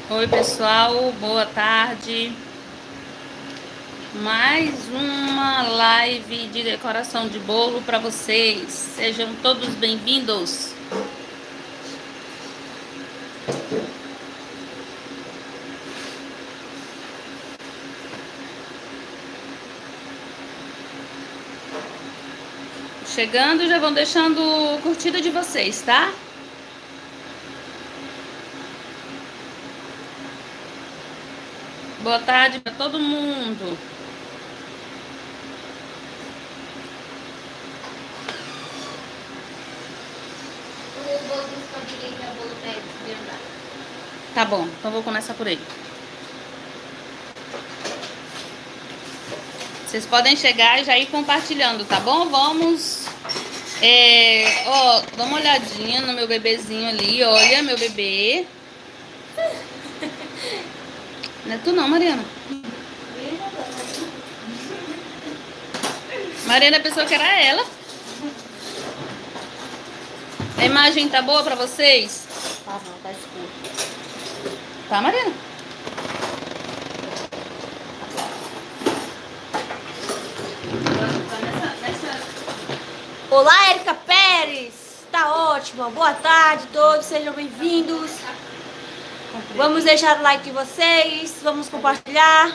Oi pessoal, boa tarde. Mais uma live de decoração de bolo para vocês. Sejam todos bem-vindos. Chegando, já vão deixando curtida de vocês, tá? Boa tarde para todo mundo. Tá bom, então vou começar por ele. Vocês podem chegar e já ir compartilhando, tá bom? Vamos. Ó, dá uma olhadinha no meu bebezinho ali. Olha, meu bebê. Não é tu não, Mariana. Mariana pensou que era ela. A imagem tá boa pra vocês? Tá não, tá escuro. Tá, Mariana? Olá, Érica Pérez! Tá ótima. Boa tarde a todos, sejam bem-vindos. Vamos deixar o like de vocês, vamos compartilhar.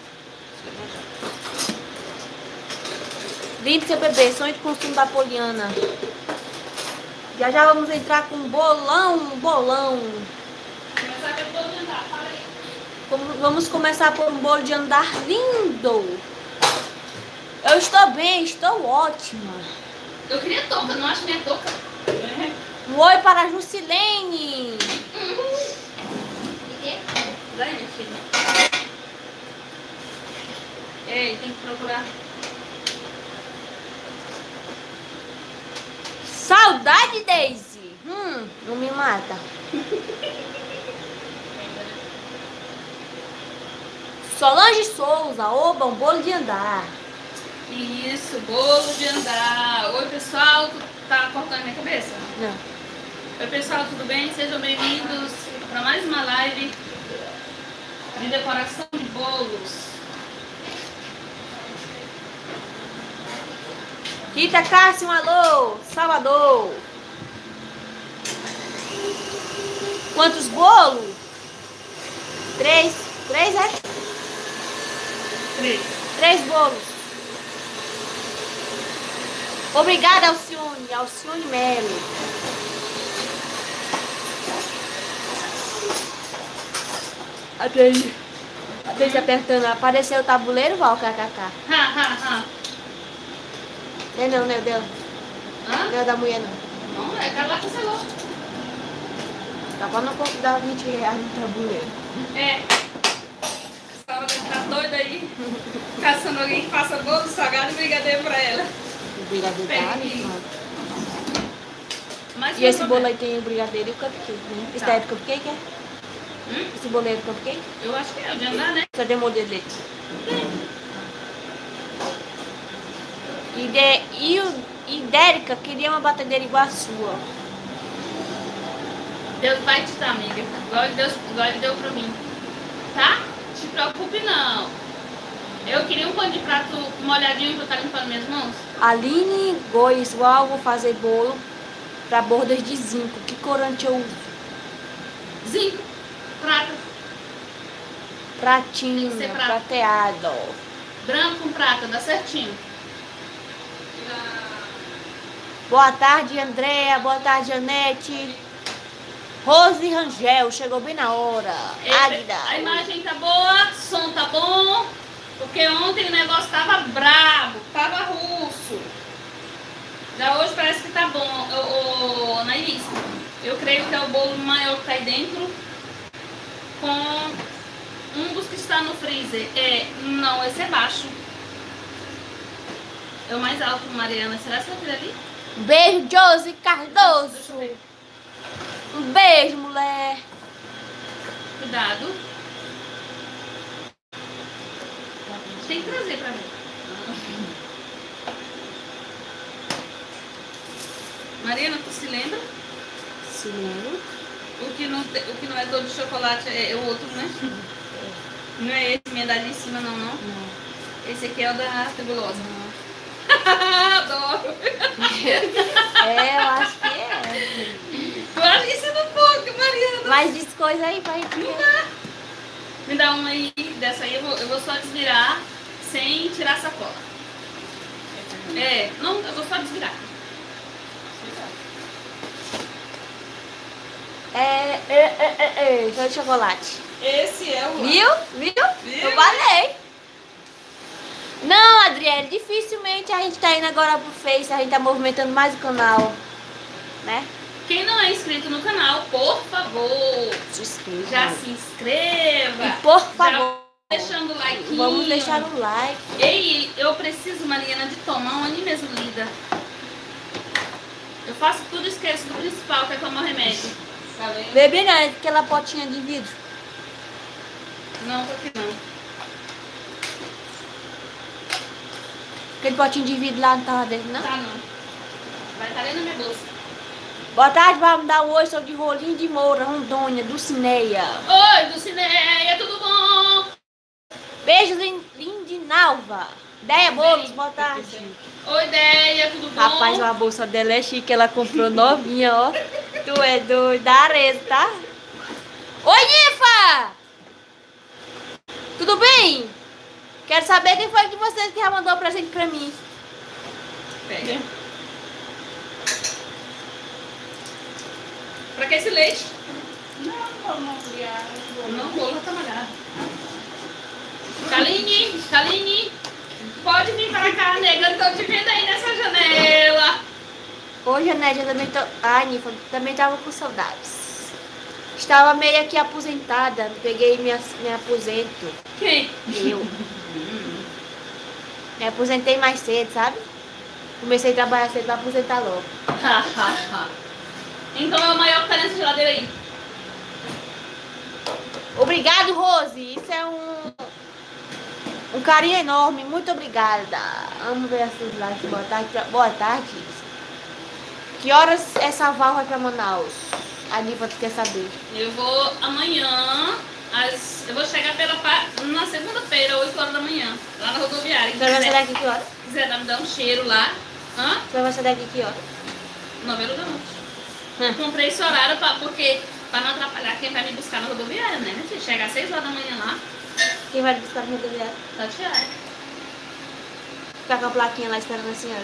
Lindo seu bebê, sonho de consumo da Poliana. Já já vamos entrar com um bolão. Vamos começar por um bolo de andar lindo. Eu estou bem, estou ótima. Eu queria touca, não acho minha touca. Um oi para a Jusilene. Vai, minha filha. Ei, tem que procurar. Saudade, Daisy. Não me mata. Solange Souza, oba, um bolo de andar. Isso, bolo de andar. Oi, pessoal. Tu tá cortando minha cabeça? Não. Oi, pessoal, tudo bem? Sejam bem-vindos para mais uma live de decoração de bolos. Rita Cássio, um alô. Salvador. Quantos bolos? 3. 3, é? 3. 3 bolos. Obrigada, Alcione Melo. A Deise apertando. Apareceu o tabuleiro, Val, kkk. Não, não é dela. Hã? Não é da mulher, não. Não, é aquela que você gosta. Dá pra não dar 20 reais no tabuleiro. É. Ela deve estar doida aí, caçando alguém que faça bolo, salgado e brigadeiro pra ela. O brigadeiro tá ali, mano. Mas E esse bolo aí tem o brigadeiro e o cupcake, né? Esse é do cupcake, é? Esse bolo é do cupcake? Eu acho que é o de andar, né? Só tem modelo dele. E Dérica queria uma batedeira igual a sua. Deus vai te dar, amiga. Igual ele deu pra mim. Tá? Não te preocupe, não. Eu queria um pano de prato molhadinho pra eu estar limpando minhas mãos. Aline Góes, igual vou fazer bolo pra bordas de zinco. Que corante eu uso? Zinco. Prata. Pratinho, Tem que ser prata. prateado. Branco com prata, dá certinho. Boa tarde, Andréa. Boa tarde, Anete. Rose Rangel, chegou bem na hora. Águida. A imagem tá boa, som tá bom. Porque ontem o negócio tava brabo, tava russo. Já hoje parece que tá bom. Naís, eu creio que é o bolo maior que tá aí dentro. Com um dos que está no freezer. Não, esse é baixo. É o mais alto, Mariana. Será que é aquele ali? Beijo, Josi Cardoso. Um beijo, mulher. Cuidado. Tem que trazer pra mim. Mariana, tu se lembra? Se lembra? O que não é todo de chocolate é o outro, né? Não é esse medalha em cima, não, não? Não. Esse aqui é o da cebulosa. Adoro. Eu acho que é. Tu acha isso no fogo, Mariana? Mas diz coisa aí pra gente ver. Me dá uma aí, dessa aí eu vou só desvirar sem tirar a sacola. Não, eu vou só desvirar. Só de chocolate. Esse é o... Viu? Eu falei. Não, Adriele, dificilmente a gente tá indo agora pro Face, a gente tá movimentando mais o canal, né? Quem não é inscrito no canal, por favor, Se inscreva. já se inscreva. E por favor, já deixando o like. Vamos deixar um like. Ei, eu preciso, Mariana, de tomar um animesmo lida. Eu faço tudo, esqueço do principal, que é tomar remédio. Tá vendo? Bebê, né? Aquela potinha de vidro. Não, porque não. Aquele potinho de vidro lá não tava dentro, não? Tá, não. Vai estar ali na minha bolsa. Boa tarde, vamos dar um oi, sou de Rolim de Moura, Rondônia, Dulcineia. Oi, Dulcineia, tudo bom? Beijos, Lindinalva. Deia Boulos, boa tarde. Oi, Deia, tudo bom? Rapaz, uma bolsa dela é chique, ela comprou novinha, ó. Tu é doido, da Arezzo, tá? Oi, Nifa! Tudo bem? Quero saber quem foi de vocês que já mandou presente pra mim. Pega. Pra que esse leite? Não vou trabalhar. Kaline, pode vir para cá, nega. Eu tô te vendo aí nessa janela. Oi, Janete, eu também tô... Ai, Nifa, também tava com saudades. Estava meio aqui aposentada, peguei me aposento. Quem? Eu. Me aposentei mais cedo, sabe? Comecei a trabalhar cedo pra aposentar logo. Então é o maior que tá nessa geladeira aí. Obrigado, Rose. Isso é um carinho enorme. Muito obrigada. Amo ver as suas lives. Boa tarde. Que horas essa van vai pra Manaus? A Niva quer saber. Eu vou amanhã, eu vou chegar na segunda-feira, 8 horas da manhã, lá na rodoviária. Você vai sair daqui que horas? Se quiser me dar um cheiro lá. Hã? Você vai sair daqui que horas? 9 horas da noite. Eu comprei esse horário pra não atrapalhar quem vai me buscar na rodoviária, né? Minha filha? Chegar às 6 horas da manhã lá, Quem vai buscar no rodoviário? Tatiana. Ficar com a plaquinha lá esperando a senhora.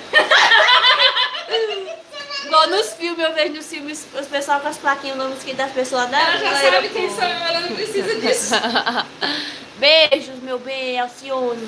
Igual nos filmes, eu vejo nos filmes os pessoal com as plaquinhas, o nome escrito das pessoas da Ela já sabe quem sou eu, ela não precisa disso. Beijos, meu bem, Alcione.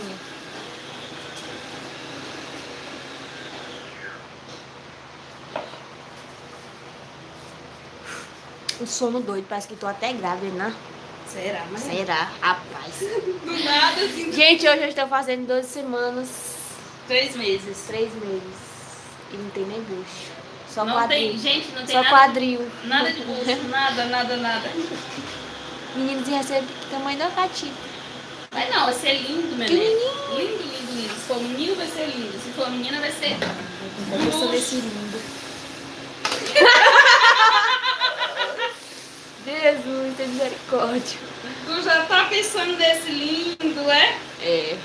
Um sono doido, parece que tô até grávida, né? Será, mas... Será? Rapaz. Do nada, assim. Gente, hoje eu estou fazendo 12 semanas, 3 meses. 3 meses. E não tem nem bucho. Só Não quadril. tem, gente, não tem Só nada. quadril. Nada de bucho, nada. Meninos recebem que tamanho da catita. Mas não, vai ser lindo, meu Que Deus. Lindo. Se for menino, vai ser lindo. Se for menina, vai ser... Eu gostou desse lindo. Jesus, tem misericórdia. Tu já tá pensando nesse lindo, é? É.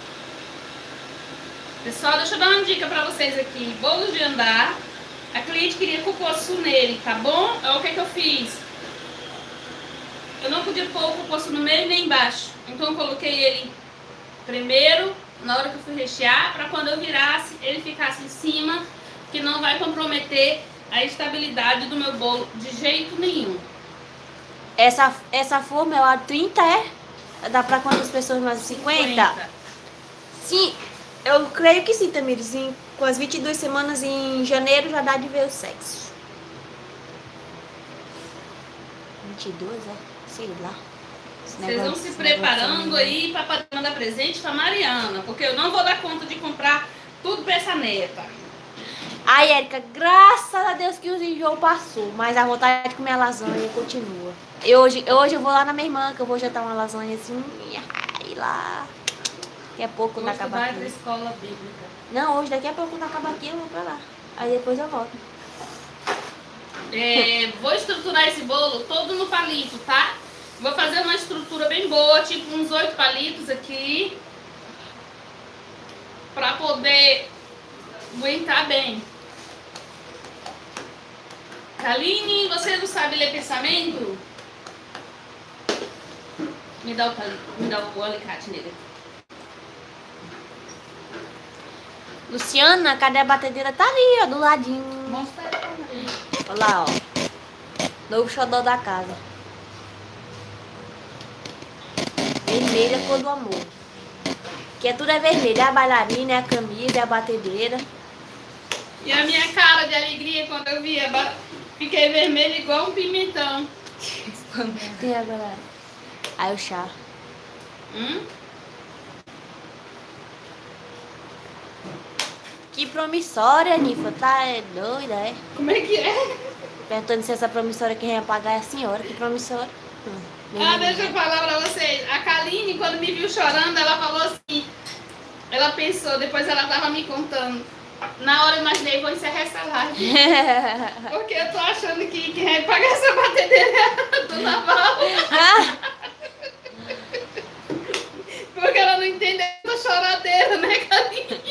Pessoal, deixa eu dar uma dica pra vocês aqui. Bolos de andar. A cliente queria cupuaçu nele, tá bom? É o que eu fiz? Eu não podia pôr o cupuaçu no meio nem embaixo. Então eu coloquei ele primeiro, na hora que eu fui rechear, pra quando eu virasse, ele ficasse em cima, que não vai comprometer a estabilidade do meu bolo de jeito nenhum. Essa forma é a 30, é? Dá pra quantas pessoas mais? 50? Sim, eu creio que sim, Tamires. Com as 22 semanas em janeiro já dá de ver o sexo. 22, é? Sei lá. Vocês vão se preparando aí pra poder mandar presente pra Mariana, porque eu não vou dar conta de comprar tudo pra essa neta. Ai, Érica, graças a Deus que o enjoo passou, mas a vontade de comer a lasanha continua. Hoje eu vou lá na minha irmã, que eu vou jantar uma lasanha assim, ai, lá. Daqui a pouco quando acabar vai aqui. pra escola bíblica. Não, hoje daqui a pouco quando acabar aqui eu vou pra lá. Aí depois eu volto. Vou estruturar esse bolo todo no palito, tá? Vou fazer uma estrutura bem boa, tipo uns 8 palitos aqui. Pra poder aguentar bem. Kaline, você não sabe ler pensamento? Me dá o palito, me dá o alicate nele. Luciana, cadê a batedeira? Tá ali, ó, do ladinho. Mostra ela pra mim. Olha lá, ó. Novo xodó da casa. Vermelha, cor do amor. Que é tudo é vermelho. É a bailarina, é a camisa, é a batedeira. E a minha cara de alegria quando eu vi, fiquei vermelha igual um pimentão. Tem agora. Aí o chá. Que promissória, Nifa. Tá doida, é? Como é que é? Perguntando se essa promissória quem ia pagar é a senhora. Que promissória? Deixa eu falar pra vocês. A Kaline, quando me viu chorando, ela falou assim. Ela pensou, depois ela tava me contando. Na hora eu imaginei, vou encerrar essa live. Porque eu tô achando que quem vai pagar essa batedeira é a Dona Val. Porque ela não entende essa choradeira, né, Kaline?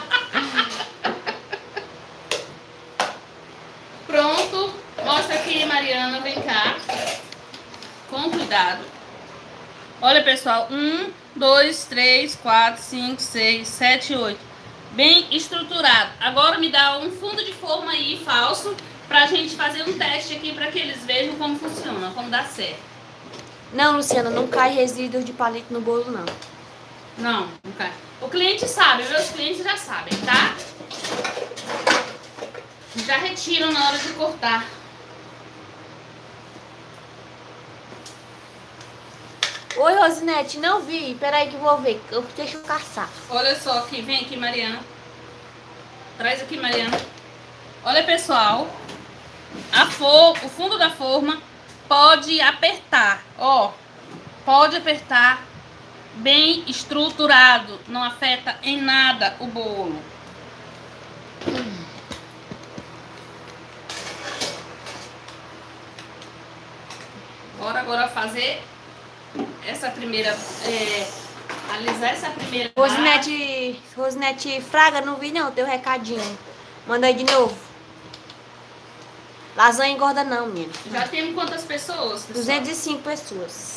Pronto. Mostra aqui, Mariana, vem cá. Com cuidado. Olha, pessoal. 1, 2, 3, 4, 5, 6, 7, 8. Bem estruturado. Agora me dá um fundo de forma aí falso pra gente fazer um teste aqui pra que eles vejam como funciona, como dá certo. Não, Luciana, não cai resíduos de palito no bolo, não. Não, não cai. O cliente sabe, meus clientes já sabem, tá? Já retiram na hora de cortar. Oi, Rosinete, não vi. Peraí que eu vou ver. Deixa eu caçar. Olha só aqui, vem aqui, Mariana. Traz aqui, Mariana. Olha, pessoal. O fundo da forma pode apertar, ó. Pode apertar bem estruturado. Não afeta em nada o bolo. Bora agora fazer essa primeira, alisar essa primeira. Rosinete Fraga, não vi não, teu recadinho. Manda aí de novo. Lasanha engorda não, menina. Já temos quantas pessoas, pessoal? 205 pessoas.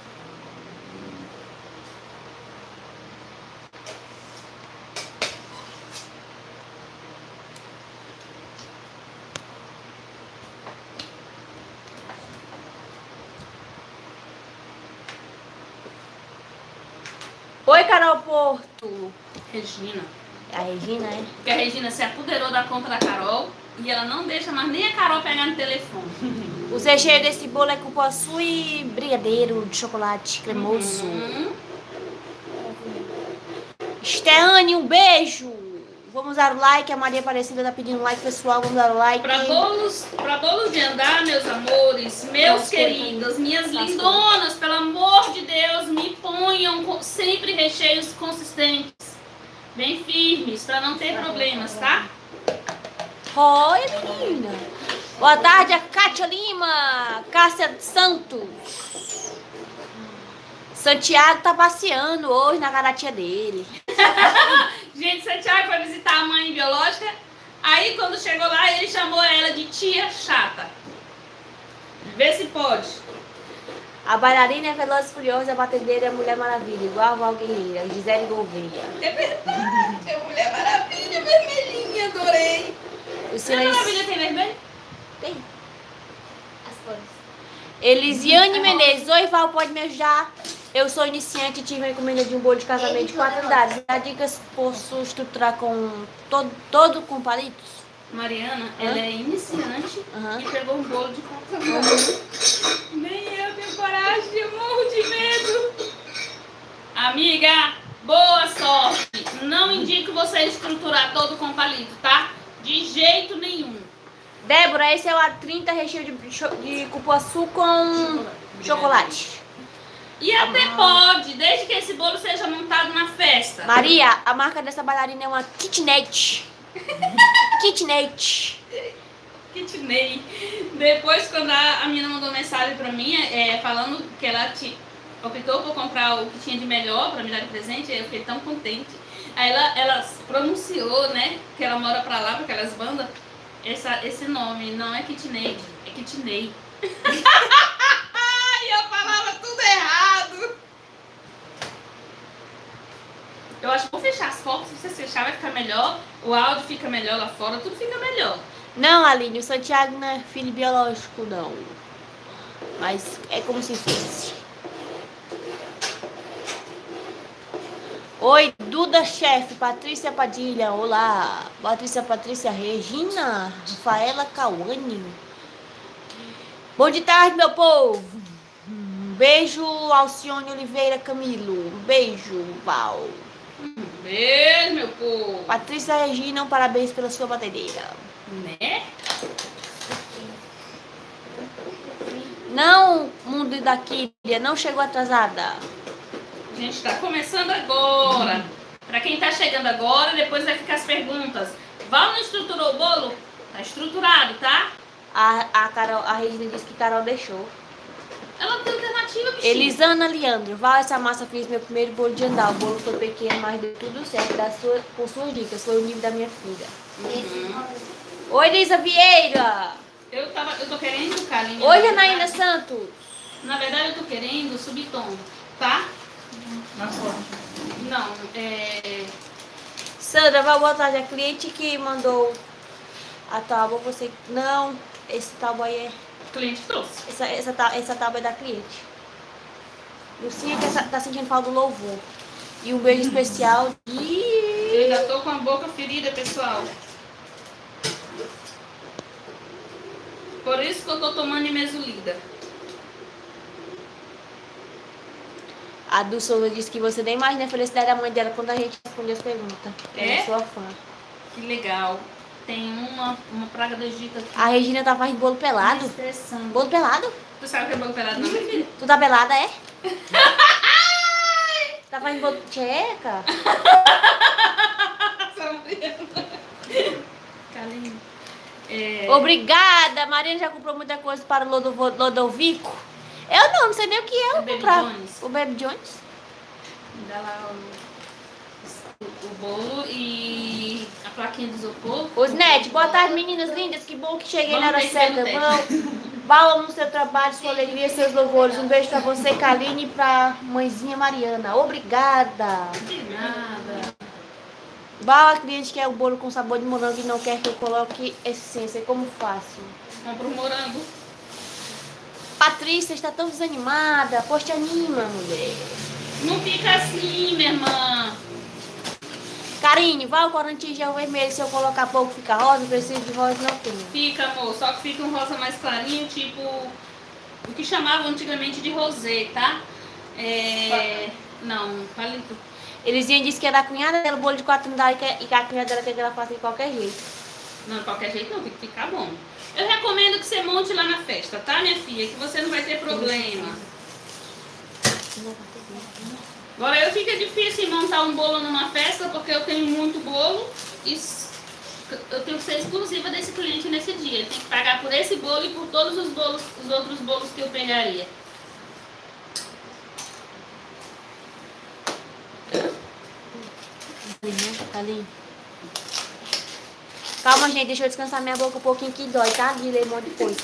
Oi, Carol Porto. Regina. A Regina, é? Porque a Regina se apoderou da conta da Carol e ela não deixa mais nem a Carol pegar no telefone. O recheio desse bolo é cupuaçu e brigadeiro de chocolate cremoso. Esteane, um beijo. Vamos dar o like, a Maria Aparecida tá pedindo like, pessoal. Vamos dar o like. Pra bolos de andar, meus amores, meus queridos, minhas lindonas, pelo amor de Deus, me ponham sempre recheios consistentes, bem firmes, pra não ter problemas, tá? Oi, menina. Boa tarde, a Kátia Lima, Cássia Santos. Santiago tá passeando hoje na garatinha dele. Gente, Santiago foi visitar a mãe biológica. Aí quando chegou lá, ele chamou ela de tia chata. Vê se pode. A bailarina é veloz e furiosa, a batedeira é Mulher Maravilha, igual a Val Guerreira, Gisele Gouveia. É verdade, é Mulher Maravilha, vermelhinha, adorei. Mulher Maravilha tem vermelho? Tem. As cores. Elisiane Menezes, oi Val, pode me ajudar? Eu sou iniciante e tive uma encomenda de um bolo de casamento de 4 andares. Dá dicas, posso estruturar com todo com palitos? Mariana, ela é iniciante e pegou um bolo de 4 andares. Nem eu tenho coragem, eu morro de medo. Amiga, boa sorte. Não indico você estruturar todo com palito, tá? De jeito nenhum. Débora, esse é o A30 recheio de cupuaçu com chocolate. E até pode, desde que esse bolo seja montado na festa. Maria, a marca dessa bailarina é uma KitNat. KitNat. KitNat. Depois, quando a menina mandou mensagem pra mim, falando que ela optou por comprar o que tinha de melhor pra me dar de presente, eu fiquei tão contente. Aí ela pronunciou, né, que ela mora pra lá, pra aquelas bandas, esse nome não é KitNey, é Kitney. E eu falava tudo errado. Eu acho que vou fechar as fotos, se você fechar vai ficar melhor, o áudio fica melhor lá fora, tudo fica melhor. Não, Aline, o Santiago não é filho biológico, não. Mas é como se fosse. Oi, Duda Chefe, Patrícia Padilha, olá. Patrícia Regina, Rafaela Cauane. Bom de tarde, meu povo. Um beijo, Alcione Oliveira Camilo. Um beijo, Val. Beijo, meu povo. Patrícia Regina, um parabéns pela sua batedeira. Né? Não, mundo da Kíria, não chegou atrasada. A gente tá começando agora. Pra quem tá chegando agora, depois vai ficar as perguntas. Val não estruturou o bolo? Tá estruturado, tá? A Regina disse que Carol deixou. Ela tem alternativa, bichinho. Elisana Leandro, Val, essa massa fiz meu primeiro bolo de andar. O bolo foi pequeno, mas deu tudo certo. Com suas dicas, foi o livro da minha filha. Oi, Lisa Vieira. Eu tô querendo, Kaline. Oi, Janaína Santos. Na verdade, eu tô querendo subir tom, tá? Não, Sandra, vai boa tarde. A cliente que mandou a tábua, você... Não, esse tábua aí é... O cliente trouxe. Essa tábua é da cliente. Lucinha que tá sentindo falta do louvor. E um beijo especial de... Eu ainda tô com a boca ferida, pessoal. Por isso que eu tô tomando imesulida. A Du Souza disse que você nem imagina a felicidade da mãe dela quando a gente responde as perguntas. É? Eu sou fã. Que legal. Tem uma praga do Egito aqui. A Regina tá fazendo bolo pelado. Bolo pelado? Tu sabe o que é bolo pelado, não, minha filha? Tu tá pelada, é? Tá fazendo bolo tcheca? Calinho. Obrigada! Mariana já comprou muita coisa para o Lodovico. Eu não sei nem o que é. Baby comprar. Jones. O Baby Jones? Dá lá o bolo e a plaquinha do isopor. Os Net, boa tarde, meninas lindas. Que bom que cheguei na hora Vamos certa. ver Vão no seu trabalho, sua alegria, seus louvores. Um beijo pra você, Kaline, e pra mãezinha Mariana. Obrigada. De nada. Val, a cliente quer o bolo com sabor de morango e não quer que eu coloque essência. Como faço? Compra um morango. Patrícia está tão desanimada. Pois te anima, mulher. Não fica assim, minha irmã. Karine, Val, o corante é o vermelho. Se eu colocar pouco, fica rosa. Preciso de rosa, não tenho. Fica, amor. Só que fica um rosa mais clarinho, tipo o que chamavam antigamente de rosé, tá? Não, palito. Elisinha disse que é da cunhada dela, o bolo de 4 unidades, e que a cunhada dela quer que ela faça de qualquer jeito. Não, de qualquer jeito não, tem que ficar bom. Eu recomendo que você monte lá na festa, tá, minha filha? Que você não vai ter problema. Agora, eu fica difícil montar um bolo numa festa, porque eu tenho muito bolo e eu tenho que ser exclusiva desse cliente nesse dia. Ele tem que pagar por esse bolo e por todos os outros bolos que eu pegaria. Tá ali. Calma, gente, deixa eu descansar minha boca um pouquinho que dói, tá? De ler um monte de coisa.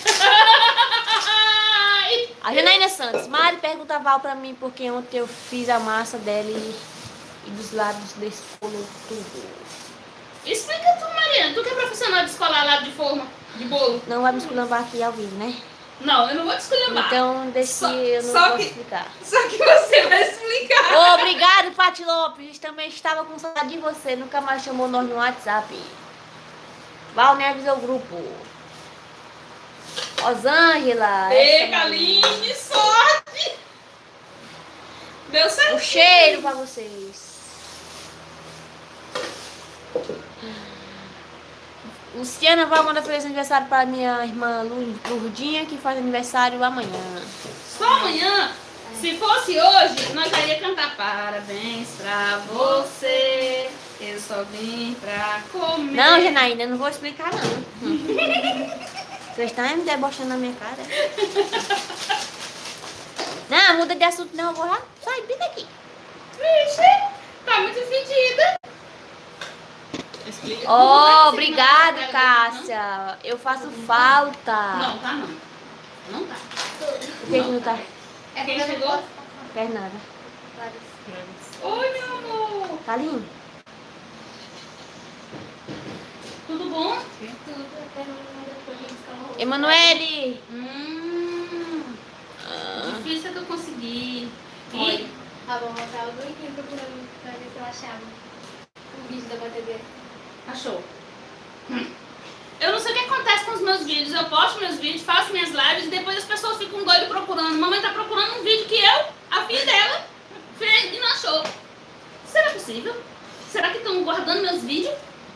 A Janaína Santos. Mari pergunta a Val pra mim porque ontem eu fiz a massa dela e dos lados desse bolo tudo. Explica tu, Mariana. Tu que é profissional de escolar lá de forma, de bolo. Não vai me esculhambar aqui ao vivo, né? Não, eu não vou te esculhambar. Então, deixa eu não vou explicar. Só que você vai explicar. Obrigado, Pati Lopes. Também estava com saudade de você. Nunca mais chamou nós no WhatsApp. Val, me avisou o grupo. Rosângela. Ei, Kaline, sorte. Deu certo. Um cheiro pra vocês. Luciana vai mandar feliz aniversário para minha irmã Lurdinha, que faz aniversário amanhã. Só amanhã? Se fosse hoje, nós iríamos cantar parabéns pra você. Eu só vim pra comer. Não, Janaína, não vou explicar não. Vocês estão me debochando na minha cara. Não, muda de assunto não, eu vou lá. Sai, bem daqui. Vixe, tá muito fedida. Explica. Oh, obrigado, Cássia. Eu faço falta. Não, tá não. Não tá. Por que não tá? É quem chegou? Fernanda. Oi, meu amor. Tá lindo? Tudo bom? Emanuele. Difícil é que eu consegui. Oi. A vovó tava doidinha procurando pra ver se eu achava o vídeo da batedeira. Achou? Eu não sei o que acontece com os meus vídeos. Eu posto meus vídeos, faço minhas lives e depois as pessoas ficam doidas procurando. Mamãe tá procurando um vídeo que eu, a filha dela, fez e não achou. Será possível? Será que estão guardando meus vídeos?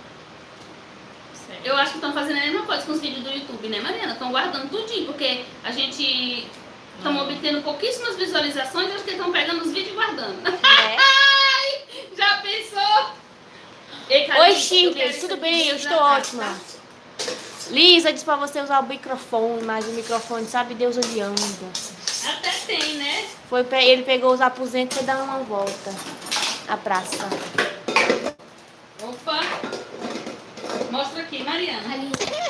Eu acho que estão fazendo a mesma coisa com os vídeos do YouTube, né, Mariana? Estão guardando tudinho, porque a gente... Estamos obtendo pouquíssimas visualizações, acho que estão pegando os vídeos e guardando. É. Ai, já pensou? Ei, Oi, Shirley, tudo bem? Eu estou ótima. Lisa disse pra você usar o microfone, mas o microfone sabe Deus onde anda. Até tem, né? Ele pegou os aposentos e foi dar uma volta à praça. Opa! Mostra aqui, Mariana. Ali.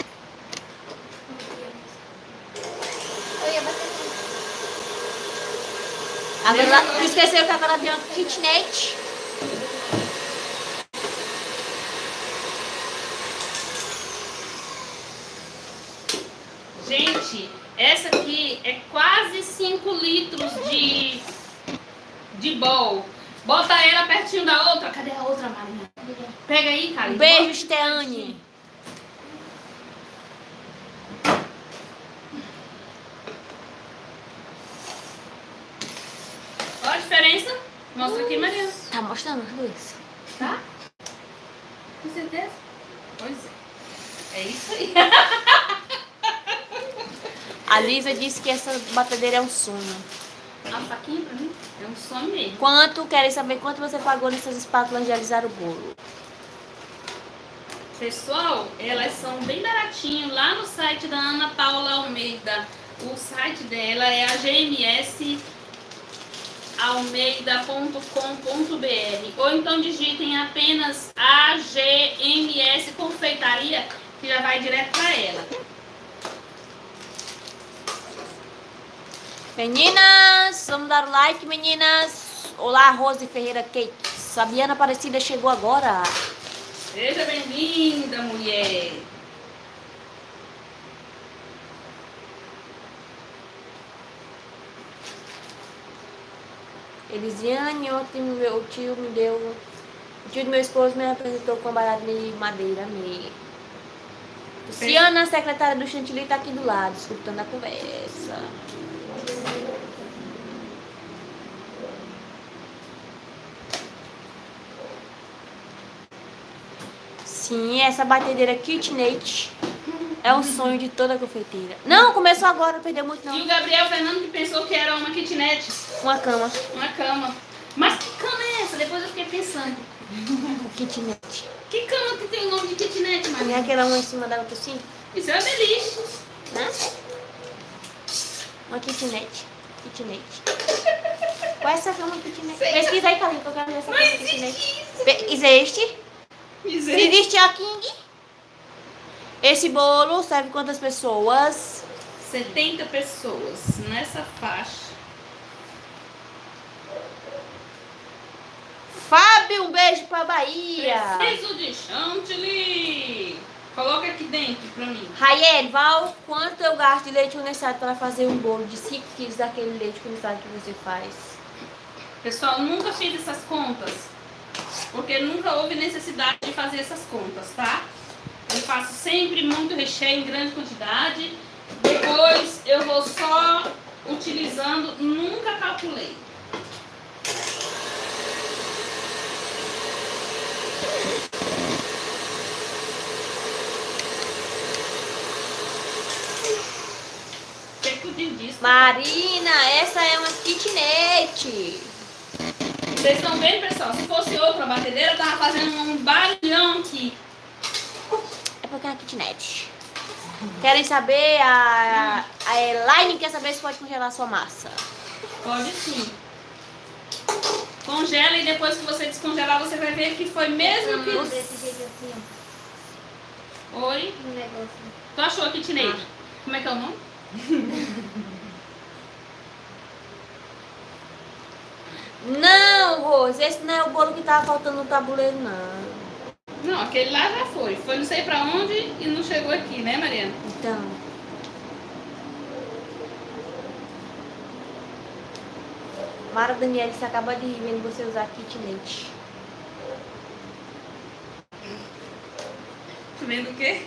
Eu ia bater. Agora, tu esqueceu que agora tem uma kitnet. Gente, essa aqui é quase 5 litros de bowl. Bota ela pertinho da outra. Cadê a outra, Mariana? Pega aí, cara. Um beijo, Steane. Olha a diferença. Mostra aqui, Mariana. Tá mostrando as duas? Tá? Com certeza? Pois é. É isso aí. A Lisa disse que essa batedeira é um sonho. A faquinha pra mim é um sonho mesmo. Querem saber quanto você pagou nessas espátulas de alisar o bolo? Pessoal, elas são bem baratinho lá no site da Ana Paula Almeida. O site dela é agmsalmeida.com.br ou então digitem apenas AGMS Confeitaria que já vai direto para ela. Meninas, vamos dar o like, meninas. Olá, Rose Ferreira Cakes. Fabiana Aparecida chegou agora. Seja bem-vinda, mulher. Elisiane, ontem o tio do meu esposo me apresentou com bailarina de madeira. Amei. Luciana, secretária do Chantilly, tá aqui do lado, escutando a conversa. Sim, essa batedeira KitNet é um sonho de toda confeiteira. Não, começou agora, não perdeu muito não. E o Gabriel Fernando que pensou que era uma kitnet. Uma cama. Uma cama. Mas que cama é essa? Depois eu fiquei pensando. KitNet. Que cama que tem o nome de kitnet, Não é Maria? aquela uma em cima da outra assim? Isso é uma beliche. Né? Uma kitnet. KitNet. Qual é essa cama KitNet? Pesquisa aí, Carlinhos, que eu quero ver essa Não cama existe KitNet. isso. Existe? Existe. Existe a King. Esse bolo serve quantas pessoas? 70 pessoas nessa faixa. Fábio, um beijo pra Bahia. Preciso de chantilly. Coloca aqui dentro pra mim. Raiane, Val, quanto eu gasto de leite condensado para fazer um bolo de 5 quilos daquele leite condensado que você faz? Pessoal, nunca fiz essas contas. Porque nunca houve necessidade de fazer essas contas, tá? Eu faço sempre muito recheio em grande quantidade. Depois eu vou só utilizando, nunca calculei. O que é que eu digo disso? Marina, essa é uma kitnet. Vocês estão vendo, pessoal? Se fosse outra batedeira, eu tava fazendo um barulhão aqui. É porque é uma kitnet. Querem saber, a Elaine quer saber se pode congelar sua massa. Pode sim. Congela e depois que você descongelar, você vai ver que foi mesmo que... Desse jeito assim, Oi? ó. Um negócio. Tu achou aqui, KitchenAid? Como é que é o nome? Não, Rose, esse não é o bolo que tava faltando no tabuleiro, não. Não, aquele lá já foi. Foi não sei pra onde e não chegou aqui, né, Mariana? Então. Mara Daniela, você acaba de rir vendo você usar KitchenAid. Tá vendo o quê?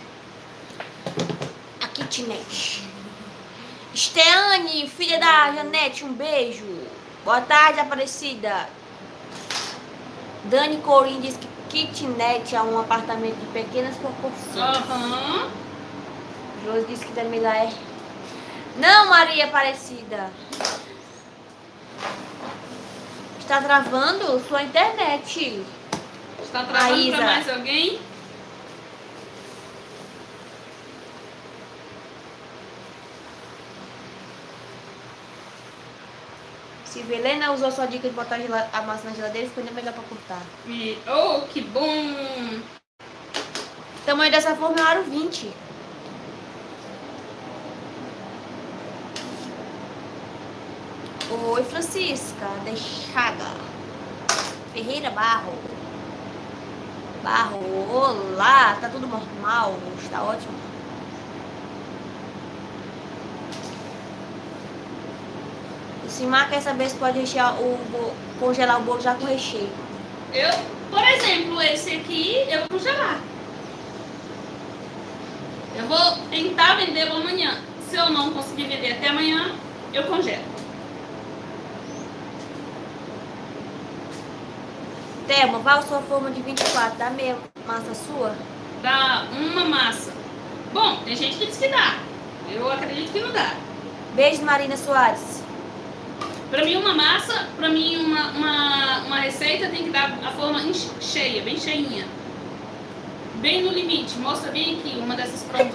A KitchenAid. Esteane, filha da Janete, um beijo. Boa tarde, Aparecida. Dani Corim diz que kitnet é um apartamento de pequenas proporções. Aham. Josi disse que Damila é... Não, Maria Aparecida. Está travando sua internet. Está travando Isa. pra mais alguém? Se Helena usou sua dica de botar a massa na geladeira, ficou ainda melhor para cortar. Oh, que bom! O tamanho dessa forma é aro 20. Oi, Francisca. Deixaga. Ferreira Barro. Olá. Tá tudo normal? Está ótimo. O Simar quer saber se pode rechear congelar o bolo já com recheio. Por exemplo, esse aqui eu vou congelar. Eu vou tentar vendê-lo amanhã. Se eu não conseguir vender até amanhã, eu congelo. Thelma, qual a sua forma de 24? Dá meia massa sua? Dá uma massa. Bom, tem gente que diz que dá. Eu acredito que não dá. Beijo, Marina Soares. Pra mim, uma massa, pra mim, uma receita tem que dar a forma cheia, bem cheinha. Bem no limite. Mostra bem aqui uma dessas prontas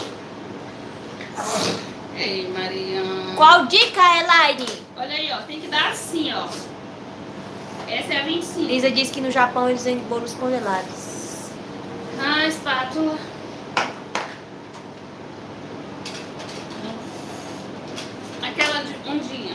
aí. Ei, Mariana. Qual dica, Elaine? Olha aí, ó. Tem que dar assim, ó. Essa é a 25. Lisa disse que no Japão eles vendem bolos congelados. Ah, espátula. Aquela de ondinha.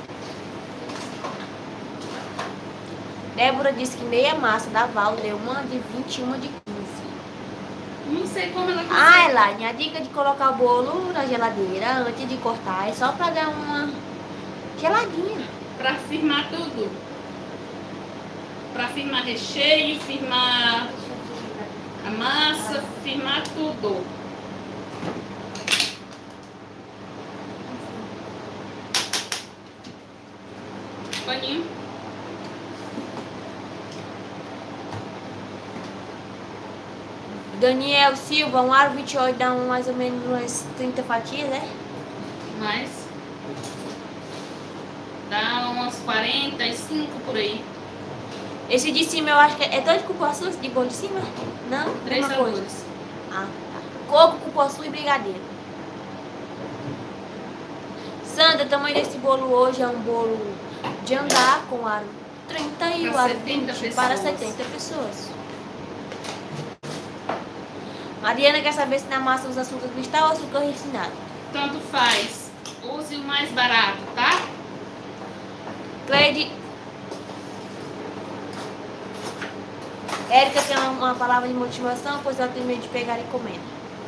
Débora disse que meia massa da Val deu uma de 20 e uma de 15. Não sei como ela consegue. Ah, Elaine, a dica de colocar o bolo na geladeira antes de cortar é só pra dar uma geladinha. Pra firmar tudo. Pra firmar recheio, firmar a massa, firmar tudo. Paninho. Daniel Silva, um aro 28 dá mais ou menos umas 30 fatias, né? Mais. Dá umas 45 por aí. Esse de cima eu acho que é todo de cupuaçu, esse de bolo de cima? Não? 3 Mesma coisa. sabores. Ah, tá. Coco, cupuaçu e brigadeiro. Sandra, o tamanho desse bolo hoje é um bolo de andar com aro 30 e o Para aro 70 20 para pessoas. 70 pessoas. Mariana quer saber se na massa usa açúcar cristal ou açúcar refinado. Tanto faz. Use o mais barato, tá? Cleide. Érica tem uma palavra de motivação, pois ela tem medo de pegar encomenda.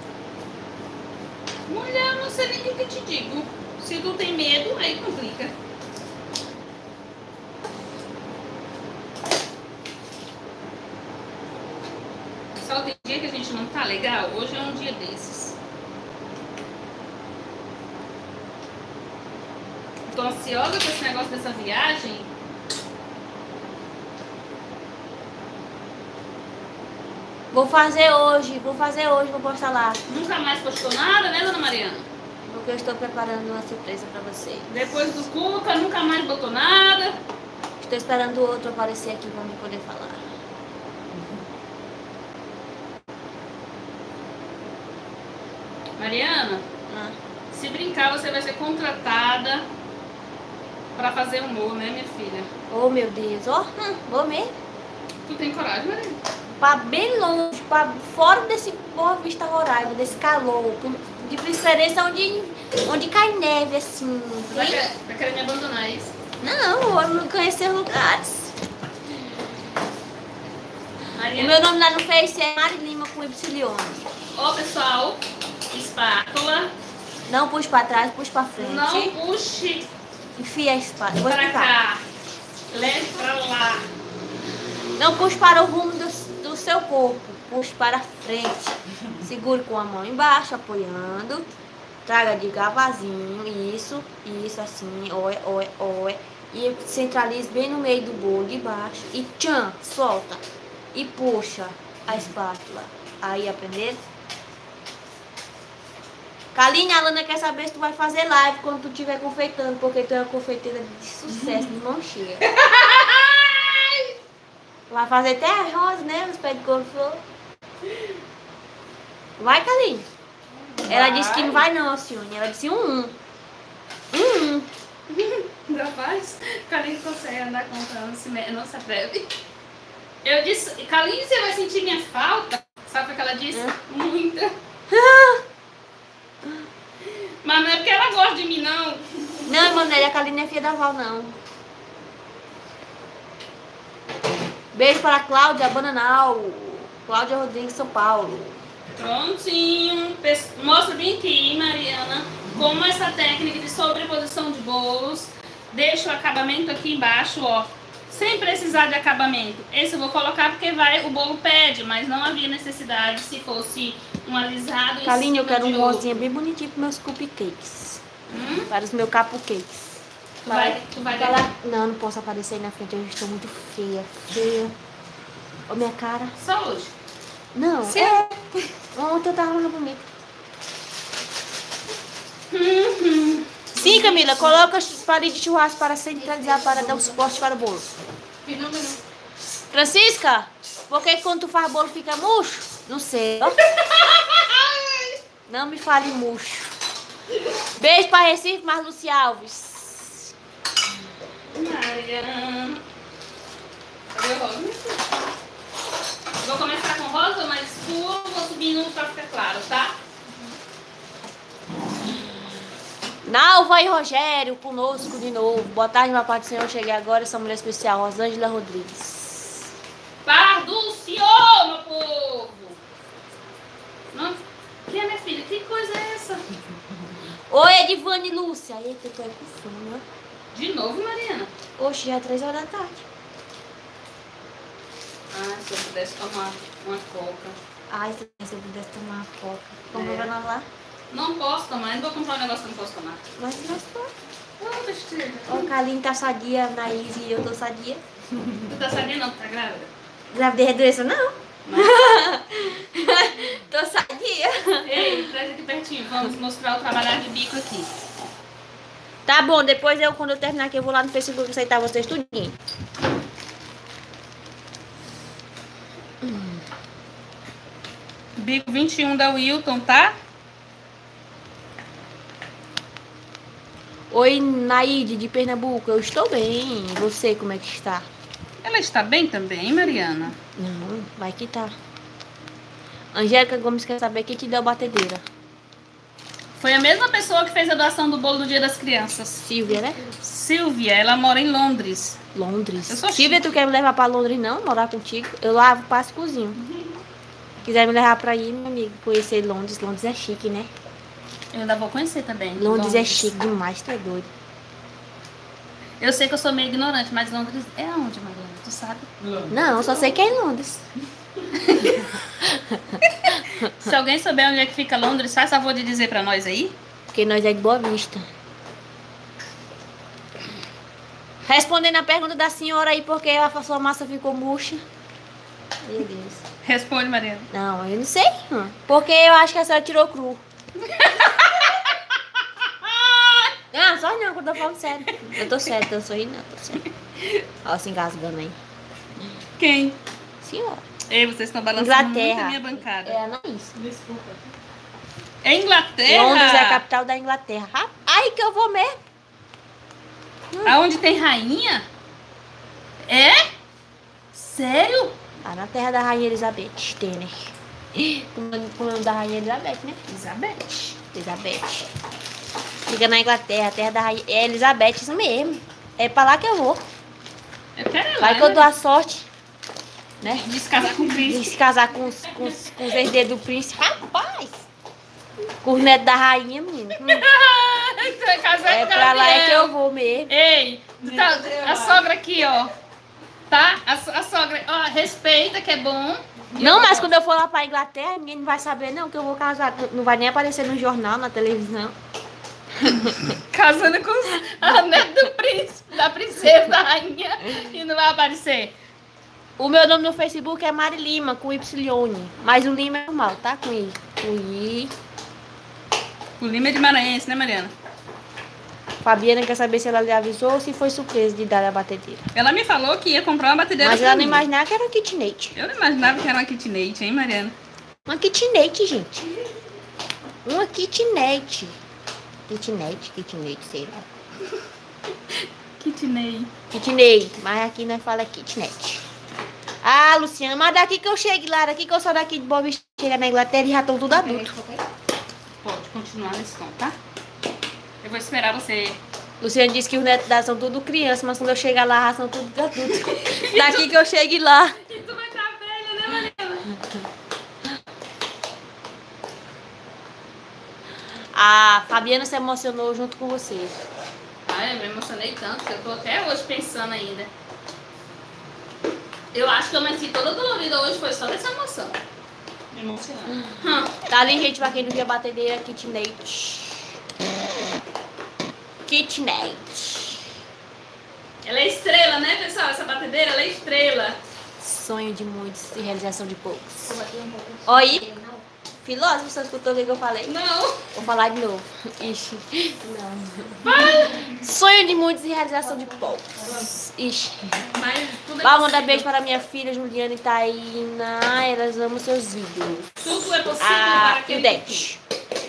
Mulher, eu não sei nem o que eu te digo. Se tu tem medo, aí complica. Só tem dia que a gente não tá legal. Hoje é um dia desses. Tô ansiosa com esse negócio dessa viagem. Vou fazer hoje, vou postar lá. Nunca mais postou nada, né, dona Mariana? Porque eu estou preparando uma surpresa para vocês. Depois do Cuca, nunca mais botou nada. Estou esperando o outro aparecer aqui para me poder falar. Mariana, Ah. se brincar, você vai ser contratada pra fazer humor, né, minha filha? Oh, meu Deus. Ó, vou mesmo. Tu tem coragem, Mariana? Pra bem longe, pra fora desse Boa Vista, Roraima, desse calor. De preferência onde cai neve, assim. Tu vai querer me abandonar, é isso? Não, eu não conhecer lugares. O Mariana. meu nome lá no Face é Mari Lima com Y. Ó, pessoal, espátula. Não puxe pra trás, puxe pra frente. Não puxe Enfia a espátula. Vou pra explicar. cá. Leve pra lá. Não puxe para o rumo do seu corpo. Puxe para frente. Segure com a mão embaixo, apoiando. Traga devagarzinho. Isso assim. Oi. E centralize bem no meio do bolo de baixo. E tchan, solta. E puxa a espátula. Aí, aprenderam? Kaline, a Lana quer saber se tu vai fazer live quando tu estiver confeitando, porque tu é uma confeiteira de sucesso, de mão cheia. Vai fazer até a rosa, né? Os pés de couve-flor. Vai, Kaline. Ela disse que não vai não, Alcione. Ela disse um. Ainda faz? Kaline consegue andar contando, não se atreve. Eu disse, Kaline, você vai sentir minha falta? Sabe o que ela disse? Muita. Mas não é porque ela gosta de mim, não. Não, Emanuele, a Kaline é filha da Val, não. Beijo para a Cláudia Bananal. Cláudia Rodrigues, São Paulo. Prontinho. Mostra bem aqui, Mariana, como essa técnica de sobreposição de bolos deixa o acabamento aqui embaixo, ó. Sem precisar de acabamento. Esse eu vou colocar porque o bolo pede, mas não havia necessidade se fosse um alisado. Kaline, eu quero um rosinha bem bonitinho para meus cupcakes. Para os meus cupcakes. Tu vai Ela... Não posso aparecer aí na frente, eu estou muito feia. Ó, minha cara. Só hoje. Não, Sim. Ontem eu tava mais bonita. Sim, Camila, coloca palito de churrasco para centralizar, para dar um suporte para o bolo. Francisca, por que quando tu faz bolo fica murcho? Não sei. Não me fale murcho. Beijo para Recife, Marluce Alves. Mariana. Cadê o rosa? Vou começar com rosa mais escuro, vou subindo pra ficar claro, tá? Nalva e Rogério conosco de novo. Boa tarde, meu pai do Senhor. Cheguei agora, essa mulher especial, Rosângela Rodrigues. Parduciô, meu povo! Não? Quem é minha filha? Que coisa é essa? Oi, Edivane Lúcia. Eita, eu tô aí com fome, né? De novo, Mariana? Oxe, já é 3 horas da tarde. Ah, se eu pudesse tomar uma coca. Ai, se eu pudesse tomar uma coca. Como vai lá? Não posso tomar, não vou comprar um negócio que eu não posso tomar. Mas pode. Oh, besteira. Ó, o Kaline tá sadia, a Naís e eu tô sadia. Tu tá sabendo não, tu tá grávida? Gravidez é doença, não. Mas... Tô sadia. Ei, traz aqui pertinho, vamos mostrar o trabalhar de bico aqui. Tá bom, depois quando eu terminar aqui, eu vou lá no Facebook aceitar vocês tudinho. Bico 21 da Wilton, tá? Oi, Naide de Pernambuco, eu estou bem. E você, como é que está? Ela está bem também, Mariana? Não, vai que tá. Angélica Gomes quer saber quem te deu a batedeira. Foi a mesma pessoa que fez a doação do bolo do Dia das Crianças. Silvia, né? Silvia, ela mora em Londres. Londres. Eu sou Silvia, tu quer me levar pra Londres não? Morar contigo? Eu lavo, passo e cozinho. Quiser me levar pra ir, meu amigo, conhecer Londres. Londres é chique, né? Eu ainda vou conhecer também. Londres é chique demais, tu é doido. Eu sei que eu sou meio ignorante, mas Londres é onde, Mariana? Tu sabe? Não, só sei que é em Londres. Se alguém souber onde é que fica Londres, faz favor de dizer pra nós aí. Porque nós é de Boa Vista. Respondendo a pergunta da senhora aí, porque a sua massa ficou murcha. Meu Deus. Responde, Mariana. Não, eu não sei. Porque eu acho que a senhora tirou cru. Não, só não, que eu tô falando sério. Eu tô sério, tô sorrindo, não, tô sério. Olha se engasgando aí. Quem? Senhora. Ei, vocês estão balançando muito a Inglaterra. minha bancada. É a Anaís. Desculpa. É Inglaterra? Londres é a capital da Inglaterra. Aí que eu vou mesmo. Aonde tem rainha? É? Sério? Lá na terra da Rainha Elizabeth Tener. Com o nome da Rainha Elizabeth, né? Elizabeth. Fica na Inglaterra, terra da Rainha. É Elizabeth, isso mesmo. É pra lá que eu vou. Eu quero ir lá. Vai que eu dou a sorte, né? De se casar com o De príncipe. se casar com os herdeiros do príncipe. Rapaz! Com os netos da rainha, menino. Você vai casar É com o pra lá é que Gabriel. eu vou mesmo. Ei, tá, a sogra aqui, ó. Tá? A sogra, ó, respeita que é bom. Não, mas quando eu for lá pra Inglaterra, ninguém vai saber não que eu vou casar. Não vai nem aparecer no jornal, na televisão. Casando com a neta do príncipe, da princesa, da rainha. E não vai aparecer. O meu nome no Facebook é Mari Lima, com Y. Mas o Lima é normal, tá? Com I. Com I. O Lima é de Maranhense, né, Mariana? Fabiana quer saber se ela lhe avisou ou se foi surpresa de dar a batedeira. Ela me falou que ia comprar uma batedeira. Mas pra ela não mim. imaginava que era um kitnet. Eu não imaginava que era uma kitnet, hein, Mariana? Uma kitnet, gente. Uma kitnet. Kitnet, sei lá. Kitnet. Kitnet, mas aqui nós fala kitnet. Ah, Luciana, mas daqui que eu chegue lá, daqui que eu sou daqui de Boa Vista, chega na Inglaterra e já estão tudo adulto. Pode continuar nesse tom, tá? Eu vou esperar você. Luciana disse que os netos dela são tudo criança, mas quando eu chegar lá, já são tudo adultos. Daqui que eu chegue lá. E tu vai estar velha, né, Mariana? A Fabiana se emocionou junto com você. Ai, eu me emocionei tanto que eu tô até hoje pensando ainda. Eu acho que eu amanheci toda dolorida hoje, foi só dessa emoção. Emocionante. Tá ali, gente, pra quem não viu a batedeira, kitnet. Kitnet. Ela é estrela, né, pessoal? Essa batedeira, ela é estrela. Sonho de muitos e realização de poucos. Oi? Filósofo, você escutou o que eu falei? Não. Vou falar de novo. Ixi. Não. Sonho de muitos e realização de poucos. Ixi. Mas tudo é Vamos mandar possível. beijo para minha filha Juliana e Taína. Elas amam seus vídeos. Tudo é possível para E o aquele dente.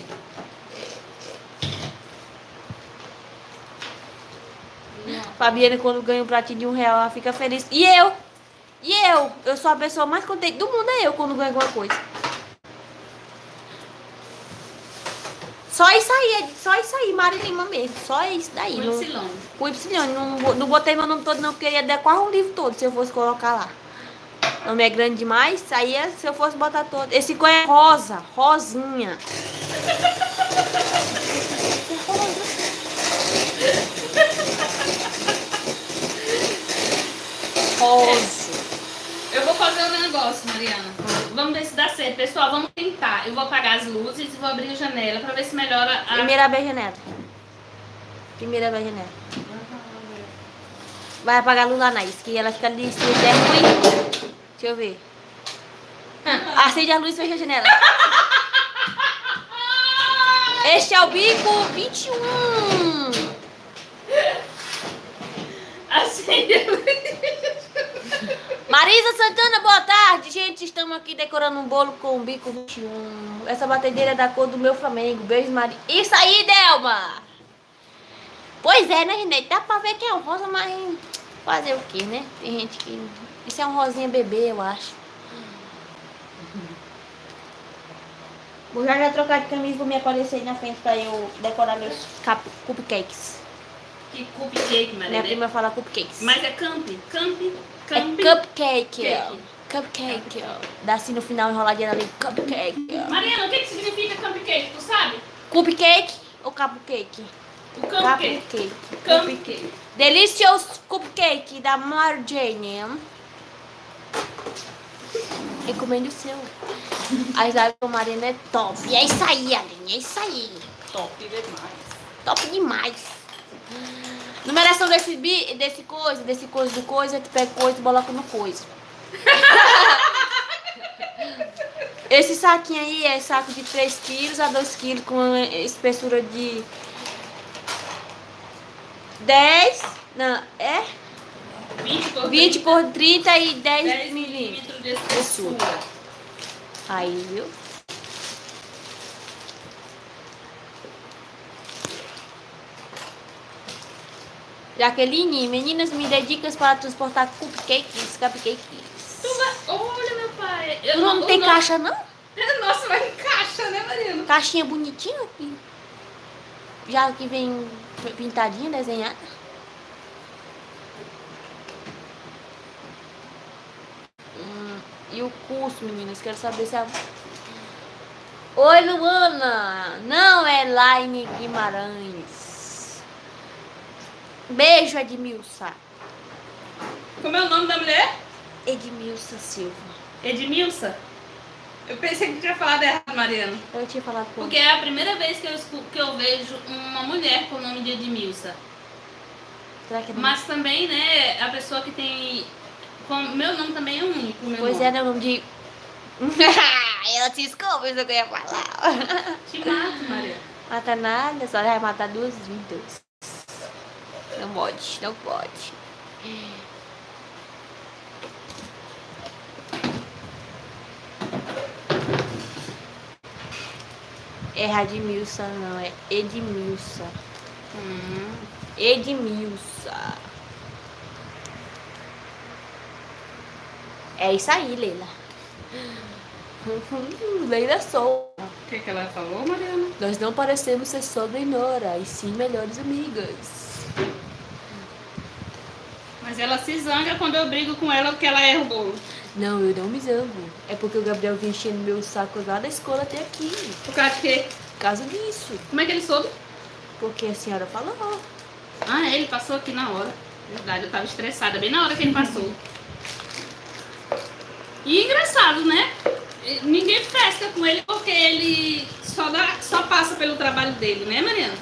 Fabiana, quando ganha um pratinho de R$1, ela fica feliz. E eu? Eu sou a pessoa mais contente do mundo, é eu quando ganho alguma coisa. Só isso aí, Mari Lima mesmo. Só isso daí. Com Não, Y. com Y. Não botei meu nome todo, não, porque ia dar quase um livro todo se eu fosse colocar lá. O nome é grande demais, aí se eu fosse botar todo. Esse cor é rosa, rosinha. Rosa. Eu vou fazer um negócio, Mariana. Vamos ver se dá certo. Pessoal, vamos tentar. Eu vou apagar as luzes e vou abrir a janela pra ver se melhora a... Primeira vez, janela. Primeira vez, janela. Vai apagar a luz lá, Anaís, que ela fica ali, se der ruim. Deixa eu ver. Acende a luz e fecha a janela. Este é o bico 21. Acende a luz. Marisa Santana, boa tarde. Gente, estamos aqui decorando um bolo com o bico 21. Essa batedeira é da cor do meu Flamengo. Beijo, Maria. Isso aí, Delma. Pois é, né, Renete? Dá pra ver que é um rosa, mas fazer o quê, né? Tem gente que... Isso é um rosinha bebê, eu acho. Vou já trocar de camisa, vou me aparecer aí na frente pra eu decorar meus cupcakes. Que cupcake, Minha Mariana. prima fala cupcakes. Mas é camp. É cupcake. Cake. Cupcake. Dá assim no final enroladinha ali. Cupcake. Mariana, o que significa cupcake? Tu sabe? Cupcake ou cupcake? O cupcake. Cupcake. Cupcake. Delicious cupcake da Marjane. Recomendo o seu. As lives com a Marina é top. E é isso aí, Aline. É isso aí. Top demais. Top demais. Numeração desse coisa do coisa, tu pega coisa e coloca no coisa. Esse saquinho aí é saco de 3 quilos a 2 quilos com espessura de 10, não, é 20 por 30 e 10 milímetros de espessura. Aí, viu? Jaqueline, meninas, me dê dicas para transportar cupcakes. Olha, meu pai. Tu não tem caixa, não? Nossa, vai em caixa, né, Mariana? Caixinha bonitinha aqui. Já que vem pintadinha, desenhada. E o curso, meninas? Quero saber se a... Oi, Luana! Não é Laine Guimarães. Beijo, Edmilson. Como é o nome da mulher? Edmilson Silva. Edmilson? Eu pensei que tinha falado errado, Mariana. Eu tinha falado com Porque é a primeira vez que eu vejo uma mulher com o nome de Edmilson. Será que não? Mas também, né, a pessoa que tem... Meu nome também é único. Pois nome. é, né, o nome de... Ela se escova, isso que eu ia falar. Te mato, Mariana. Mata nada, só vai matar 2 vidas. Não pode, não pode. É Radmilson, não, é Edmilson. Edmilson. É isso aí, Leila. Leila Sou. O que ela falou, Mariana? Nós não parecemos ser sogra e nora, e sim melhores amigas. Mas ela se zanga quando eu brigo com ela porque ela erra o bolo. Não, eu não me zango. É porque o Gabriel vinha enchendo meu saco lá da escola até aqui. Por causa de quê? Por causa disso. Como é que ele soube? Porque a senhora falou. Ah, ele passou aqui na hora. Verdade, eu tava estressada bem na hora que ele passou. E engraçado, né? Ninguém fresca com ele porque ele só passa pelo trabalho dele, né, Mariana?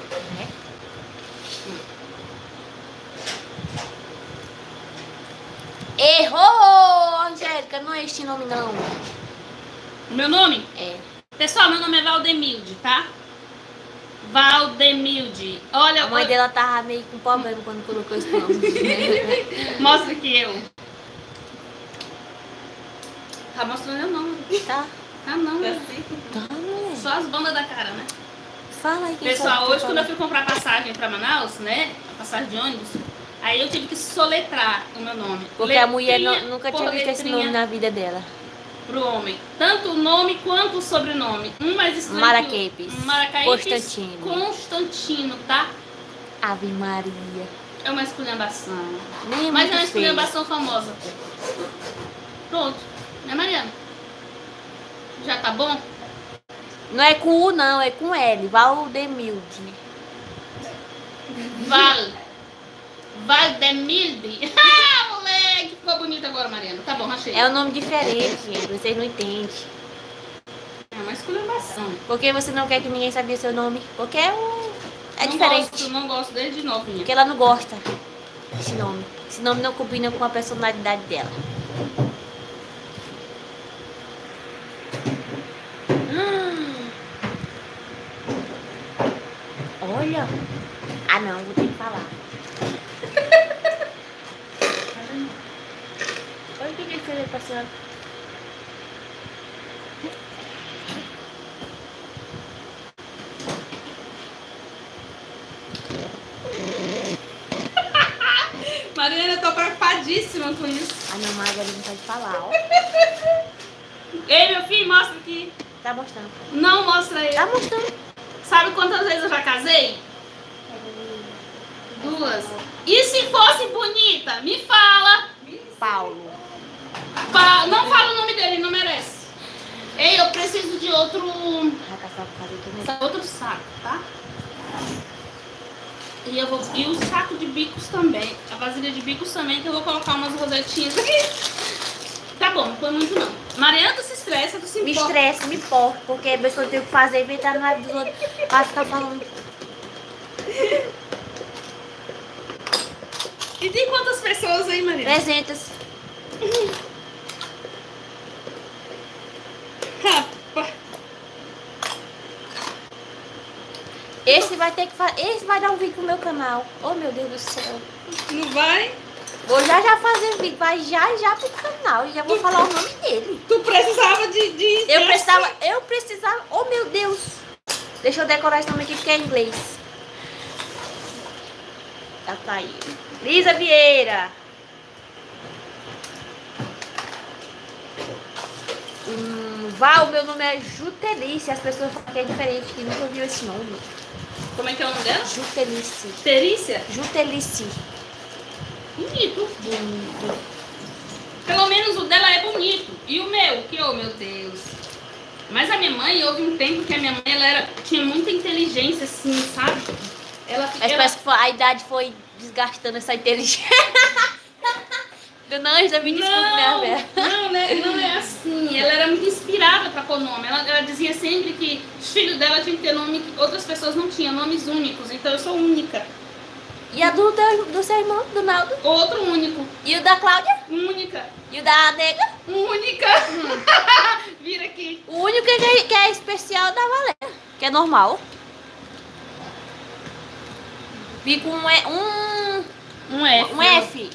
Errou, Angélica. Não é este nome, não. O meu nome? É. Pessoal, meu nome é Valdemilde, tá? Valdemilde. Olha, A mãe dela tava meio com problema quando colocou esse nome. mostra aqui eu. Tá mostrando meu nome. Tá? Ah, não. Tá, mulher. Só as bandas da cara, né? Fala aí. Pessoal, hoje quando eu fui comprar passagem pra Manaus, né? A passagem de ônibus, aí eu tive que soletrar o meu nome. Porque a mulher Letrinha nunca por tinha visto esse letrinha nome na vida dela. Pro homem. Tanto o nome quanto o sobrenome. Um mais estranho Maraquepes. que o Maracaípes. Constantino. Constantino, tá? Ave Maria. É uma esculhambação. Nem Mas é uma muito feio. esculhambação famosa. Pronto. Né, Mariana? Já tá bom? Não é com U, não. É com L. Valdemilde. Valdemilde. Ah, moleque! Ficou bonito agora, Mariana. Tá bom, achei. É um nome diferente, gente. Vocês não entendem. É uma esculhambação. Por que você não quer que ninguém sabia seu nome? Porque é Não diferente. Não gosto desde novinha. Porque ela não gosta desse nome. Esse nome não combina com a personalidade dela. Olha. Ah, não. Vou ter que falar. Olha o que ele fez pra senhora. Mariana, eu tô preocupadíssima com isso. Ah, não, Margarida não pode falar, ó. Ei, meu filho, mostra aqui. Tá mostrando. Não mostra ele. Tá mostrando. Sabe quantas vezes eu já casei? 2. E se fosse bonita? Me fala. Paulo. Não fala o nome dele, não merece. Ei, eu preciso de outro saco, tá? E o saco de bicos também. A vasilha de bicos também, que eu vou colocar umas rosetinhas aqui. Tá bom, não foi muito não. Mariana, tu se estressa, tu se Me importa. estressa, me importa. Porque a pessoa tem que fazer inventar no live dos outros. Pra ficar falando. E tem quantas pessoas aí, Mariana? 300. Rapaz. Esse vai ter que fazer. Esse vai dar um vídeo pro meu canal. Oh, meu Deus do céu. Não vai? Vou já fazer vídeo. Vai já pro canal. E já vou falar o nome dele. Tu precisava de Eu precisava. Oh, meu Deus. Deixa eu decorar esse nome aqui porque é em inglês. Tá aí. Lisa Vieira. Val, meu nome é Jutelice. As pessoas falam que é diferente, que nunca ouviu esse nome. Como é que é o nome dela? Jutelice. Terícia? Jutelice. Bonito. Bonito. Pelo menos o dela é bonito. E o meu? Que, oh meu Deus. Mas a minha mãe, houve um tempo que a minha mãe tinha muita inteligência, assim, sabe? Parece que a idade foi desgastando essa inteligência. Dona Ângela, me desculpe, minha velha. Não é assim. Ela era muito inspirada para pôr nome. Ela dizia sempre que os filhos dela tinham que ter nome que outras pessoas não tinham, nomes únicos. Então eu sou única. E a do seu irmão, do Naldo? Outro único. E o da Cláudia? Única. E o da Nega? Única. Vira aqui. O único que é especial da Valéria, que é normal. Vi com um F. Um F.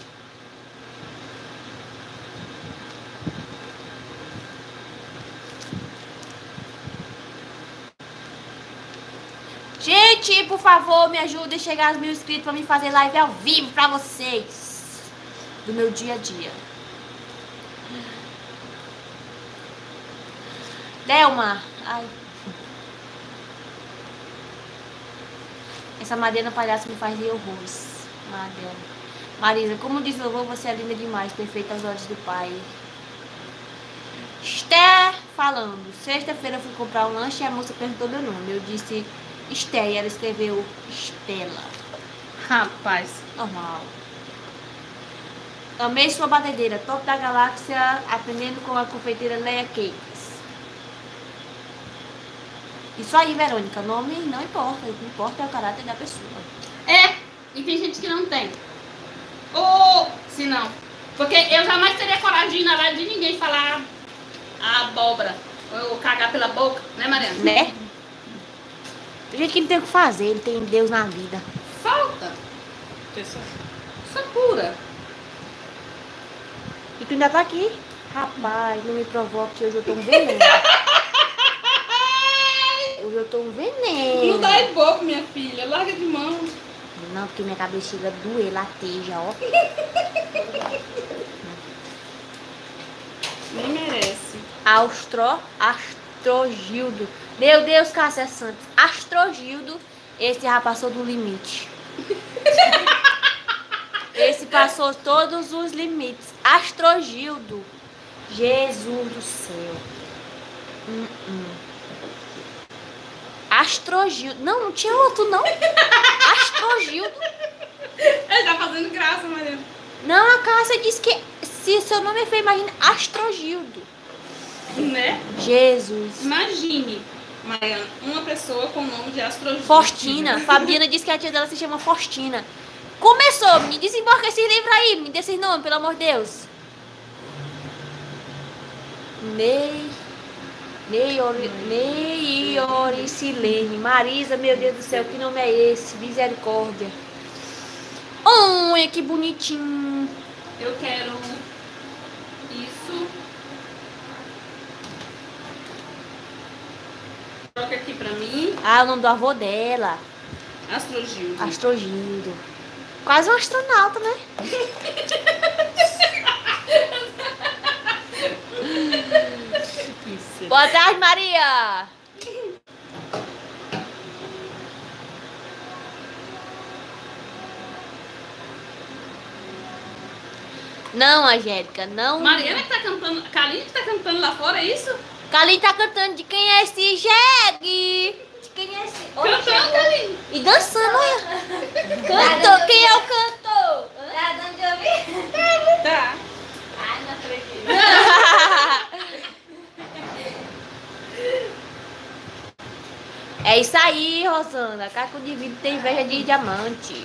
Gente, por favor, me ajudem a chegar aos 1000 inscritos pra me fazer live ao vivo pra vocês. Do meu dia a dia. Delma. Ai. Essa Mariana Palhaço me faz rir horrores. Marisa, como diz o avô, você é linda demais, perfeita aos olhos do pai. Esther falando. Sexta-feira eu fui comprar um lanche e a moça perguntou meu nome. Eu disse Esther e ela escreveu Estela. Rapaz. Normal. Amei sua batedeira. Top da galáxia, aprendendo com a confeiteira Leia Cakes. Isso aí, Verônica. Nome não importa. O que importa é o caráter da pessoa. É. E tem gente que não tem. Ou, se não. Porque eu jamais teria coragem de ir na live de ninguém falar a abóbora. Ou cagar pela boca, né, Mariana? Né? Tem gente que não tem o que fazer. Ele tem Deus na vida. Falta. Isso é pura. E tu ainda tá aqui? Rapaz, não me provoque. Hoje eu tô um veneno. Hoje eu tô um veneno. Não dá ibope, minha filha. Larga de mão. Não, porque minha cabeça chega a doer, lateja, ó. Nem merece. Astrogildo. Meu Deus, Cássia Santos. Astrogildo. Esse já passou do limite. Esse passou todos os limites. Astrogildo. Jesus do céu. Astrogildo. Não tinha outro, não. Astrogildo. Ele tá fazendo graça, Mariana. Não, a Cássia disse que se seu nome é feio, imagina Astrogildo. Né? Jesus. Imagine, Mariana, uma pessoa com o nome de Astrogildo. Faustina. Fabiana disse que a tia dela se chama Faustina. Começou, me desembarca esses livros aí, me dê esses nomes, pelo amor de Deus. Neyoricilene. Marisa, meu Deus do céu, que nome é esse? Misericórdia. Olha que bonitinho. Eu quero isso. Troca aqui pra mim. Ah, o nome do avô dela. Astrogildo. Astrogildo. Quase um astronauta, né? Isso. Boa tarde, Maria. Não, Angélica, não. Mariana que tá cantando. Kaline que tá cantando lá fora, é isso? Kaline tá cantando de quem é esse jegue? De quem é esse? Cantando, Kaline. E dançando, olha. Cantor, quem é o cantor? Tá dando de ouvir? Tá. Ai, não acredito. É isso aí, Rosana. Caco de vidro tem inveja de diamante.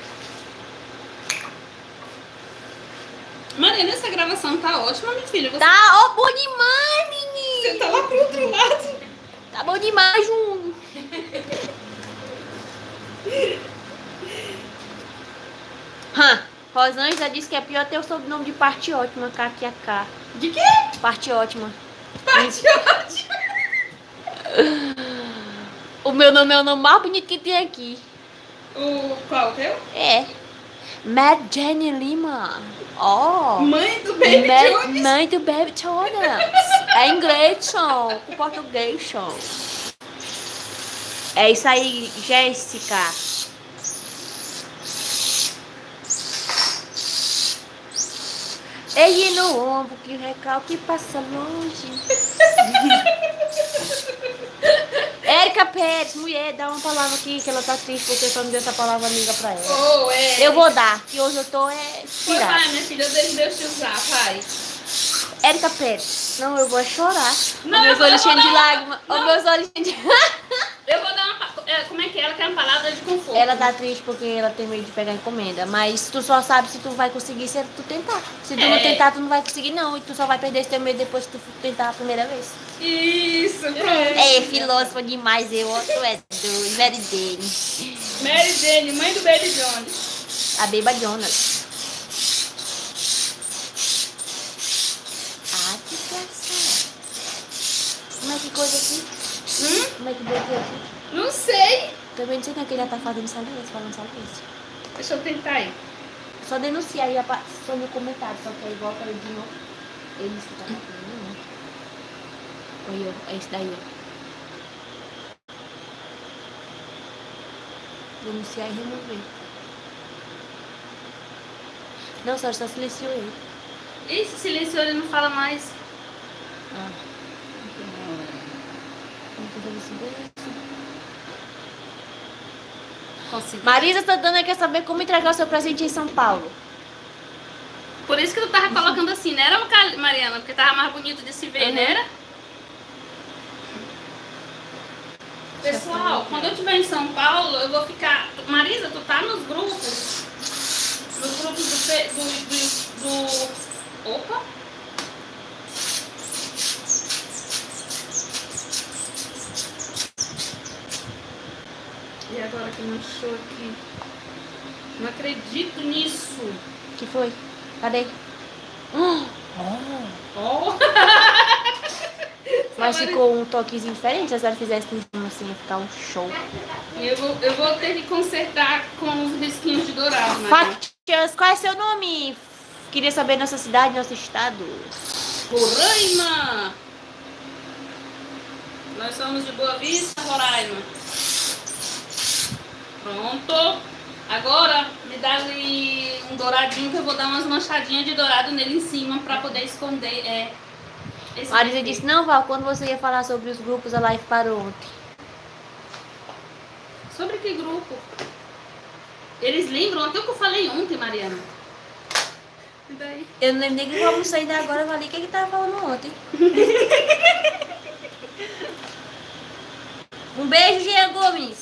Mariana, essa gravação tá ótima, minha filha. Você Tá, ó, bom demais, menino. tá lá pro outro lado. Tá bom demais, Júnior. Rosângela disse que é pior ter o sobrenome de parte ótima, KKK. De quê? Parte ótima. Parte ótima. O meu nome é o nome mais bonito que tem aqui. O qual? O teu? É. Mad Jenny Lima. Ó. Mãe do Baby Jones. Mãe do Baby Jonas. É inglês, com português. É isso aí, Jéssica. Ele no ombro, que recalque passa longe. Érica Pérez, mulher, dá uma palavra aqui, que ela tá triste porque eu não dei essa palavra amiga pra ela. Oh, é. Eu vou dar, que hoje eu tô Foi, tirada. vai, minha filha, eu deixo Deus te usar, vai. Érica Pérez, não, eu vou chorar. Não, Os meus eu olhos vou cheios de dar- lágrimas. Os não. meus olhos cheios de... Eu vou dar uma... Como é que é? Ela quer uma palavra de conforto. Ela tá triste porque ela tem medo de pegar encomenda. Mas tu só sabe se tu vai conseguir se tu tentar. Se tu não tentar, tu não vai conseguir não. E tu só vai perder esse teu medo depois que tu tentar a primeira vez. Isso, pronto. É, filósofa demais, tu é doido. Mary Jane. Mary Jane, mãe do Baby Jones. A Beba Jonas. Ah, que graça. Como é que coisa aqui? Como é que deu aqui? Não sei. Também não sei o que ele já tá fazendo salência, falando salência. Deixa eu tentar aí. Só denuncia aí só no comentário, só que aí volta aí de novo. Eles que tá fazendo, né? Olha, é esse daí, ó. Denunciar e remover. Não, só silenciou ele. Ih, se silenciou, ele não fala mais. Ah. Consegui. Marisa Santana quer saber como entregar o seu presente em São Paulo. Por isso que tu tava colocando assim, não era, Mariana? Porque tava mais bonito de se ver, Uhum. né? Era? Pessoal, quando eu estiver em São Paulo, eu vou ficar... Marisa, tu tá nos grupos? Nos grupos do... Opa! E agora que manchou aqui? Não acredito nisso! Que foi? Cadê? Oh! Mas ficou um toquezinho diferente. Se a senhora fizesse assim, ia ficar um show. Eu vou ter que consertar com os risquinhos de dourado, né? Fatias, qual é seu nome? Queria saber nossa cidade, nosso estado. Roraima! Nós somos de Boa Vista, Roraima. Pronto. Agora me dá ali um douradinho que eu vou dar umas manchadinhas de dourado nele em cima pra poder esconder. Esse Marisa defeito. disse, não, Val, quando você ia falar sobre os grupos, a live parou ontem. Sobre que grupo? Eles lembram até o que eu falei ontem, Mariana. E daí? Eu não lembro nem que eu almocei ainda agora, eu falei o que ele tava falando ontem. Um beijo, Jean Gomes.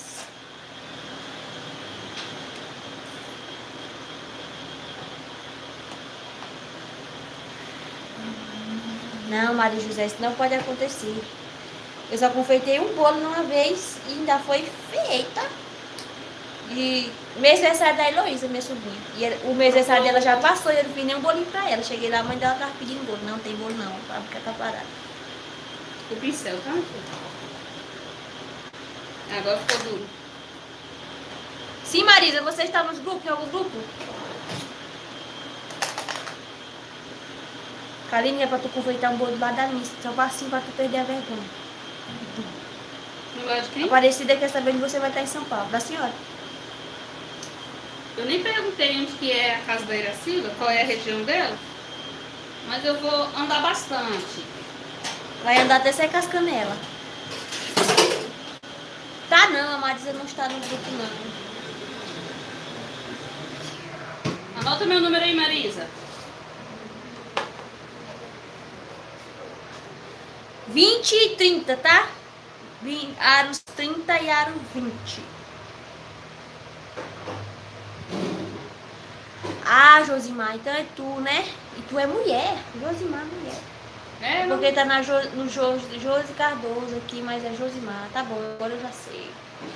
Não, Maria José, isso não pode acontecer. Eu só confeitei um bolo numa vez e ainda foi feita. E o mês aniversário da Heloísa, minha sobrinha. E o mês aniversário dela já passou e eu não fiz nem um bolinho pra ela. Cheguei lá, a mãe dela tava pedindo bolo. Não tem bolo não, a fábrica tá parada. O pincel, tá? Agora ficou duro. Sim, Marisa, você está nos grupos, em algum grupo? Kaline, é pra tu confeitar um bolo lá da missa. Só assim pra tu perder a vergonha. Não gosta de quem? Aparecida quer saber onde você vai estar em São Paulo. Da senhora. Eu nem perguntei onde que é a casa da Iracila, qual é a região dela. Mas eu vou andar bastante. Vai andar até secar as canelas. Tá não, a Marisa não está no grupo não. Anota meu número aí, Marisa. 20 e 30, tá? Aros 30 e aro 20. Ah, Josimar, então é tu, né? E tu é mulher. Josimar é mulher. É, não. Porque tá no Josi Cardoso aqui, mas é Josimar. Tá bom, agora eu já sei.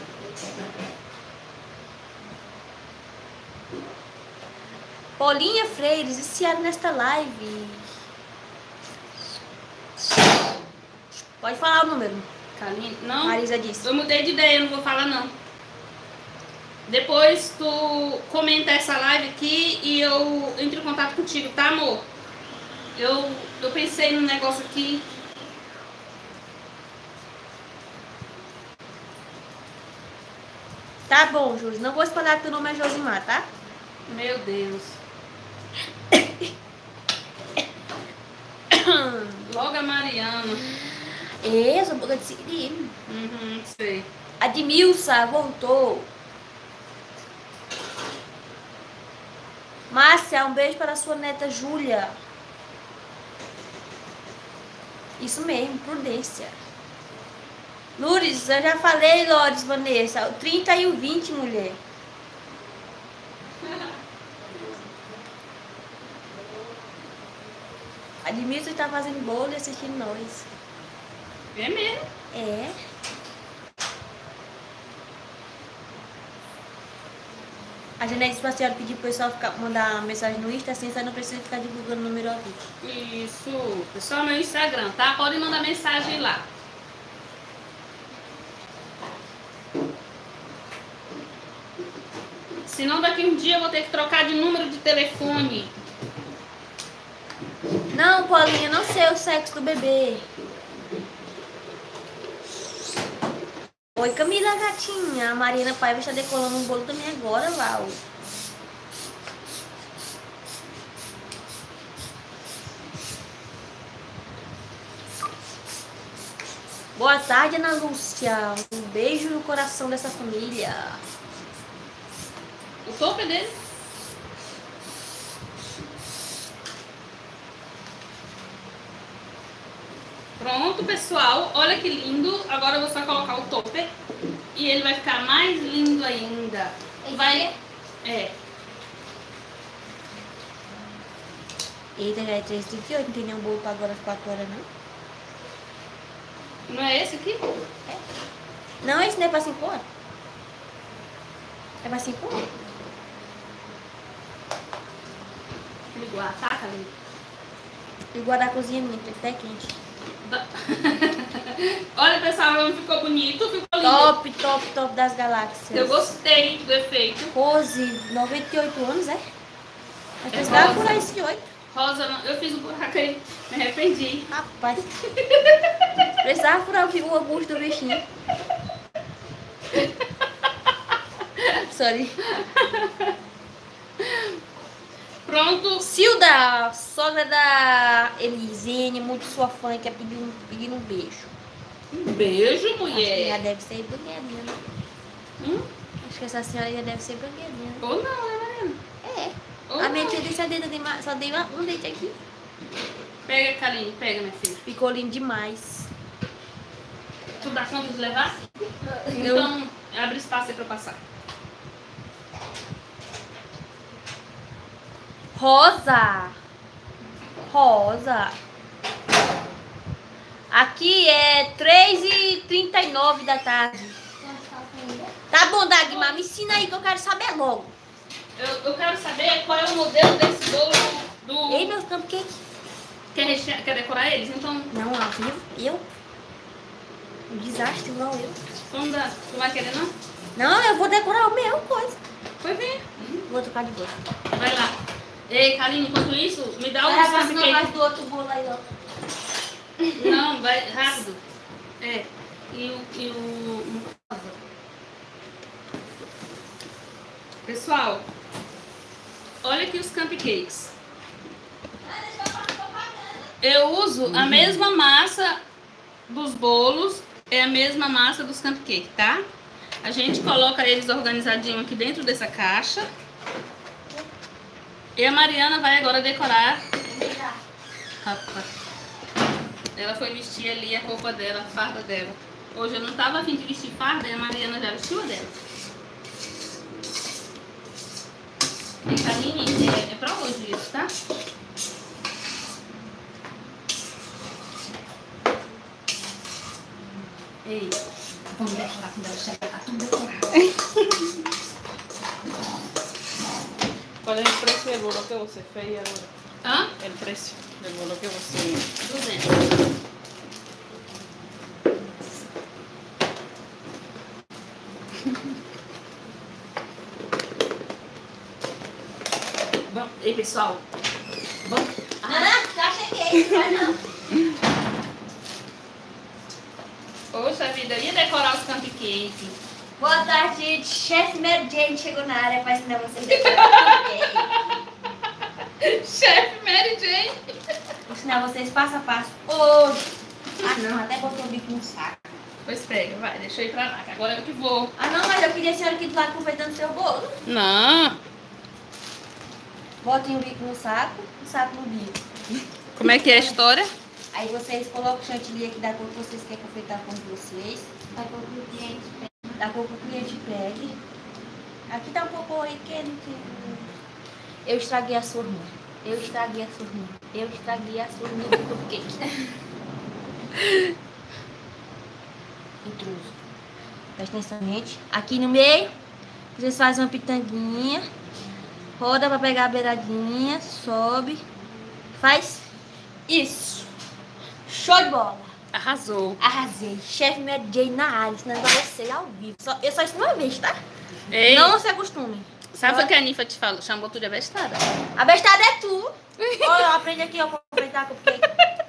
Paulinha Freires, iniciaram nesta live. Pode falar o número. Kaline? Não. Marisa disse. Eu mudei de ideia, eu não vou falar não. Depois tu comenta essa live aqui e eu entro em contato contigo, tá, amor? Eu pensei num negócio aqui. Tá bom, Josi. Não vou espalhar que teu nome é Josimar, tá? Meu Deus. Logo a Mariana. Eu sou boca de siri. Sei. A Edmilsa voltou. Márcia, um beijo para a sua neta Júlia. Isso mesmo, Prudência. Lourdes, eu já falei, Lourdes, Vanessa. O 30 e o 20, mulher. A Edmilson tá fazendo bolo e assistindo nós. É mesmo? É. A Janete disse pra senhora pedir pro pessoal mandar mensagem no Insta, assim você não precisa ficar divulgando o número ao vivo. Isso. Pessoal, meu Instagram, tá? Podem mandar mensagem lá. Senão daqui um dia eu vou ter que trocar de número de telefone. Não, Paulinha, não sei o sexo do bebê. Oi, Camila, gatinha. A Mariana Paiva está decolando um bolo também agora, Lau. Boa tarde, Ana Lúcia. Um beijo no coração dessa família. O topo é dele? Pronto, pessoal. Olha que lindo. Agora eu vou só colocar o topper. E ele vai ficar mais lindo ainda. Vai... É. Eita, já é 3h38, não tem nenhum bolo para agora às 4 horas, não? Não é esse aqui? É. Não, esse não é para 5 horas. É para 5 horas. Ligou a taca ali. Igual da cozinha minha, que até quente. Olha, pessoal, como ficou bonito. Ficou lindo. Top, top, top das galáxias. Eu gostei do efeito. Rose, 98 anos, é? Mas É precisava Rosa. furar esse 8. Rosa, eu fiz um buraco aí. Me arrependi. Rapaz. Precisava furar o abuso do bichinho. Sorry. Pronto. Silda, sogra da Elisene, muito sua fã, quer pedir um beijo. Um beijo, Acho que já mulher. deve ser banguedinha, né? Acho que essa senhora já deve ser banguedinha. Ou não, né, Mariana? É. Ou A minha não. tia desse dedo, só dei um dente aqui. Pega, Karine. Pega, minha filha. Ficou lindo demais. Tu dá conta de levar? Então, abre espaço aí pra eu passar. Rosa. Rosa. Aqui é 3h39 da tarde. Tá bom, Dagmar, me ensina aí que eu quero saber logo. Eu quero saber qual é o modelo desse bolo do... Ei, meus cupcakes. Quer decorar eles? Então, Não, ao vivo, eu. Um desastre igual eu. vamos dar. Tu vai querer, não? Não, eu vou decorar o meu coisa. Foi bem. Vou trocar de bolsa. Vai lá. Ei, Karine, enquanto isso, me dá um Vai cupcake. mais do outro bolo aí, ó. Não, vai rápido. É. E o rosa. Pessoal, olha aqui os cupcakes. Eu uso a mesma massa dos bolos, é a mesma massa dos cupcakes, tá? A gente coloca eles organizadinho aqui dentro dessa caixa. E a Mariana vai agora decorar. Rapaz. Ela foi vestir ali a roupa dela, a farda dela. Hoje eu não tava a fim de vestir farda e a Mariana já vestiu a dela. E Karine, é pra hoje isso, tá? Ei, vamos decorar quando ela chegar, tá tudo decorado. ¿Cuál es el precio del bolo que você fez agora? Hã? El precio del bolo que você... 200. Ei, pessoal. Vamos. Já cheguei, vai não. Poxa vida, eu ia decorar os cupcakes. Boa tarde, gente. Chefe Mary Jane chegou na área para ensinar vocês a decorar cupcake. Chefe Mary Jane. Vou ensinar vocês passo a passo hoje. Ah, não, até botei o bico no saco. Pois pega, vai, deixa eu ir pra lá, que agora eu que vou. Ah, não, mas eu queria a senhora aqui do lado confeitando seu bolo. Não. Botem o bico no saco, o saco no bico. Como é que é a história? Aí vocês colocam o chantilly aqui da cor que vocês querem confeitar com vocês. Vai com o cliente. Da cor que o cliente pegue. Aqui tá um pouco aí quente. Eu estraguei a sua irmã. Eu estraguei a sua irmã. Eu estraguei a sua irmã do cupcake. Intruso. Presta atenção, gente. Aqui no meio, vocês fazem uma pitanguinha. Roda pra pegar a beiradinha. Sobe. Faz isso. Show de bola. Arrasou. Arrasei. Chefe Mary Jane na área, ensinando pra você ao vivo. Eu só ensino uma vez, tá? Ei, Não se acostumem. sabe o que a Nifa te falou? Chamou tu de abestada. Abestada é tu. Olha, aprende aqui, ó, pra completar cupcake.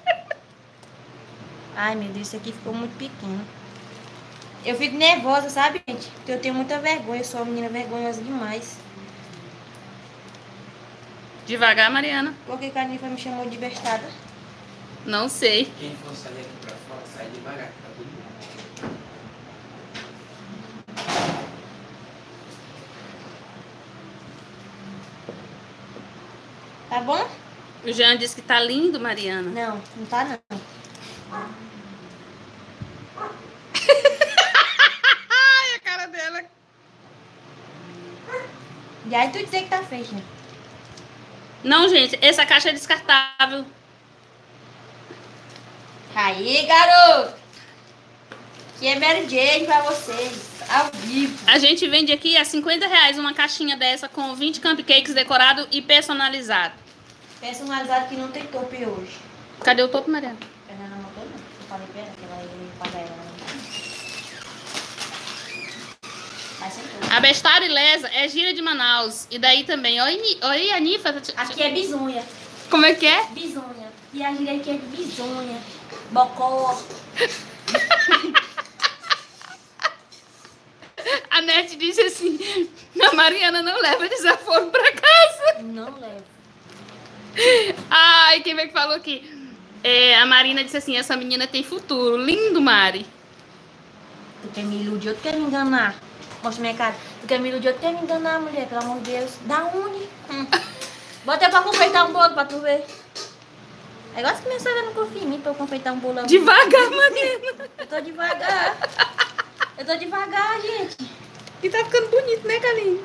Ai, meu Deus, isso aqui ficou muito pequeno. Eu fico nervosa, sabe, gente? Porque eu tenho muita vergonha. Eu sou uma menina vergonhosa demais. Devagar, Mariana. Por que a Nifa me chamou de bestada? Não sei. Quem for sair aqui pra fora, sai devagar, que tá tudo bom. Tá bom? O Jean disse que tá lindo, Mariana. Não, não tá não. Ai, a cara dela. E aí tu dizer que tá feio, né? Não, gente, essa caixa é descartável. Aí, garoto! Que é Mary Jane pra vocês, ao vivo. A gente vende aqui a R$50 uma caixinha dessa com 20 cupcakes decorado e personalizado. Personalizado que não tem topo hoje. Cadê o topo, Mariana? Ela não mandou, não. Eu falei pra ela que ela ia pagar ela. Mas sem topo. A Bestada Ilesa é gira de Manaus. E daí também. Oi, Anifa. Aqui é bisonha. Como é que é? Bisonha. E a gíria aqui é bisonha. Bocó. A Nete disse assim: a Mariana não leva desaforo pra casa. Não levo. Ai, quem foi que falou aqui? A Marina disse assim: essa menina tem futuro. Lindo, Mari. Tu quer me iludir ou tu quer me enganar? Mostra minha cara. Tu quer me iludir ou tu quer me enganar, mulher? Pelo amor de Deus. Da onde? Bota pra confeitar um bolo pra tu ver. Negócio que minha sogra não confia em mim pra eu confeitar um bolo. Devagar, Mariana. Eu tô devagar. Eu tô devagar, gente. E tá ficando bonito, né, Carlinhos?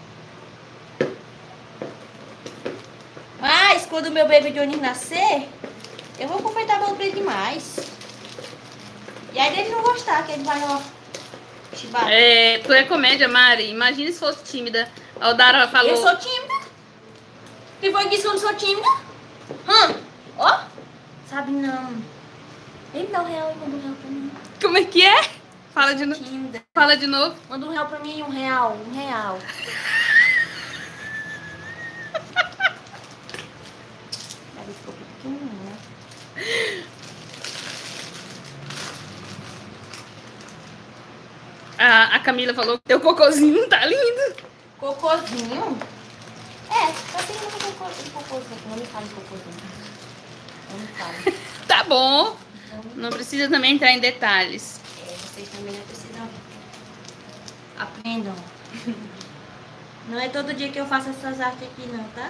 Mas quando o meu baby Johnny nascer, eu vou confeitar bolo pra ele demais. E aí ele não gostar, que ele vai, ó. Chibata. Tu é comédia, Mari. Imagina se fosse tímida. A Odara falou. Eu sou tímida. Quem foi que disse que eu não sou tímida? Ó. Sabe não. Ele me dá R$1 e manda R$1 pra mim. Como é que é? Fala de novo. Tímida. Fala de novo. Manda R$1 pra mim e R$1. R$1. Ele ficou pequenininho, né? A Camila falou que teu cocôzinho tá lindo. Cocôzinho? Tá tendo um cocôzinho. Não me fala de cocôzinho. Não me fala. Tá bom. Não precisa também entrar em detalhes. Vocês também não precisam. Aprendam. Não é todo dia que eu faço essas artes aqui não, tá?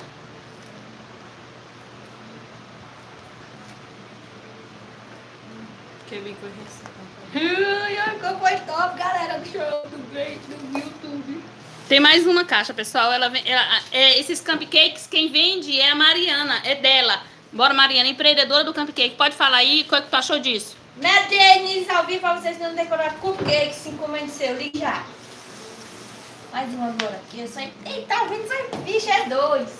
Kevin conhece. Foi top, galera do show do YouTube. Tem mais uma caixa, pessoal. Esses cupcakes, quem vende é a Mariana. É dela. Bora, Mariana, empreendedora do cupcake. Pode falar aí, o que tu achou disso? Denis, ao vivo pra vocês não decorar cupcake, 5 encomende seu, ligue já. Mais uma agora aqui, eu só... Eita, o vídeo sai, bicho, é 2.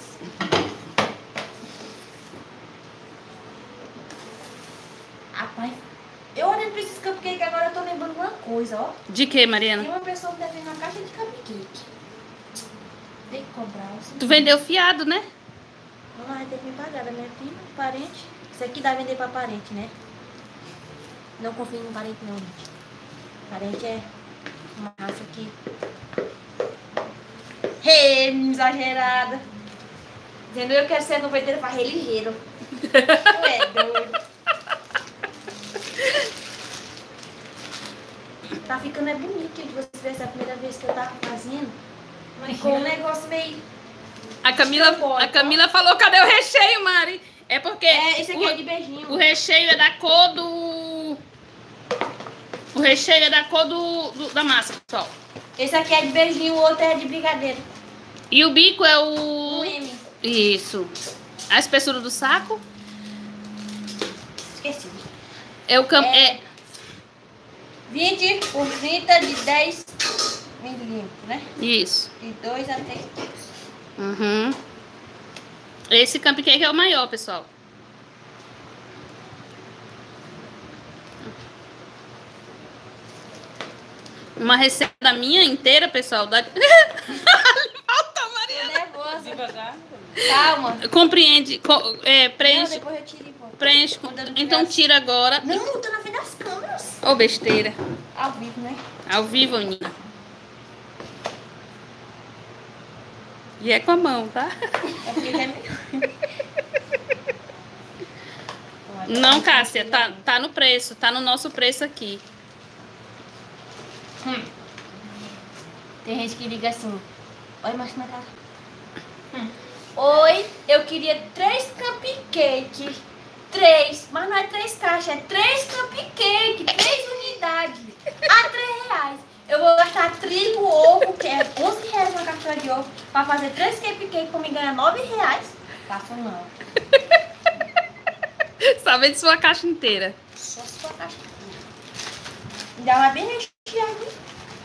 Rapaz, eu olhando pra esses cupcakes agora, eu tô lembrando uma coisa, ó. De que, Mariana? Tem uma pessoa que deve vender uma caixa de cupcake. Tem que comprar. Tu vendeu fiado, né? Ela vai ter que me pagar da minha prima, parente. Isso aqui dá a vender pra parente, né? Não confio em parente não, gente. Parente é uma raça que... exagerada. Dizendo eu quero ser confeiteira pra religieiro. Tu é doido. Tá ficando é bonito, gente. Você vê essa primeira vez que eu tava fazendo. Ficou um negócio meio... A Camila falou, cadê o recheio, Mari? É porque esse aqui é de beijinho. o recheio é da cor do... O recheio é da cor da massa, pessoal. Esse aqui é de beijinho, o outro é de brigadeiro. E o bico é o... Um M. Isso. A espessura do saco Esqueci. é o É 20 por 30 de 10 milímetros, né? Isso. De 2 a 3 quilos. Uhum. Esse cupcake é o maior, pessoal. Uma receita minha inteira, pessoal. Falta, Mariana. Tô nervosa. Devagar. Calma. Compreende. Não, Preenche. depois eu tiro e volto. Preenche. Quando eu não Então tirar- tira agora. Não, eu tô na frente das câmeras. Ô, besteira. Ao vivo, né? Ao vivo, Nina. E é com a mão, tá? É porque já é melhor. Não, Cássia, tá no preço. Tá no nosso preço aqui. Tem gente que liga assim. Oi, mas como é que tá? Oi, eu queria 3 cupcakes. 3, mas não é 3 caixas, é 3 cupcakes, 3 unidades. A R$3. Eu vou gastar trigo, ovo, que é R$11 uma caixa de ovo, pra fazer 3 cupcakes pra me ganhar R$9. Faço não. Só vende sua caixa inteira. Só se for caixa. Ainda vai bem recheado.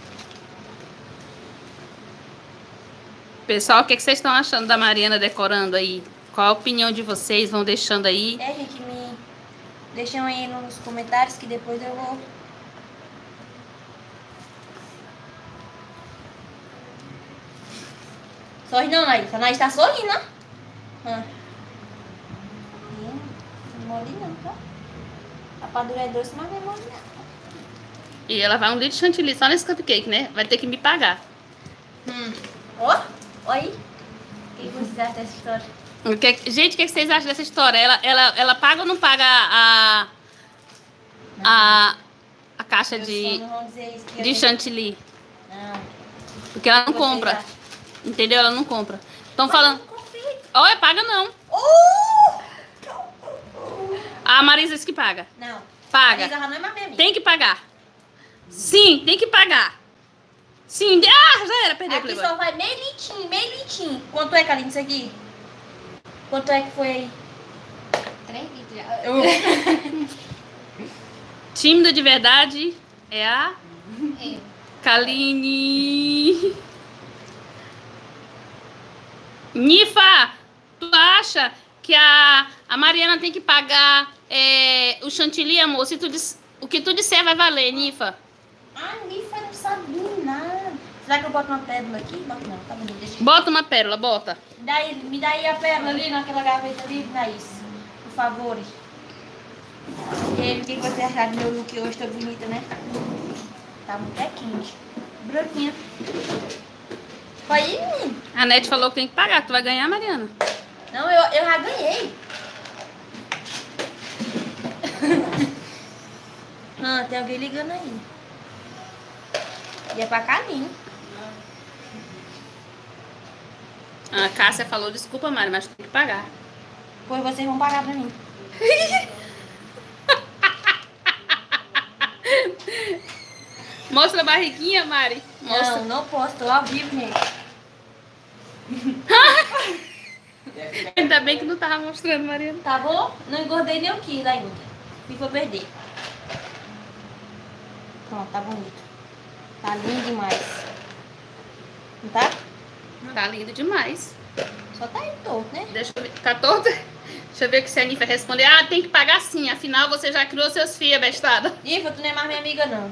Pessoal, o que vocês estão achando da Mariana decorando aí? Qual a opinião de vocês? Vão deixando aí. Gente, me deixam aí nos comentários que depois eu vou... Sorri não, Naís. A Naís tá sorrindo, né? Não mole não, tá? A padura é doce, mas não é mole não. E ela vai um litro de chantilly só nesse cupcake, né? Vai ter que me pagar. Ó, aí. O que vocês acham dessa história? Gente, o que vocês acham dessa história? Ela paga ou não paga a caixa Meus de fãs não vão dizer isso, que eu de tenho- chantilly? Não. Porque ela não Vocês compra. acham? Entendeu? Ela não compra. Estão falando... Olha, paga não. A Marisa disse que paga. Não. Paga. Marisa já não é mais minha amiga. Tem que pagar. Sim, tem que pagar. Sim. Ah, já era, perdeu o Aqui Playboy. só vai meio litinho. Quanto é, Karine, isso aqui? Quanto é que foi aí? 3 litros já. Tímida de verdade é a É. Kaline. Nifa, tu acha que a Mariana tem que pagar o chantilly, amor? Se tu o que tu disser vai valer, Nifa. Ah, Nifa não sabe nada. Será que eu boto uma pérola aqui? Boto não, tá bom, deixa. Bota uma pérola, bota. Me dá aí a pérola ali naquela gaveta ali, Naís. Por favor. E aí, o que você achar do meu look hoje? Tô bonita, né? Tá muito quente. Branquinha. Foi aí, menino? A Nete falou que tem que pagar, que tu vai ganhar, Mariana. Não, eu já ganhei. Tem alguém ligando aí. E é pra Karine. A Cássia falou, desculpa, Mari, mas tem que pagar. Pois vocês vão pagar pra mim. Mostra a barriguinha, Mari. Mostra. Não posso, tô ao vivo, gente. Ainda bem que não tava mostrando, Mariana. Tá bom? Não engordei nem um quilo ainda. E vou perder. Pronto, tá bonito. Tá lindo demais. Não tá? Tá lindo demais. Só tá aí torto, né? Deixa eu ver. Tá torta? Deixa eu ver o que se a Nifa responder. Ah, tem que pagar sim. Afinal, você já criou seus filhos, bestada. Iva, tu não é mais minha amiga, não.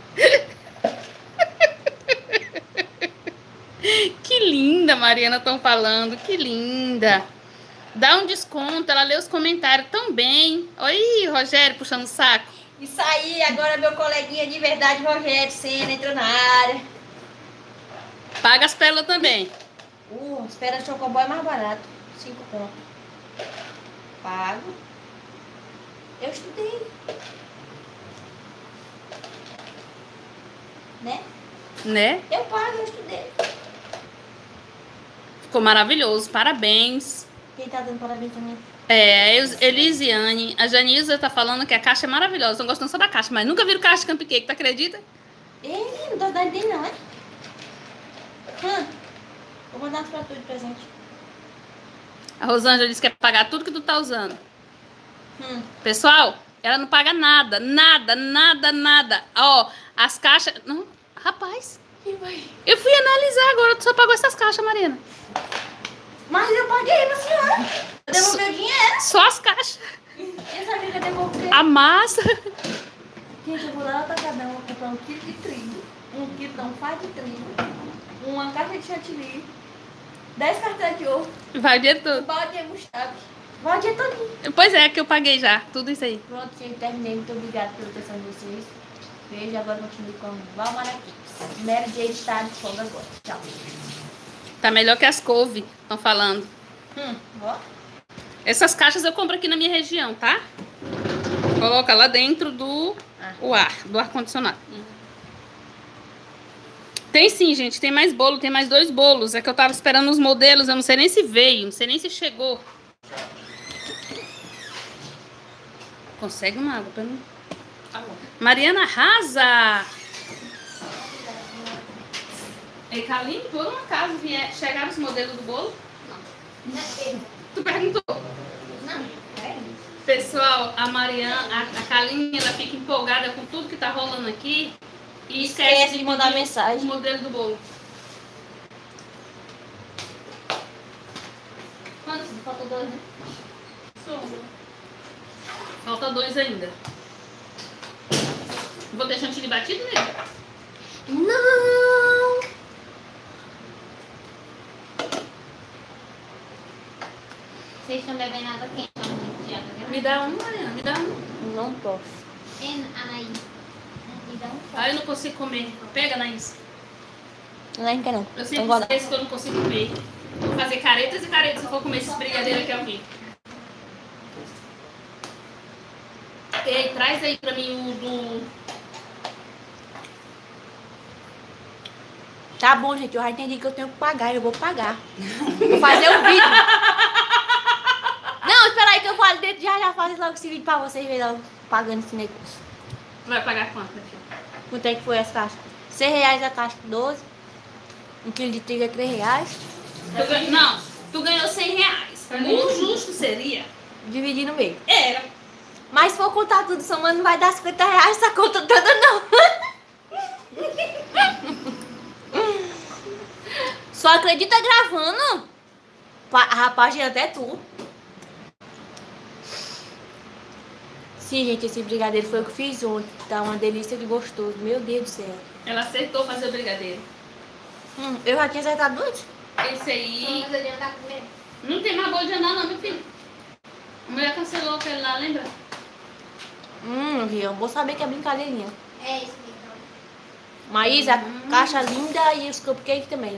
Que linda, Mariana, estão falando. Que linda. Dá um desconto, ela lê os comentários tão bem. Oi, Rogério, puxando o saco. Isso aí, agora meu coleguinha de verdade, Rogério Senna, entrou na área. Paga as pérolas também. Espera o Chocoboy mais barato. 5 conto. Pago. Eu estudei. Né? Eu pago, eu estudei. Ficou maravilhoso, parabéns. Quem tá dando parabéns também? É, Elisiane. A Janilza tá falando que a caixa é maravilhosa. Estão gostando só da caixa, mas nunca viram caixa de cupcake, tu acredita? Ei, não tô dando dele não, é? Vou mandar umas pra tu de presente. A Rosângela disse que quer pagar tudo que tu tá usando. Pessoal, ela não paga nada, nada. Ó, as caixas... Não, rapaz, eu fui analisar agora, tu só pagou essas caixas, Marina. Mas eu paguei pra senhora. Eu devolvi o dinheiro. Só as caixas. Eu sabia que eu devolvi. A massa. Gente, eu vou lá pra cada um comprar 1 quilo de trigo, 1 quilo, não, faz de trigo, uma caixa de chantilly, 10 cartelas de ovo, Vai o dinheiro um todo. balde de mostarda. Vai o dia todinho. Pois é, que eu paguei já, tudo isso aí. Pronto, gente, terminei. Muito obrigada pela atenção de vocês. Beijo, agora continuo com Valmara Kids. Mary Jane está de folga agora. Tchau. Tá melhor que as couve, estão falando. Ó. Essas caixas eu compro aqui na minha região, tá? Coloca lá dentro do ar-condicionado. Tem sim, gente, tem mais bolo, tem mais 2 bolos. É que eu tava esperando os modelos, eu não sei nem se veio, não sei nem se chegou. Consegue uma água pra mim? Mariana arrasa! Ei, Kaline, por um acaso chegaram os modelos do bolo? Não. Tu perguntou? Não. Pessoal, a Mariana, a Kaline, ela fica empolgada com tudo que tá rolando aqui e Esquece de mandar pedir mensagem. o modelo do bolo. Quantos? Falta 2, né? Falta 2 ainda. Vou ter chantilly batido nele? Não! Vocês estão bebendo água quente? Me dá um, Mariana, me dá um. Não posso. Anaís. Me dá um copo. Ah, eu não consigo comer. Pega, Naís. Não é não. Eu sempre esqueço que eu não consigo comer. Vou fazer caretas e caretas se eu for comer esses brigadeiros aqui ao vivo. Ei, traz aí pra mim o do... Tá bom, gente. Eu já entendi que eu tenho que pagar. Eu vou pagar. Vou fazer um vídeo. Não, espera aí que eu falo dentro. Já faço logo esse vídeo pra vocês verem logo pagando esse negócio. Vai pagar quanto aqui? Quanto é que foi essa caixa? R$6 a caixa, 12. 1 quilo de trigo é R$3. Não, tu ganhou R$100. O justo seria... Dividir no meio. Era. Mas se for contar tudo somando, não vai dar R$50 essa conta toda, não. Só acredita gravando. Rapaz, até tu. Sim, gente, esse brigadeiro foi o que eu fiz ontem. Tá uma delícia de gostoso. Meu Deus do céu. Ela acertou fazer o brigadeiro. Eu já tinha acertado dois. Esse aí... Vamos adiantar comer. Não tem mais bolo de andar não, meu filho. A mulher cancelou aquele lá, lembra? Eu vou saber que é brincadeirinha. É isso mesmo. Maísa, caixa linda e os cupcakes também.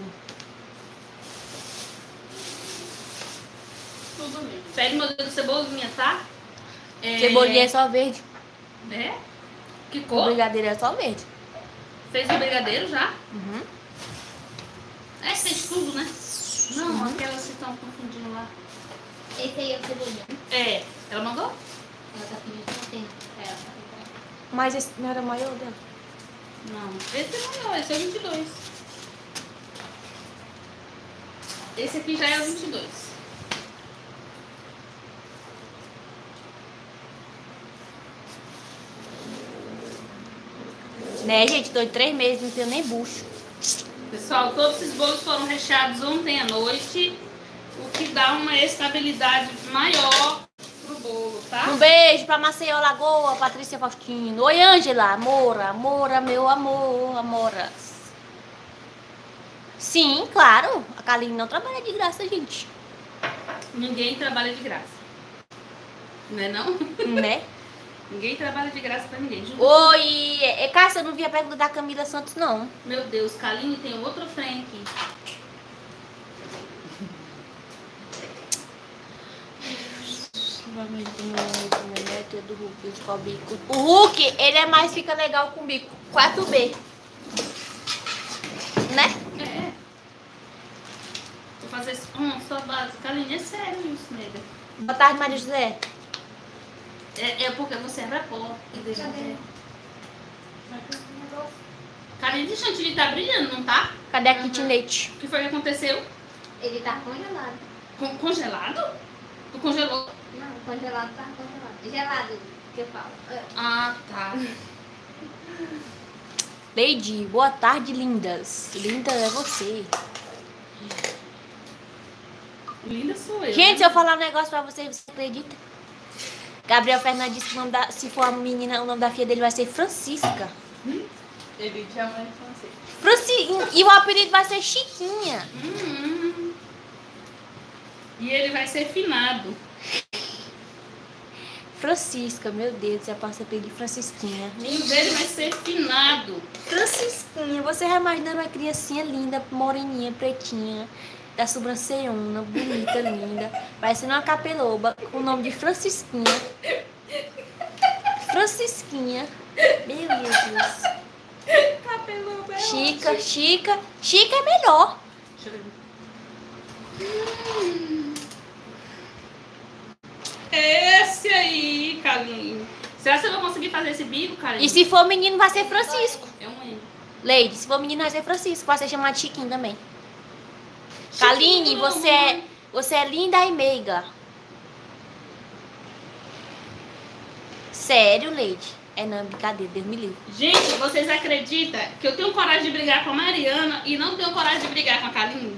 Tudo bem. Pega o modelo de cebolinha, tá? Cebolinha é só verde. É? Que O cor? brigadeiro é só verde. Fez o brigadeiro já? Uhum. É, fez tudo, né? Não, aquelas que estão confundindo lá. Esse aí é o cebolinha. É. Ela mandou? Ela tá pedindo que não tem. Ela tá pedindo. Mas esse não era maior dela. Não. Esse é maior, esse é o 22. Esse aqui já é o 22. Né, gente? Tô de 3 meses, não tenho nem bucho. Pessoal, todos esses bolos foram recheados ontem à noite, o que dá uma estabilidade maior pro bolo, tá? Um beijo pra Maceió, Lagoa, Patrícia Faustino. Oi, Ângela. Amora, Amora, meu amor, Amoras. Sim, claro. A Kaline não trabalha de graça, gente. Ninguém trabalha de graça. Não é não? Né? Ninguém trabalha de graça pra ninguém. Oi, Cássia, eu não vi a pergunta da Camila Santos, não. Meu Deus, Kaline tem outro trem aqui. O Hulk, ele é mais, fica legal com o bico 4B. Né? É. Vou fazer isso. Sua base. Kaline, é sério isso, nega. Boa tarde, Maria José. É porque você é pó. Cadê? Kaline, esse chantilly tá brilhando, não tá? Cadê a kitnet? O que foi que aconteceu? Ele tá congelado. Congelado? Tu congelou? Não, congelado tá congelado. Gelado, que eu falo. Ah, tá. Lady, boa tarde, lindas. Linda é você. Linda sou eu. Gente, se eu falar um negócio pra vocês, você acredita? Gabriel Fernandes disse que o nome se for a menina, o nome da filha dele vai ser Francisca. Ele te ama em francês. E o apelido vai ser Chiquinha. E ele vai ser finado. Francisca, meu Deus, já passa apelido de Francisquinha. O dele vai ser finado. Francisquinha, você vai imaginando uma criancinha linda, moreninha, pretinha, da sobrancelhona, bonita, linda, parecendo uma capeloba, com o nome de Francisquinha. Francisquinha. Meu Deus. Capeloba. Chica, Chica. Chica é melhor. Deixa eu ver. Esse aí, Kaline. Será que eu vou conseguir fazer esse bico, Kaline? E se for menino, vai ser Francisco. É um M. Lady, se for menino, vai ser Francisco. Vai ser chamado de Chiquinho também. Kaline, você é linda e meiga. Sério, Lady? É não, brincadeira, Deus me livre. Gente, vocês acreditam que eu tenho coragem de brigar com a Mariana e não tenho coragem de brigar com a Kaline?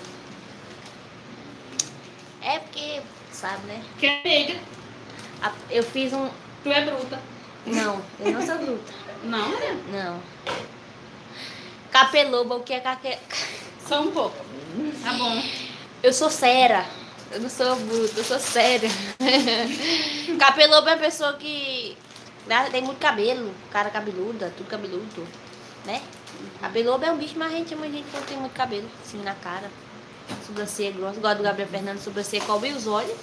É porque, sabe, né? Que é nega. Eu fiz um... Tu é bruta. Não, eu não sou bruta. Não, Mariana? Não. Capeloba, o que é Só um pouco. Tá bom. Eu sou séria. Eu não sou bruta, eu sou séria. Capeloba é uma pessoa que tem muito cabelo. Cara cabeluda, tudo cabeludo. Né? Capeloba é um bicho, mas a gente chama gente que não tem muito cabelo. Assim, na cara. Sobrancelha grossa. Igual a do Gabriel Fernandes, sobrancelha cobre os olhos.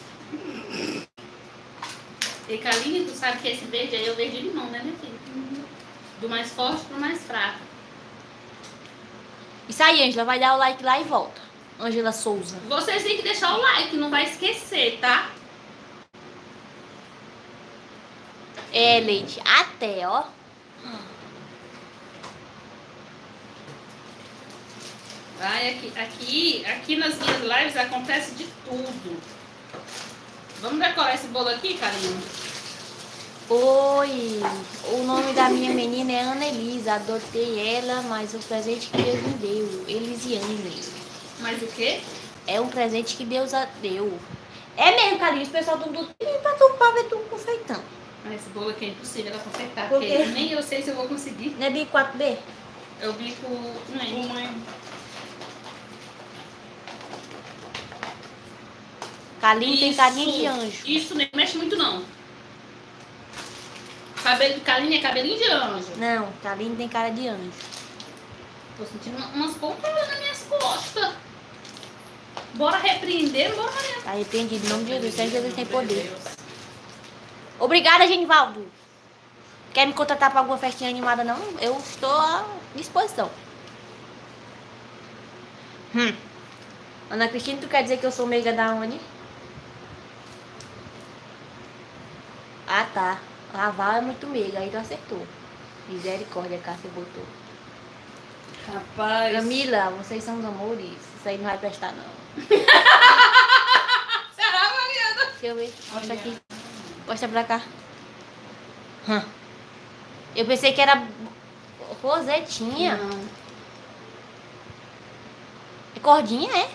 E Kaline, tu sabe que esse verde aí é o verde limão, né, minha filha? Do mais forte pro mais fraco. Isso aí, Ângela, vai dar o like lá e volta. Ângela Souza. Vocês têm que deixar o like, não vai esquecer, tá? É, Leite, até, ó. Ai, aqui nas minhas lives acontece de tudo. Vamos decorar esse bolo aqui, Kaline? Oi, o nome da minha menina é Ana Elisa. Adotei ela, mas o presente que Deus me deu. Elisiane. Mas o quê? É um presente que Deus deu. É mesmo, Kaline, o pessoal do pra tu pra ver tu confeitando. Mas esse bolo aqui é impossível ela confeitar, Por porque quê? nem eu sei se eu vou conseguir. Não é bico 4B? Eu bico um M. Kaline tem carinha de anjo. Isso nem mexe muito, não. Cabelo de Kaline é cabelinho de anjo. Não, Kaline tem cara de anjo. Tô sentindo umas pontas nas minhas costas. Bora repreender, bora, Mariana. Tá arrependido, em nome de Jesus. Sempre Jesus tem poder. Obrigada, Genivaldo. Quer me contratar pra alguma festinha animada, não? Eu estou à disposição. Ana Cristina, tu quer dizer que eu sou meiga da onde? Ah, tá. A Val é muito meiga, aí tu acertou. Misericórdia, Cássia botou. Rapaz. Camila, vocês são os amores. Isso aí não vai prestar, não. Será, Mariana? Deixa eu ver. Mostra aqui. Mostra pra cá. Eu pensei que era rosetinha. Não. É cordinha, é?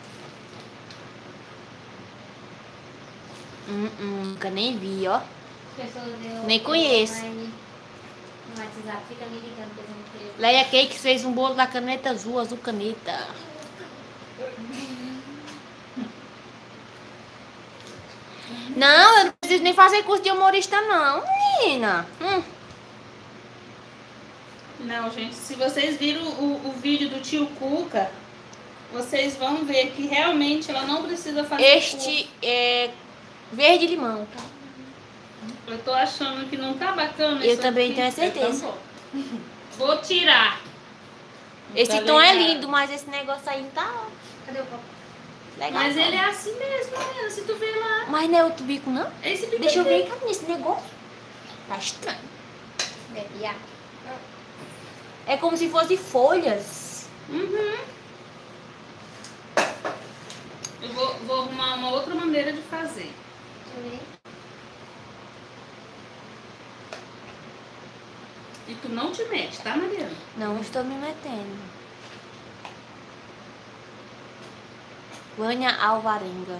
Nunca nem vi, ó. Nem conheço. No WhatsApp, fica me ligando, dizendo que eu... Leia Cakes fez um bolo da caneta azul, azul caneta. Não, eu não preciso nem fazer curso de humorista, não, menina. Não, gente, se vocês viram o vídeo do tio Cuca, vocês vão ver que realmente ela não precisa fazer Este é verde limão. curso. Eu tô achando que não tá bacana Eu isso também aqui. tenho certeza. Vou tirar. Esse Tá tom é legal. lindo, mas esse negócio aí não tá Cadê o copo? legal. Mas não. ele é assim mesmo, né? Se tu ver lá. Mas não é outro bico, não? Esse bico Deixa eu aqui. ver, cadê esse negócio? Tá estranho. Bebe água. É como se fosse folhas. Uhum. Eu vou arrumar uma outra maneira de fazer. Deixa eu ver. E tu não te mete, tá, Mariana? Não estou me metendo. Vânia Alvarenga.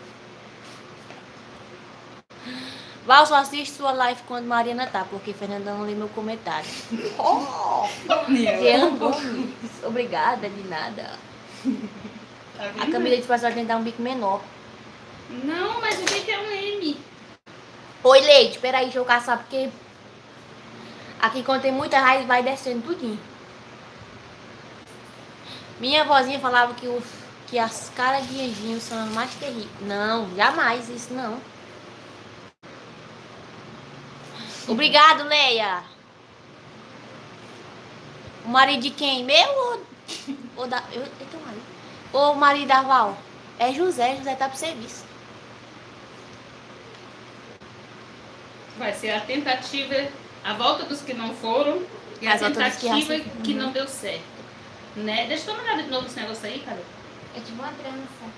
Val, só assiste sua live quando Mariana tá, porque Fernanda não lê meu comentário. Oh! Jean Gomes. Obrigada, de nada. Tá A vendo? Camila disse pra senhora tentar um bico menor. Não, mas o que é um M? Oi, Leite, peraí, deixa eu caçar, porque aqui quando tem muita raiz vai descendo tudinho. Minha vozinha falava que as caras de anjinho são as mais terríveis. Não, jamais isso não. Obrigado, Leia. O marido de quem? Meu ou da... Eu tenho marido. Ou o marido da Val? É José tá pro serviço. Vai ser a tentativa, a volta dos que não foram e a As voltas dos que tentativa já se- que não deu certo. Né? Deixa eu dar uma olhada de novo esse negócio aí, cara. É tipo uma trança.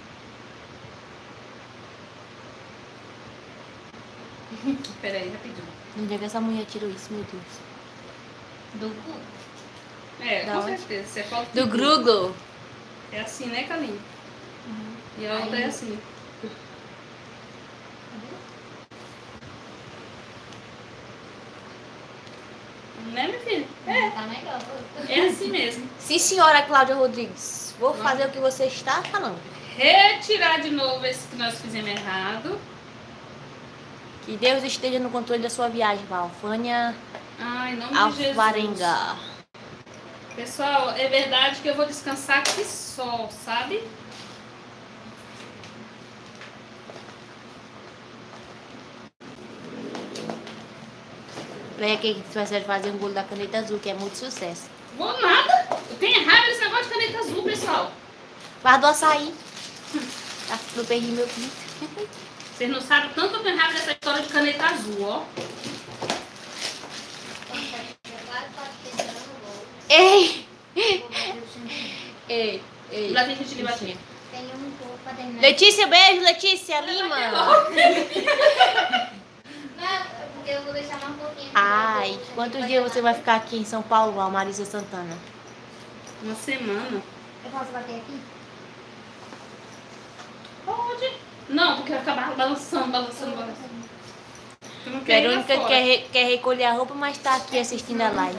Pera aí, rapidinho. Onde é que essa mulher tirou isso, meu Deus? Do cu? É, Da com onde? certeza. Você fala Do Google. É assim, né, Kaline? E a outra é assim. Né, minha filha? Tá melhor. É assim mesmo. Sim, senhora Cláudia Rodrigues. Vou fazer o que você está falando. Retirar de novo esse que nós fizemos errado. Que Deus esteja no controle da sua viagem, Val. Vânia Ai, em nome de Jesus. Alvarenga. Pessoal, é verdade que eu vou descansar aqui só, sabe? Leia que você vai fazer um bolo da caneta azul, que é muito sucesso. Vou nada. Eu tenho raiva desse negócio de caneta azul, pessoal. Guarda do açaí. Tá, eu perdi meu pinto. Vocês não sabem o tanto que eu tenho raiva dessa história de caneta azul, ó. Ei! Ei, ei. Lá tem gente de baixinha. Tem um pouco pra terminar. Letícia, beijo, Letícia Lima. Não, é porque eu vou deixar mais um pouquinho. Ai, quantos dias você vai ficar aqui em São Paulo, Val, Marisa Santana? Uma semana. Eu posso bater aqui? Pode. Não, porque eu acabar balançando. Eu não quero ir lá Verônica fora. quer recolher a roupa, mas tá aqui assistindo a live.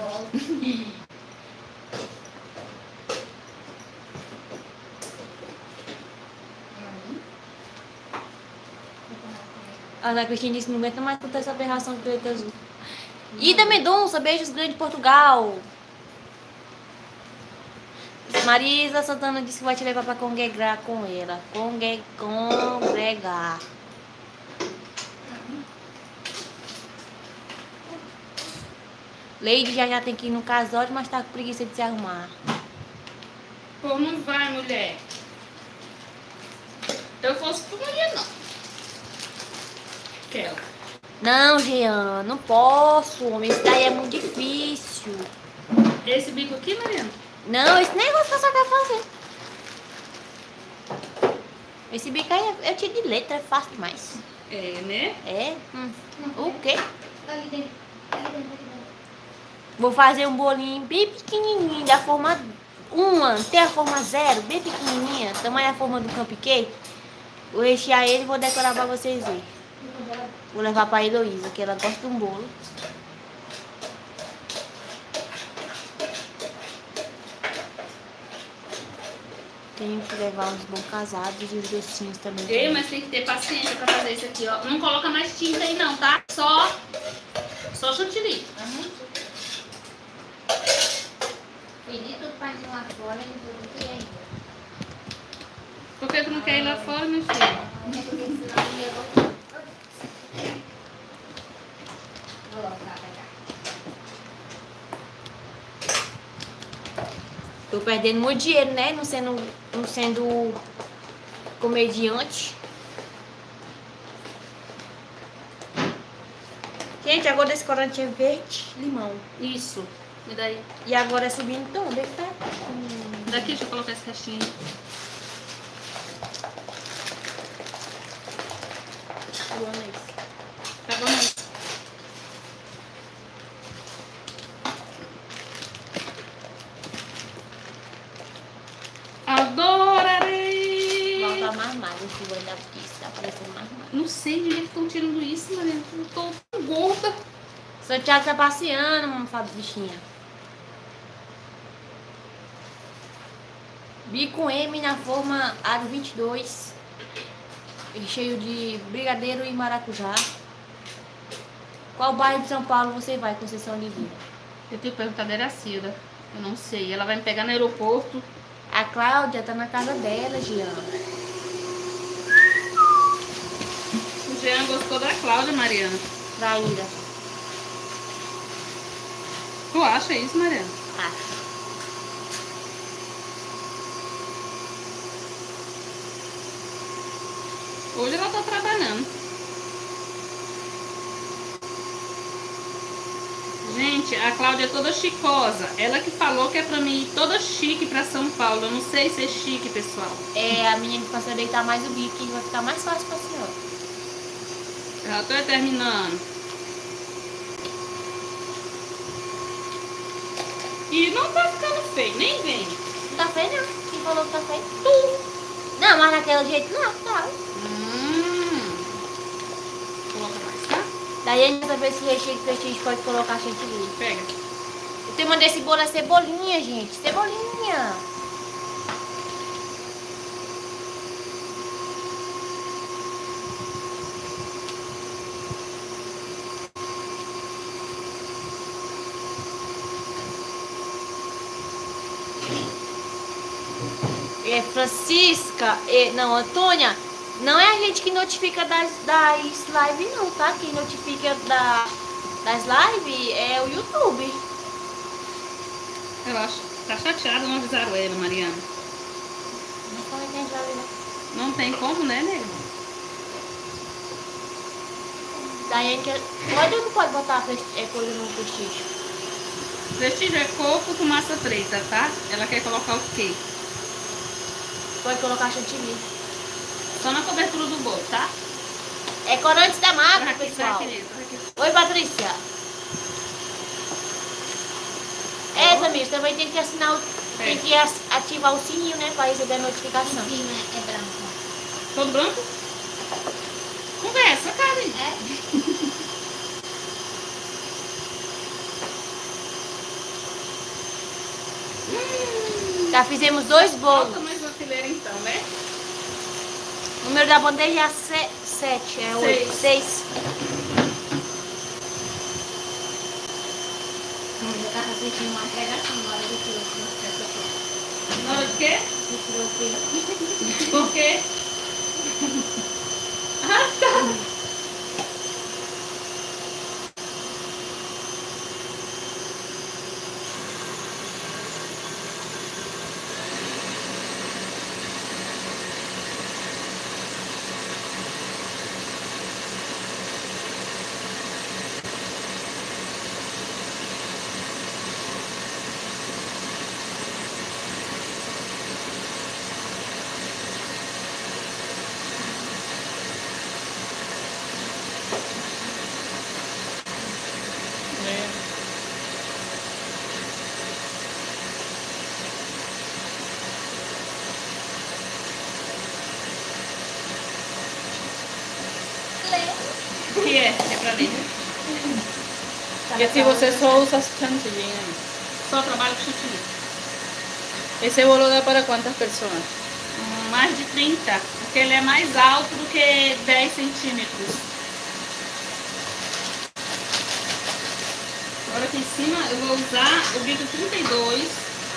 A Ana Cristina disse que não aguenta mais contar essa aberração de caneta azul. Ida Mendonça, beijos grande de Portugal. Marisa Santana disse que vai te levar pra congregar com ela. Congregar. Leide já tem que ir no casório, mas tá com preguiça de se arrumar. Pô, não vai, mulher. Eu fosse tu, não ia, não. Quero. Não, Jean, não posso, homem. Isso daí é muito difícil. Esse bico aqui, Mariana? Não, esse negócio que eu só quero fazer. Esse bico aí eu tiro de letra, é fácil demais. É, né? É? O quê? Ali dentro. Ali dentro, ali dentro. Vou fazer um bolinho bem pequenininho, da forma 1, tem a forma 0, bem pequenininha, tamanho da forma do cupcake. Vou rechear ele e vou decorar pra vocês verem. Vou levar pra Heloísa, que ela gosta de um bolo. Tenho que levar os bons casados e os docinhos também. Ei, mas tem que ter paciência pra fazer isso aqui, ó. Não coloca mais tinta aí não, tá? Só chantilly. Pedi tudo pra ir lá fora e tudo que é. Por que tu não quer ir lá fora, meu filho? Porque senão eu levou. Vou lá pegar. Tô perdendo muito dinheiro, né? Não sendo comediante. Gente, agora esse corante é verde, limão. Isso. E daí? E agora é subindo tom, onde é que tá? Daqui, deixa eu colocar esse restinho aí. Tá bom, é isso. Tá bom, né? Adorarei! Volta mais mais, esse olho da pista, tá parecendo mais mais. Não sei de onde estão tirando isso, Mariana. Eu tô tão gorda. Santiago tá passeando, mamãe, fala bichinha. Bico M na forma aro 22. Cheio de brigadeiro e maracujá. Qual bairro de São Paulo você vai, Conceição Oliveira? Eu tenho que perguntar da Iracilda. Eu não sei. Ela vai me pegar no aeroporto. A Cláudia tá na casa dela, Jean. O Jean gostou da Cláudia, Mariana. Traíra. Tu acha isso, Mariana? Acho. Hoje ela tá trabalhando. Gente, a Cláudia é toda chicosa. Ela que falou que é pra mim ir toda chique pra São Paulo. Eu não sei ser chique, pessoal. É, a minha passou a deitar mais o bico e vai ficar mais fácil pra senhora. Já tô terminando. E não tá ficando feio, nem vem. Não tá feio não. Quem falou que tá feio? Tu. Não, mas naquele jeito não, tá. Coloca mais, tá? Daí a gente vai ver esse recheio que a gente pode colocar chantilly. Pega. O tema desse bolo é cebolinha, gente. Cebolinha. É, Francisca, não, Antônia, não é a gente que notifica das lives não, tá? Quem notifica das lives é o YouTube. Eu acho. Tá chateada, não avisaram ela, Mariana. Mas como é que a gente vai ver, né? Não tem como, né, nego? Daí a gente pode ou não pode botar coisa no prestígio? Prestígio é coco com massa preta, tá? Ela quer colocar o quê? Pode colocar chantilly. Só na cobertura do bolo, tá? É corante da marca, Aqui, pessoal. aqui. Oi, Patrícia. Samir, também tem que assinar, tem que ativar o sininho, né? Pra receber a notificação. Sim, né? É branco. Todo branco? Conversa, Karen. Já fizemos 2 bolos. Bota mais uma fileira então, né? O número da bandeja é 7, é 8, 6. Eu tava sentindo uma pregação na hora do filho. Na hora de quê? Do filho. Por quê? Ah, tá. O que é? É pra ler. Que si você só usa chantilly, né? Só trabalho com chantilly. Ese bolo da para cuántas personas? mais de 30, porque ele é mais alto do que 10 centímetros. Agora aqui em cima eu vou usar o bico 32.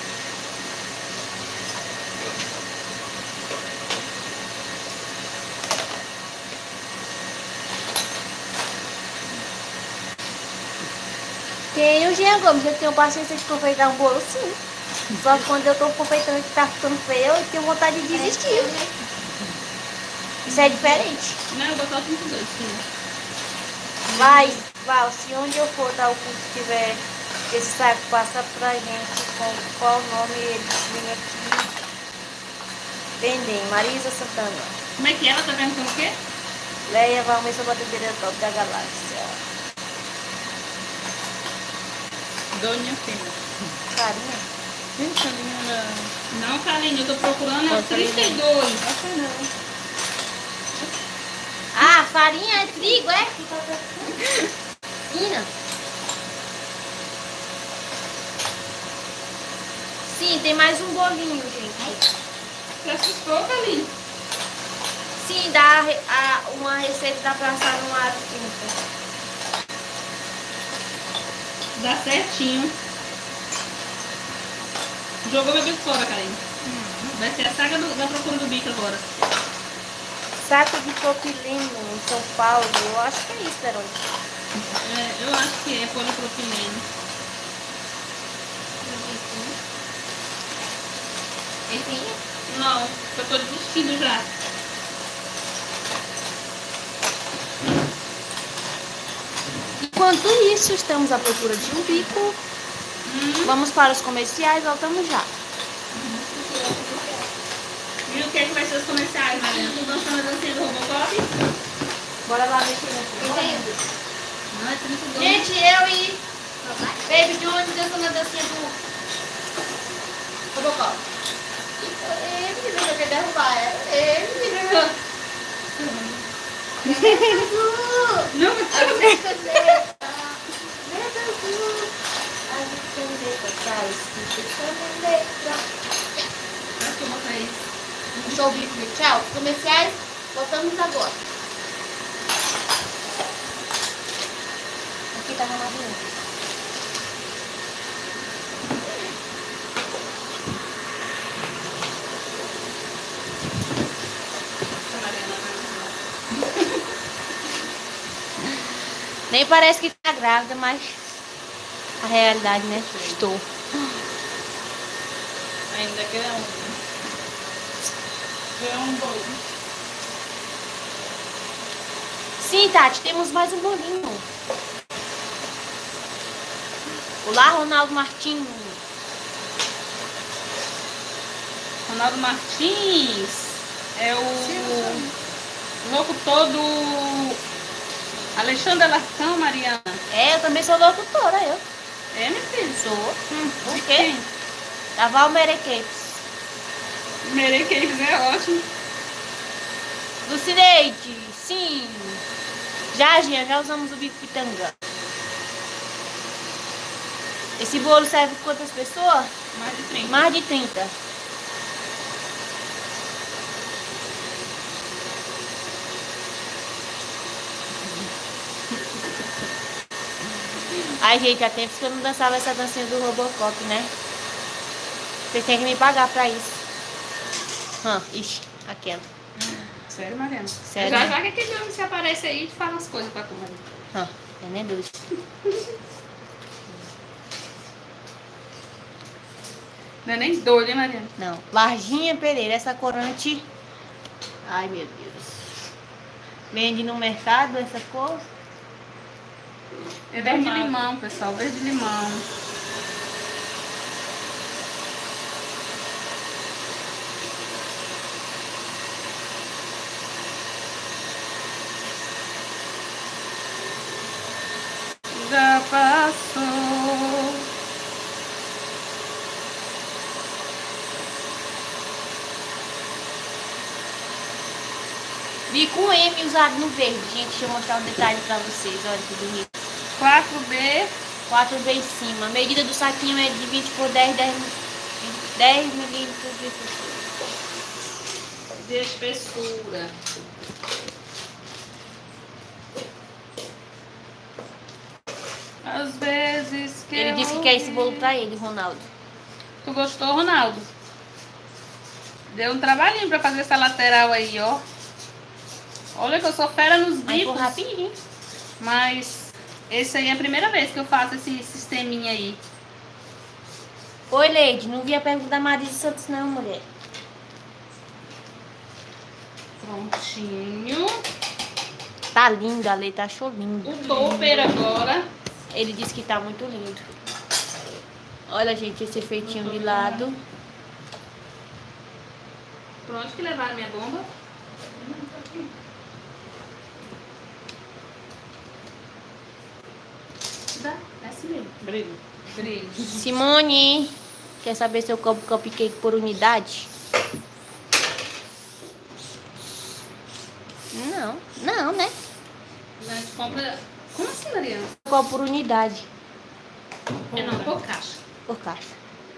Tenho, Jean Gomes, eu tenho paciência de confeitar um bolo, sim. Só que quando eu tô confeitando que tá ficando feio, eu tenho vontade de desistir. Isso é diferente. Não, eu vou botar o 32, sim. Vai, Val, se onde eu for dar o curso tiver esse saco, passa pra gente com qual nome eles vêm aqui. Vendem, Marisa Santana. Como é que é? Ela tá perguntando o quê? Leia Valmessa Batedeira Top da Galáxia. Dona Fina. Carinha. Gente, a linha Não, Kaline, eu tô procurando é o 32. Ah, farinha é trigo, é? Fina. Sim, tem mais um bolinho, gente. Você assustou, Kaline? Sim, dá uma receita dá pra assar no aro 30. Dá certinho. Jogou meu bico fora, Kaline. Vai ser a saga da procura do bico agora. Saco de propileno em São Paulo. Eu acho que é isso, Verônica. É, eu acho que é polipropileno. Esse Não, eu tô desistindo já. Enquanto isso, estamos à procura de um bico. Vamos para os comerciais, voltamos já. E o que é que vai ser os comerciais, Marina? Tu dançando a dancinha do Robocop? Bora lá mexer no Não, é 32. Gente, eu e Baby Jones dançando a dancinha do Robocop. Ele não quer derrubar ela. Ele Não, acho que eu vou botar isso. Show bico. Tchau. Comerciais, voltamos agora. Aqui tá na madrinha. Nem parece que tá grávida, mas a realidade, né? Estou. ainda quer um. Quer um bolo. Sim, Tati, temos mais um bolinho. Olá, Ronaldo Martins. Ronaldo Martins é o locutor do Alexandre Alarcão, Mariana. É, eu também sou locutora, eu. É, minha filha? Sou. Por De quê? quem? Da Val Merequeiros. Merequeiros é ótimo. Lucineide, sim. Já, Gia, já usamos o bico pitanga. Esse bolo serve para quantas pessoas? Mais de 30. Mais de 30. Ai, gente, há tempos que eu não dançava essa dancinha do Robocop, né? Vocês têm que me pagar pra isso. Ixi, aquela. Sério, Mariana? Sério. Já que aquele homem se aparece aí e fala as coisas pra tu, Mariana. Eu nem doido. Não é nem doido, hein, Mariana? Não. Varginha Pereira, essa corante. Ai, meu Deus. Vende no mercado essa cor. É verde limão, pessoal. Verde limão. Já passou. Vi com M usado no verde, gente. Deixa eu mostrar um detalhe pra vocês. Olha que bonito. 4B. 4B em cima. A medida do saquinho é de 20 por 10 milímetros de costura. de espessura. Às vezes que Ele disse que quer esse bolo pra ele, Ronaldo. Tu gostou, Ronaldo? Deu um trabalhinho pra fazer essa lateral aí, ó. Olha que eu sou fera nos Mas foi bicos. rapidinho. Mas esse aí é a primeira vez que eu faço esse sisteminha aí. Oi, Leide, não vi a pergunta da Marisa Santos não, mulher. Prontinho. Tá lindo, a Leite achou lindo. O topper agora. Ele disse que tá muito lindo. Olha, gente, esse efeitinho de lado. Pra onde que levaram minha bomba? Dá, é assim mesmo. Brilho. Brilho. Simone, quer saber se eu compro cupcake por unidade? Não, né? A gente compra... Como assim, Mariana? Eu compro por unidade, É não, por caixa. por caixa.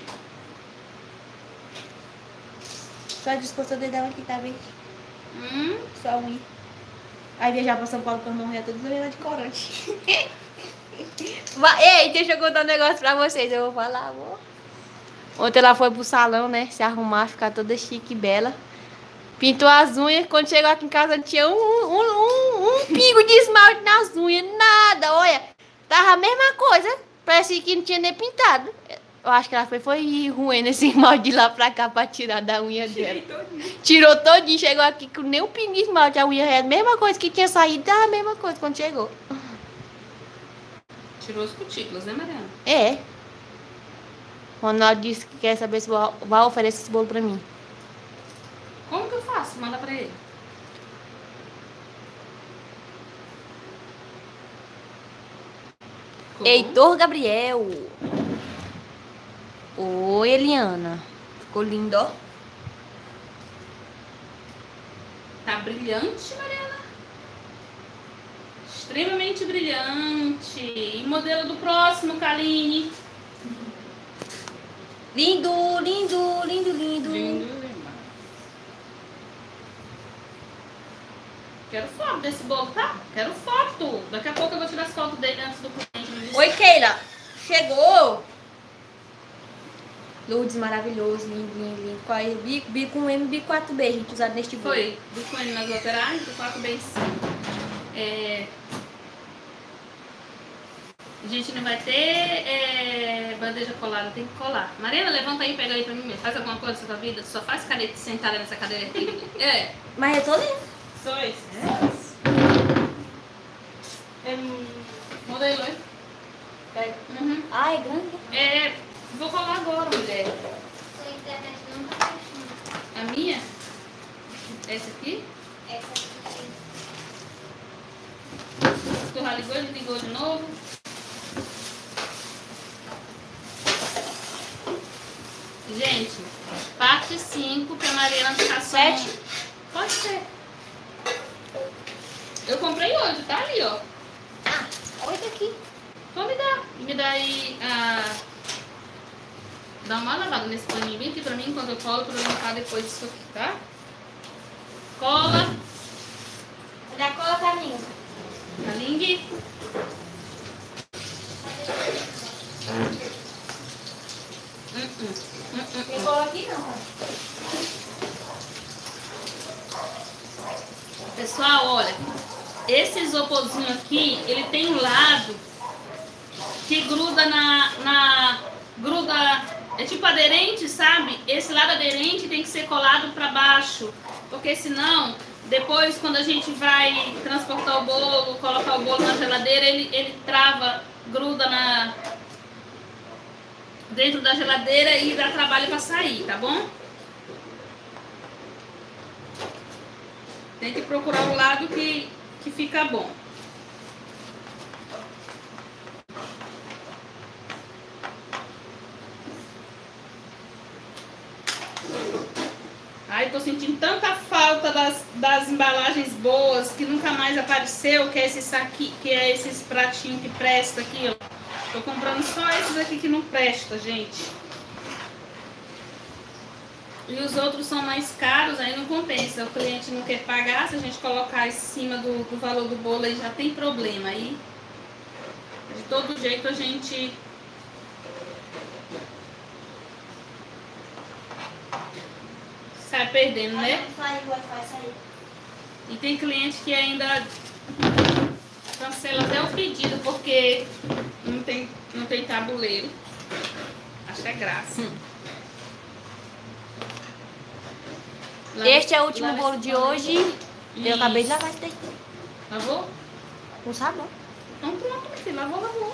Só desconto do dedão aqui, tá bem? Só um. Aí viajar pra São Paulo pra morrer todos os de corante. Ei, deixa eu contar um negócio pra vocês. Eu vou falar, amor. Ontem ela foi pro salão, né? Se arrumar, ficar toda chique e bela. Pintou as unhas. Quando chegou aqui em casa, não tinha um pingo de esmalte nas unhas. Nada, olha. Tava a mesma coisa. Parecia que não tinha nem pintado. Eu acho que ela foi ruim nesse esmalte de lá pra cá pra tirar da unha dela. Tirou todinho, chegou aqui com nem um pingo de esmalte. A unha é a mesma coisa que tinha saído, tava a mesma coisa quando chegou. Tirou os cutículas, né, Mariana? É. Ronaldo disse que quer saber se vai oferecer esse bolo pra mim. Como que eu faço? Manda pra ele. Ficou bom? Heitor Gabriel. Oi, Eliana. Ficou lindo, ó. Tá brilhante, Mariana? Extremamente brilhante. E modelo do próximo, Kaline? Lindo, lindo, lindo, lindo. Lindo demais. Quero foto desse bolo, tá? Quero foto. Daqui a pouco eu vou tirar as fotos dele antes do cliente. Oi, Keila. Chegou. Lourdes maravilhoso, lindo, lindo, lindo. Qual é? Bico 1M, bico 4B, gente, usado neste bolo. Foi. Do coelho nas laterais, do 4 bem em cima. A gente não vai ter bandeja colada, tem que colar. Mariana, levanta aí e pega aí pra mim. Faz alguma coisa da sua vida. Só faz careta sentada nessa cadeira aqui. Mas eu tô lindo. Só isso. É modelo, hein? Pega. Uhum. Ah, é grande. Vou colar agora, mulher. Sua internet não tá fechando. A minha? Essa aqui? Essa aqui. Tu já ligou, ele ligou de novo. Gente, parte 5 que a Mariana tá só... 7? Pode ser. Eu comprei hoje, tá ali, ó. Ah, 8 aqui. Então me dá. E me dá aí dá uma lavada nesse paninho bem aqui pra mim, enquanto eu colo pra eu limpar depois disso aqui, tá? Cola. Dá cola pra mim. Calingue. Tem cola aqui não, cara. Pessoal, olha. Esse isoporzinho aqui, ele tem um lado que gruda gruda, é tipo aderente, sabe? Esse lado aderente tem que ser colado para baixo, porque senão, depois quando a gente vai transportar o bolo, colocar o bolo na geladeira, ele trava, gruda dentro da geladeira e dá trabalho para sair, tá bom? Tem que procurar o lado que fica bom. Ai, tô sentindo tanta falta das embalagens boas que nunca mais apareceu, que é esses aqui, que é esses pratinhos que presta aqui, ó. Tô comprando só esses aqui que não presta, gente. E os outros são mais caros, aí não compensa. O cliente não quer pagar, se a gente colocar em cima do valor do bolo aí já tem problema. Aí, de todo jeito, a gente sai perdendo, né? E tem cliente que ainda cancela até o pedido porque não tem tabuleiro. Acho que é graça. Este é o último bolo de hoje. Eu acabei de lavar esse daqui. Lavou? Com sabão. Então pronto, meu filho. Lavou.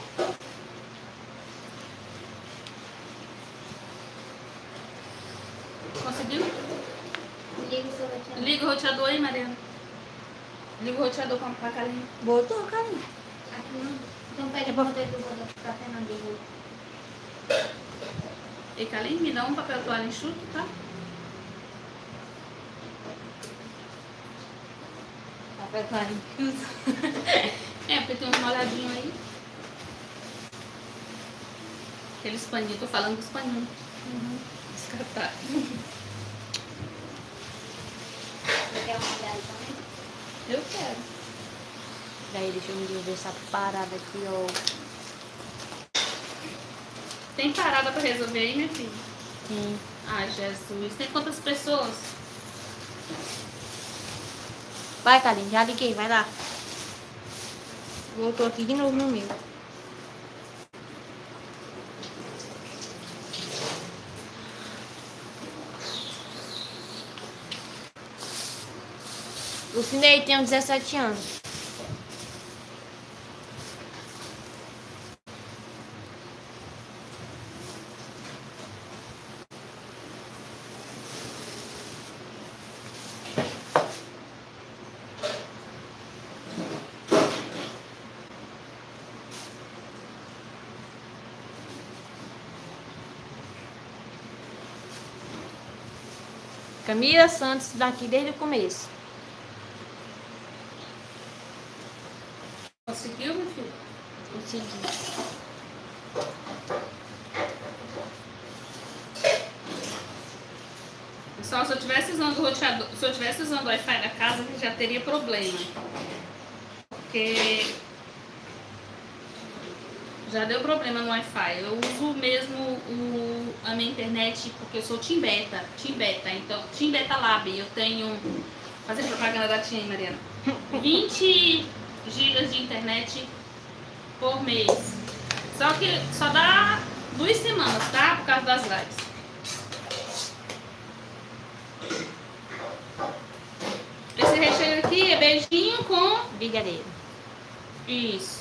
Conseguiu? Liga o seu roteador. Liga o roteador aí, Mariana. Liga o roteador pra Karine. Botou, Karine. Aqui não. Então pega pra poder do bolo pra Fernandinho. Ei, Karine, me dá um papel toalha enxuto, tá? Papel Karine. É, porque tem uns molhadinhos aí. Aqueles paninhos, tô falando dos paninhos. Descartar. Você quer uma olhada também? Eu quero. Daí deixa eu me ver essa parada aqui, ó. Tem parada pra resolver aí, minha filha? Sim. Ai, Jesus. Tem quantas pessoas? Vai, Karine, já liguei, vai lá. Voltou aqui de novo no meu. O Cinei tem uns 17 anos. Camila Santos daqui desde o começo. Conseguiu, meu filho? Consegui. Pessoal, se eu tivesse usando o roteador, se eu tivesse usando o Wi-Fi da casa, já teria problema. Porque já deu problema no Wi-Fi. Eu uso mesmo a minha internet porque eu sou Team Beta, então Team Beta Lab. Eu tenho, fazer propaganda da Tia, Mariana, 20 gigas de internet por mês. Só que só dá 2 semanas, tá? Por causa das lives. Esse recheio aqui é beijinho com Brigadeiro. isso.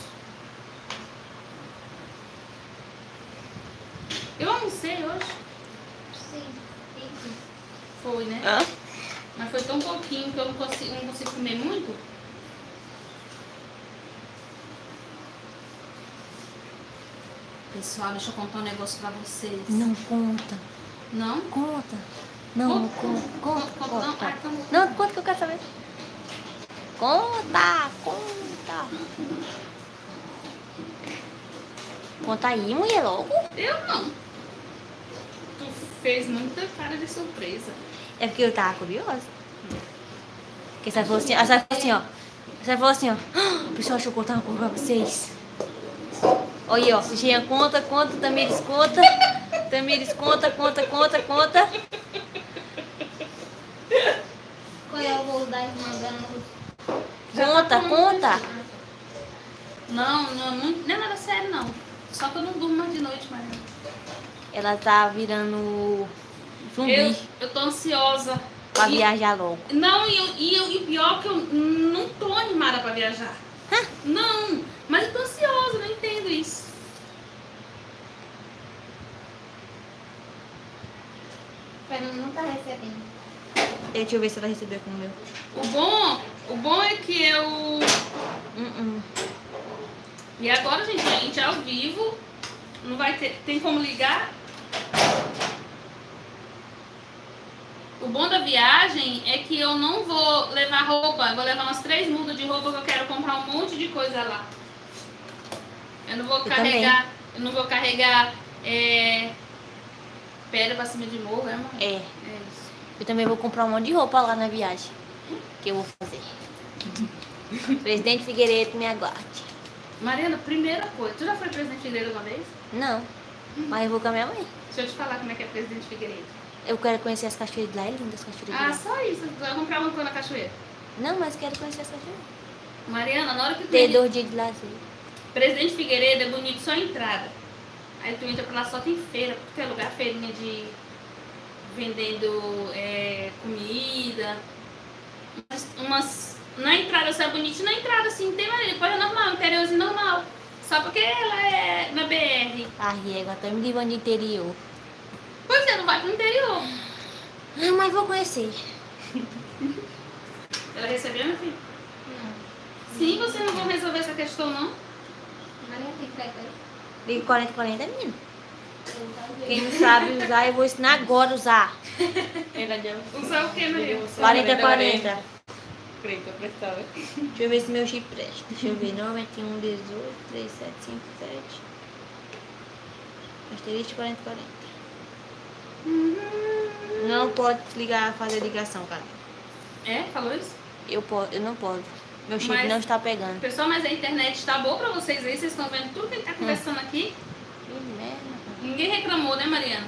Eu almocei hoje. Sim. Sim. Foi, né? Hã? Mas foi tão pouquinho que eu não consigo comer muito. Pessoal, deixa eu contar um negócio pra vocês. Não conta. Não? Conta. Não, Conta. conta. Conta, Conta. não? Conta. Ah, então- Não, conta que eu quero saber. Conta, conta. Conta aí, mulher, logo. Eu não. Tu fez muita cara de surpresa. É porque eu tava curiosa. Porque você falou assim, ó. Você falou assim, ó. Pessoal, deixa eu contar uma coisa pra vocês. Olha aí, ó. Jean conta, Tamires conta. Tamires conta. Qual é o bolo da irmã da Conta. Não é nada sério, não. Só que eu não durmo mais de noite, Mariana. Ela tá virando zumbi Eu tô ansiosa. pra E- viajar logo. Não, e o pior é que eu não tô animada pra viajar. Não, mas eu tô ansiosa, não entendo isso. Fernando não tá recebendo. Deixa eu ver se ela recebeu com o meu. O bom é que eu... E agora, gente, a gente é ao vivo. Não vai ter... Tem como ligar? O bom da viagem é que eu não vou levar roupa. Eu vou levar umas 3 mudas de roupa que eu quero comprar um monte de coisa lá. Eu não vou carregar... Eu não vou carregar... pedra pra cima de morro, é, mano? É. É isso. Eu também vou comprar um monte de roupa lá na viagem. Que eu vou fazer. Presidente Figueiredo, me aguarde. Mariana, primeira coisa. Tu já foi Presidente Figueiredo uma vez? Não, mas eu vou com a minha mãe. Deixa eu te falar como é que é Presidente Figueiredo. Eu quero conhecer as cachoeiras de lá, é lindas as cachoeiras de Ah, lá. só isso. Tu vai comprar uma coisa na cachoeira. Não, mas quero conhecer as cachoeiras. Mariana, na hora que tu Ter entra... 2 dias de lazer. Presidente Figueiredo é bonito só a entrada. Aí tu entra pra lá, só tem feira. Porque é lugar, feirinha de... vendendo comida. Na entrada só é bonito. Na entrada, assim, tem maneira. Depois é normal, interiorzinho normal. Só porque ela é na BR. A régua, até me levando de interior. Pois é, não vai pro interior. Ah, mas vou conhecer. Ela recebeu, meu filho? Não. Sim, vocês não vão resolver essa questão, não? Maria tem freca aí? Liga 4040 é menino. Eu não sei. Quem não sabe usar, eu vou ensinar agora a usar. Ela já... Usar o quê, Maria? 4040. Creio, prestava. Deixa eu ver se meu chip presta. Deixa eu ver. 91, 18, 3757. Asterisco 4040. Não pode ligar, fazer ligação, cara. É? Falou isso? Eu não posso. Meu chip Mas- não está pegando. Pessoal, mas a internet tá boa pra vocês aí? Vocês estão vendo tudo que a gente tá conversando aqui? Que merda. Ninguém reclamou, né, Mariana?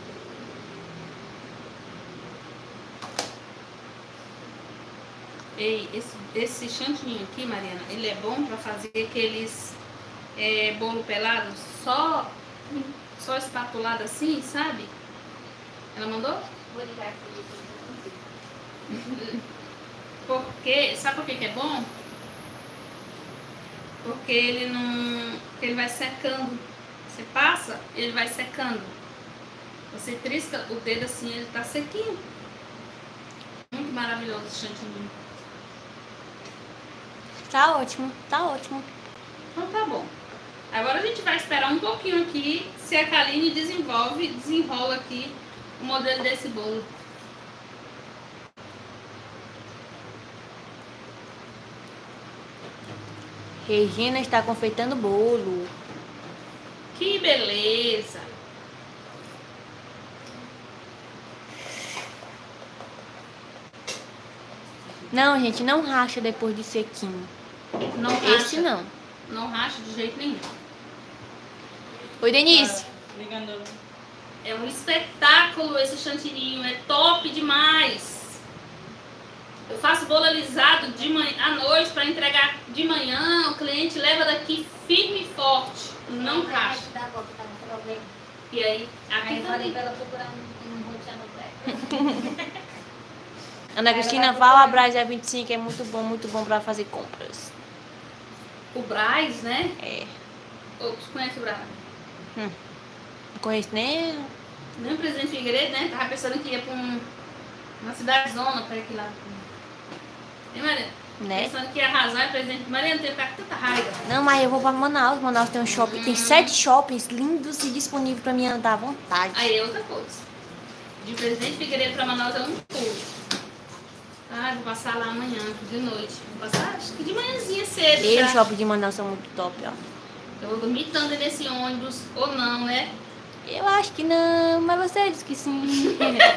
Ei, esse chantilly aqui, Mariana, ele é bom pra fazer aqueles bolo pelado só espatulado assim, sabe? Ela mandou? Vou ligar aqui. Porque, sabe por que que é bom? Porque ele não, porque ele vai secando. Você passa, ele vai secando. Você trisca o dedo assim, ele tá sequinho. Muito maravilhoso esse chantilly. Tá ótimo, tá ótimo. Então tá bom. Agora a gente vai esperar um pouquinho aqui se a Kaline desenrola aqui o modelo desse bolo. Regina está confeitando bolo. Que beleza! Não, gente, não racha depois de sequinho. Não racha. Esse não. Não racha de jeito nenhum. Oi, Denise. Ligando. É um espetáculo esse chantilly, é top demais. Eu faço bolo alisado de manhã, à noite para entregar de manhã, o cliente leva daqui firme e forte, não racha. Da Copa tá com problema. E aí, Aí aqui eu falei também. pra ela procurar um roteiro no pré. Ana Cristina fala, a Braz é 25, é muito bom pra fazer compras. O Braz, né? É. Tu conhece o Braz? Não conheço nem. Nem o presidente Figueiredo, né? Tava pensando que ia pra uma cidade zona pra ir aqui lá. E Maria? Né? Pensando que ia arrasar, o presidente Maria não tem que ficar com tanta raiva. Não, mas eu vou pra Manaus. Manaus tem um shopping, tem 7 shoppings lindos e disponíveis pra mim andar à vontade. Aí é outra coisa. De Presidente Figueiredo pra Manaus é um pulo. Ah, vou passar lá amanhã, de noite. Vou passar, acho que de manhãzinha cedo. E tá? os shoppings de Manaus são muito top, ó. Eu vou dormir tanto nesse ônibus, ou não, né? Eu acho que não, mas você disse que sim.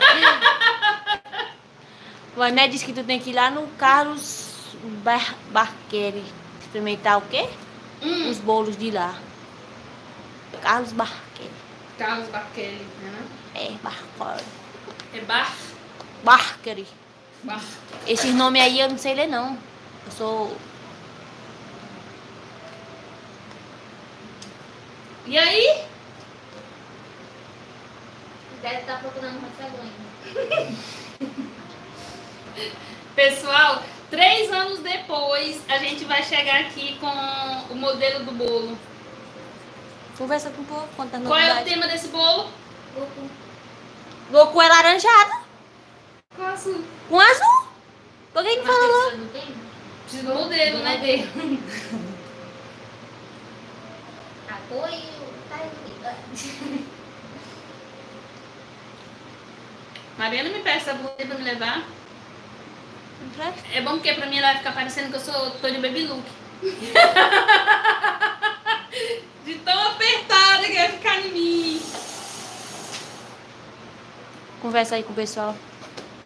O Ané disse que tu tem que ir lá no Carlos Barqueri experimentar o quê? Os bolos de lá. Carlos Barqueri. Carlos Barquelli, né? É, Barqueri. É Bar. Barqueri. Bar. Esses nomes aí eu não sei ler, não. Eu sou... E aí? Deve estar procurando uma cegonha. Pessoal, 3 anos depois, a gente vai chegar aqui com o modelo do bolo. Conversa com o povo, conta Qual é o novidade. tema desse bolo? Goku é laranjado. Qual azul? Com azul. Por que que Mas falou? você não tem? Precisa do modelo, né? Apoio. Tá aí. Mariana me peça a blusa pra me levar. Não presta? É bom porque pra mim ela vai ficar parecendo que eu tô de baby look. De tão apertada que vai ficar em mim. Conversa aí com o pessoal.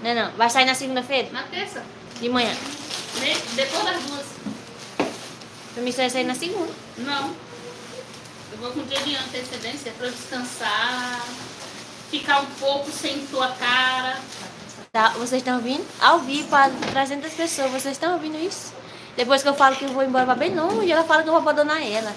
Não. Vai sair na segunda-feira? Na terça. De manhã. Depois das 2. Pra mim só ia sair na segunda. Não. Eu vou com um dia de antecedência pra eu descansar. Ficar um pouco sem tua cara. Tá, vocês estão ouvindo? Ao vivo, para 300 pessoas. Vocês estão ouvindo isso? Depois que eu falo que eu vou embora pra bem longe, ela fala que eu vou abandonar ela.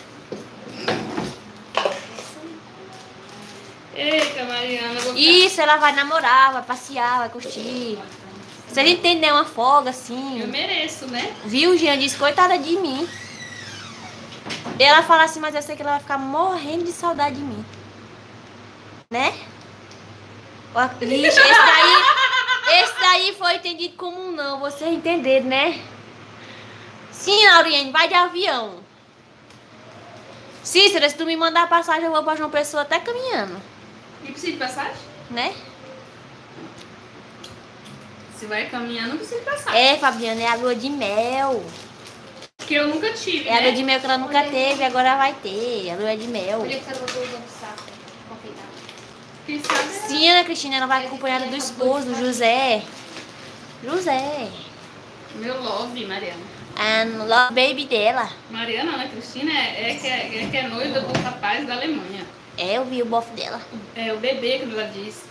Eita, Mariana. Eu vou Isso, ela vai namorar, vai passear, vai curtir. Vocês entendem, né? Uma folga, assim. Eu mereço, né? Viu, Jean? Disse, coitada de mim. Ela fala assim, mas eu sei que ela vai ficar morrendo de saudade de mim. Né? Ó, lixo, esse daí foi entendido como um não. Vocês entenderam, né? Sim, Lauriane, vai de avião. Cícera, se tu me mandar passagem, eu vou pra João Pessoa até caminhando. E precisa de passagem? Né? Se vai caminhar, não precisa de passagem. É, Fabiana, é a lua de mel. Que eu nunca tive, É a lua né? de mel que ela nunca teve, agora vai ter. A lua de mel. Por isso que eu vou usando saco. Confeitado. Quem sabe Sim, Ana Cristina, ela vai acompanhada do esposo, José. José. meu love, Mariana. A love baby dela. Mariana, Ana Cristina é que é noiva do rapaz da Alemanha. É, eu vi o bofe dela. É o bebê que ela disse.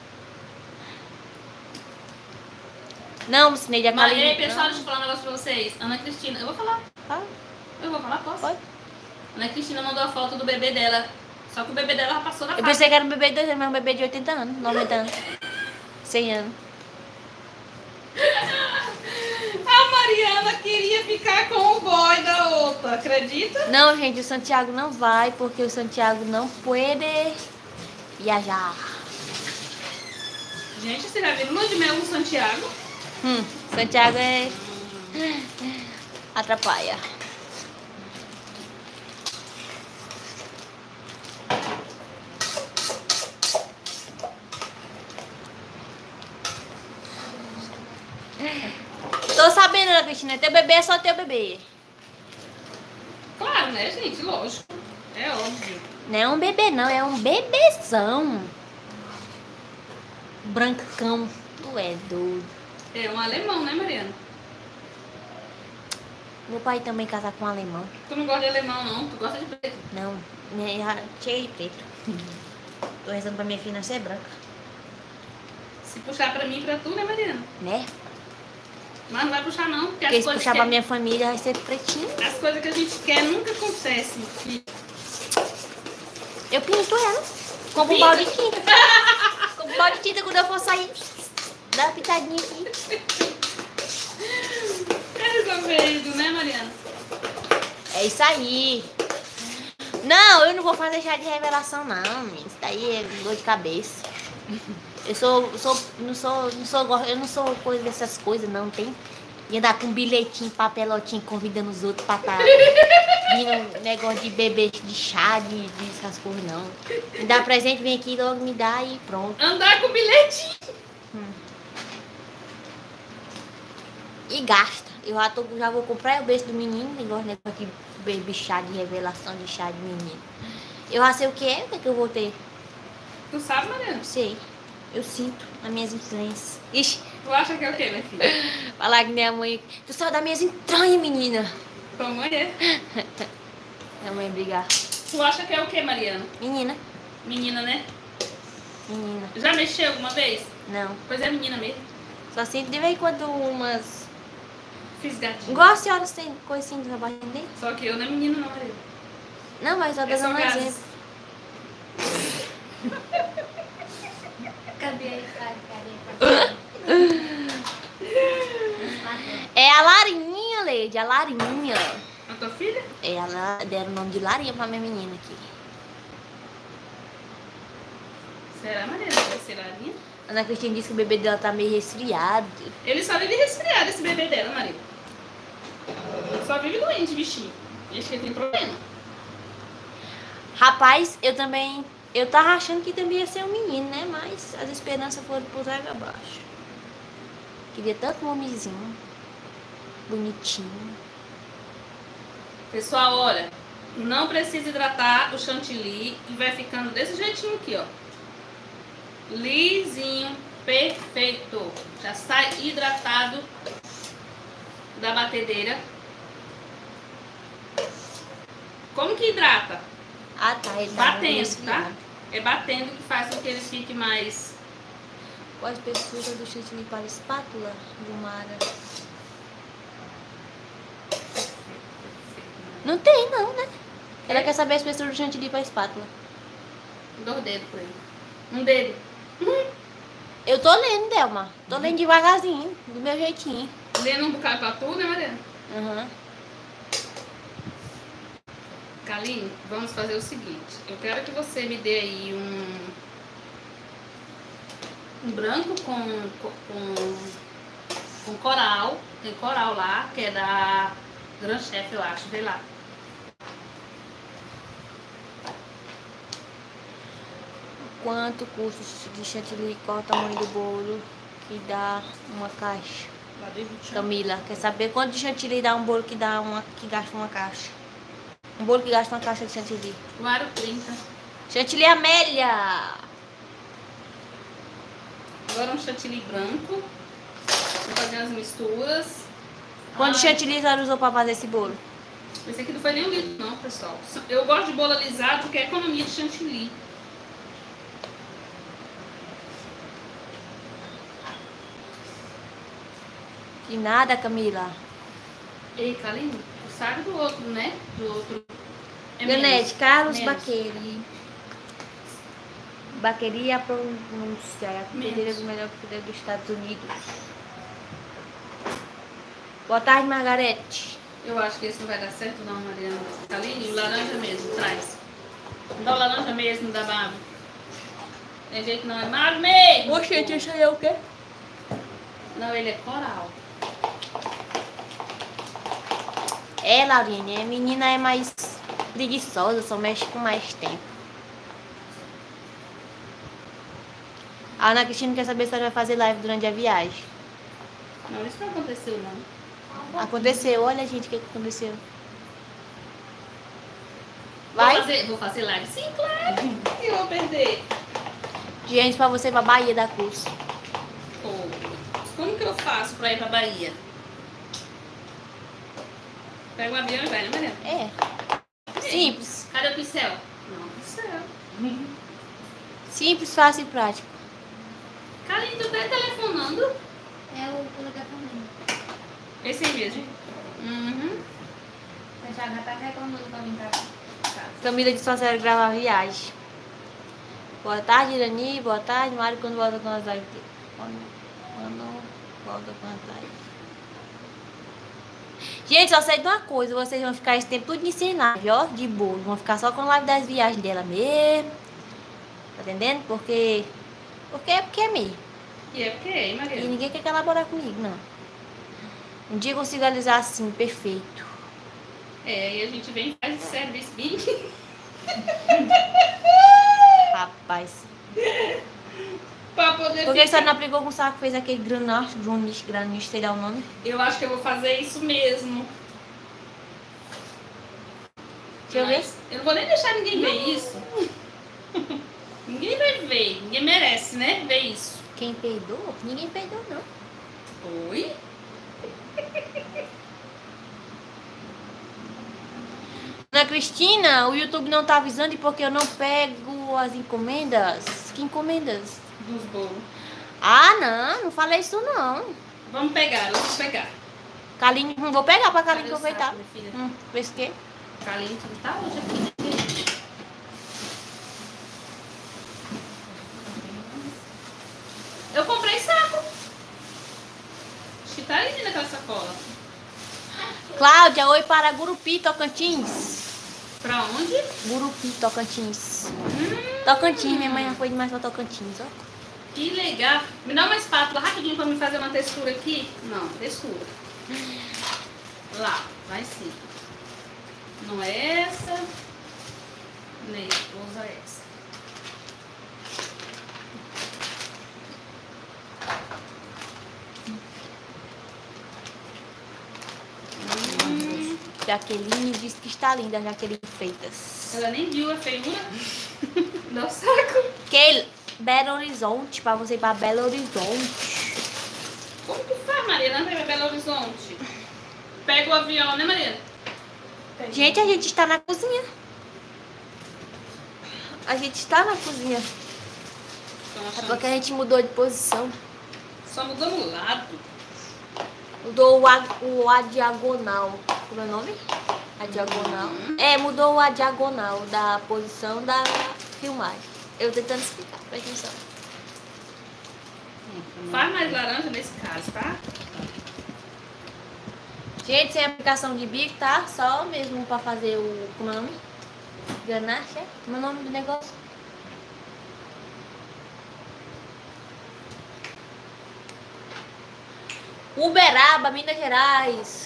Não, Lucineide, a Mas, ei, Kaline... pessoal, deixa eu falar um negócio pra vocês. Ana Cristina, eu vou falar. Fala. Eu vou falar, posso? Pode. Ana Cristina mandou a foto do bebê dela. Só que o bebê dela já passou da Eu fase. pensei que era um bebê de 2 anos, mas um bebê de 80 anos, 90 anos, 100 anos. A Mariana queria ficar com o boy da outra, acredita? Não, gente, o Santiago não vai, porque o Santiago não pode viajar. Gente, você já viu lua de mel no Santiago? Santiago é... atrapalha. Tô sabendo, Ana Cristina, teu bebê é só teu bebê. Claro, né, gente? Lógico. É óbvio. Não é um bebê, não, é um bebezão. Brancão. Tu é doido. É um alemão, né, Mariana? Meu pai também casar com um alemão. Tu não gosta de alemão, não? Tu gosta de preto. Não, né, cheio de preto. Tô rezando pra minha filha nascer branca. Se puxar pra mim e pra tu, né, Mariana? Né? Mas não vai puxar, não. Porque Porque as se coisas, puxar pra minha família vai ser pretinho. as coisas que a gente quer nunca acontecem. Eu pinto ela. Compro um Pinta? balde de tinta. Compro um balde de tinta quando eu for sair. Dá uma pitadinha aqui. É resolvido, né, Mariana? É isso aí. Não, eu não vou fazer chá de revelação, não. Isso daí é dor de cabeça. Eu não sou coisa dessas coisas, não. Tem de andar com bilhetinho, papelotinho, convidando os outros pra estar vindo negócio de beber de chá, de essas coisas, não. Me dá presente, vem aqui, logo me dá e pronto. Andar com bilhetinho. E gasta. Eu já vou comprar o berço do menino, negócio de beber chá de revelação, de chá de menino. Eu já sei o que é que eu vou ter. Tu sabe, Mariana? Sei. Eu sinto nas minhas entranhas. Ixi, Tu acha que é o quê, minha filha? falar que minha mãe... Tu saiu das minhas entranhas, menina. Tua mãe é. Minha mãe brigar. Tu acha que é o quê, Mariana? Menina. Menina, né? Menina. Já mexeu alguma vez? Não. Pois é, menina mesmo. Só sinto de vez em quando umas... Fiz gatinho. Igual a senhora tem coisinha na barriga dele. Só que eu não é menina, não, Mariana. Não, mas só É só dando um gases. exemplo. Cadê aí? Cadê? É a Larinha, Leide. A Larinha. A tua filha? Ela deram o nome de Larinha pra minha menina aqui. Será, Mariana? Vai ser a linha? Ana Cristina disse que o bebê dela tá meio resfriado. Ele só vive resfriado, esse bebê dela, Maria. Só vive doente, bichinho. Acho que ele tem problema. Rapaz, eu tava achando que também ia ser um menino, né? Mas as esperanças foram por água abaixo. Queria tanto um homenzinho. Bonitinho. Pessoal, olha. Não precisa hidratar o chantilly e vai ficando desse jeitinho aqui, ó. Lisinho. perfeito. Já sai hidratado da batedeira. Como que hidrata? Ah, tá. Ele Batendo, tá? É batendo que faz com que ele fique mais... Qual a espessura do chantilly para a espátula, Gilmara? Não tem, não, né? Ela quer saber a espessura do chantilly para a espátula. 2 dedos por aí. 1 dedo. Eu tô lendo, Delma. Tô lendo devagarzinho, do meu jeitinho. Lendo um bocado pra tu, né, Mariana? Uhum. Kaline, vamos fazer o seguinte. Eu quero que você me dê aí um branco com coral. Tem coral lá, que é da Grand Chef, eu acho. Vê lá. Quanto custa de chantilly? Qual o tamanho do bolo que dá uma caixa? Camila, quer saber quanto de chantilly dá um bolo que gasta uma caixa? Um bolo que gasta uma caixa de chantilly. O aro 30. Chantilly Amélia! Agora um chantilly branco. Vou fazer as misturas. Quanto chantilly você usou pra fazer esse bolo? Esse aqui não foi nem um litro não, pessoal. Eu gosto de bolo alisado porque é economia de chantilly. De nada, Camila. Ei, Kaline, tu sabe do outro, né? Do outro. É Ganete, Carlos menos. Baqueri. Baqueri é a pronúncia, é a companheira do melhor poder dos Estados Unidos. Boa tarde, Margarete. Eu acho que esse não vai dar certo não, Mariana. Kaline, o laranja mesmo, traz. Dá o laranja mesmo da Bárbara. Tem jeito não, é Mário mesmo. Oxente, isso aí é o quê? Não, ele é coral. É, Laurine, a menina é mais preguiçosa, só mexe com mais tempo. A Ana Cristina quer saber se ela vai fazer live durante a viagem. Não, isso não aconteceu não. Aconteceu, olha, gente, o que aconteceu. Vai? Vou fazer live? Sim, claro. Que eu vou perder. Gente, pra você ir pra Bahia da curso. Como que eu faço pra ir pra Bahia? Pega um avião e vai, né, Mariana? É. Simples. Cadê o pincel? Não, pincel. Simples, fácil e prático. Kaline, tu tá telefonando? É o telefone. Esse aí mesmo. Uhum. O Thiago já tá reclamando pra mim, tá? Camila de São Sério gravar a viagem. Boa tarde, Irani. Boa tarde, Mário. Quando volta com as lives? Quando volta com as lives? Gente, só sei de uma coisa. Vocês vão ficar esse tempo tudo ensinando, ó, de bolo. Vão ficar só com a live das viagens dela mesmo. Tá entendendo? Porque é mesmo. E é porque é, hein, E Mariana? ninguém quer colaborar comigo, não. Um dia eu consigo realizar assim, perfeito. É, e a gente vem e faz esse serviço bem. Rapaz. Pra poder Por que ficar- você não aplicou com o saco, fez aquele graniche, sei lá o nome? Eu acho que eu vou fazer isso mesmo. Deixa eu ver. Mas eu não vou nem deixar ninguém ver isso. Ninguém vai ver. Ninguém merece, né? Ver isso. Quem peidou? Ninguém peidou, não. Oi? Ana Cristina, o YouTube não tá avisando porque eu não pego as encomendas. Que encomendas? Dos bolos. Ah, não falei isso não. Vamos pegar, vamos pegar. Kaline, não vou pegar pra Kaline Cadê o aproveitar. saco, minha filha? Pesquei. Kaline, tu tá hoje aqui. Eu comprei saco. Acho que tá ali naquela sacola. Cláudia, oi para Gurupi, Tocantins. Pra onde? Gurupi, Tocantins. Tocantins, minha mãe já foi demais pra Tocantins, ó. Que legal. Me dá uma espátula rapidinho pra me fazer uma textura aqui. Não, textura. Lá, vai sim. Não é essa. Nem, vou usar essa. Jaqueline diz que está linda, Jaqueline Freitas. Ela nem viu a feiura. Dá o saco. Belo Horizonte, pra você ir pra Belo Horizonte. Como que faz, Mariana, pra ir pra Belo Horizonte? Pega o avião, né, Mariana? Gente, a gente está na cozinha. A gente está na cozinha. Estão É achando porque a gente mudou de posição. só mudando o lado. Mudou a diagonal. Como é o nome? A diagonal. É, mudou a diagonal da posição da filmagem. Eu tentando explicar, presta atenção. Faz mais laranja nesse caso, tá? Gente, sem aplicação de bico, tá? Só mesmo pra fazer o... Como é o nome? Ganache, é? Como é o nome do negócio? Uberaba, Minas Gerais.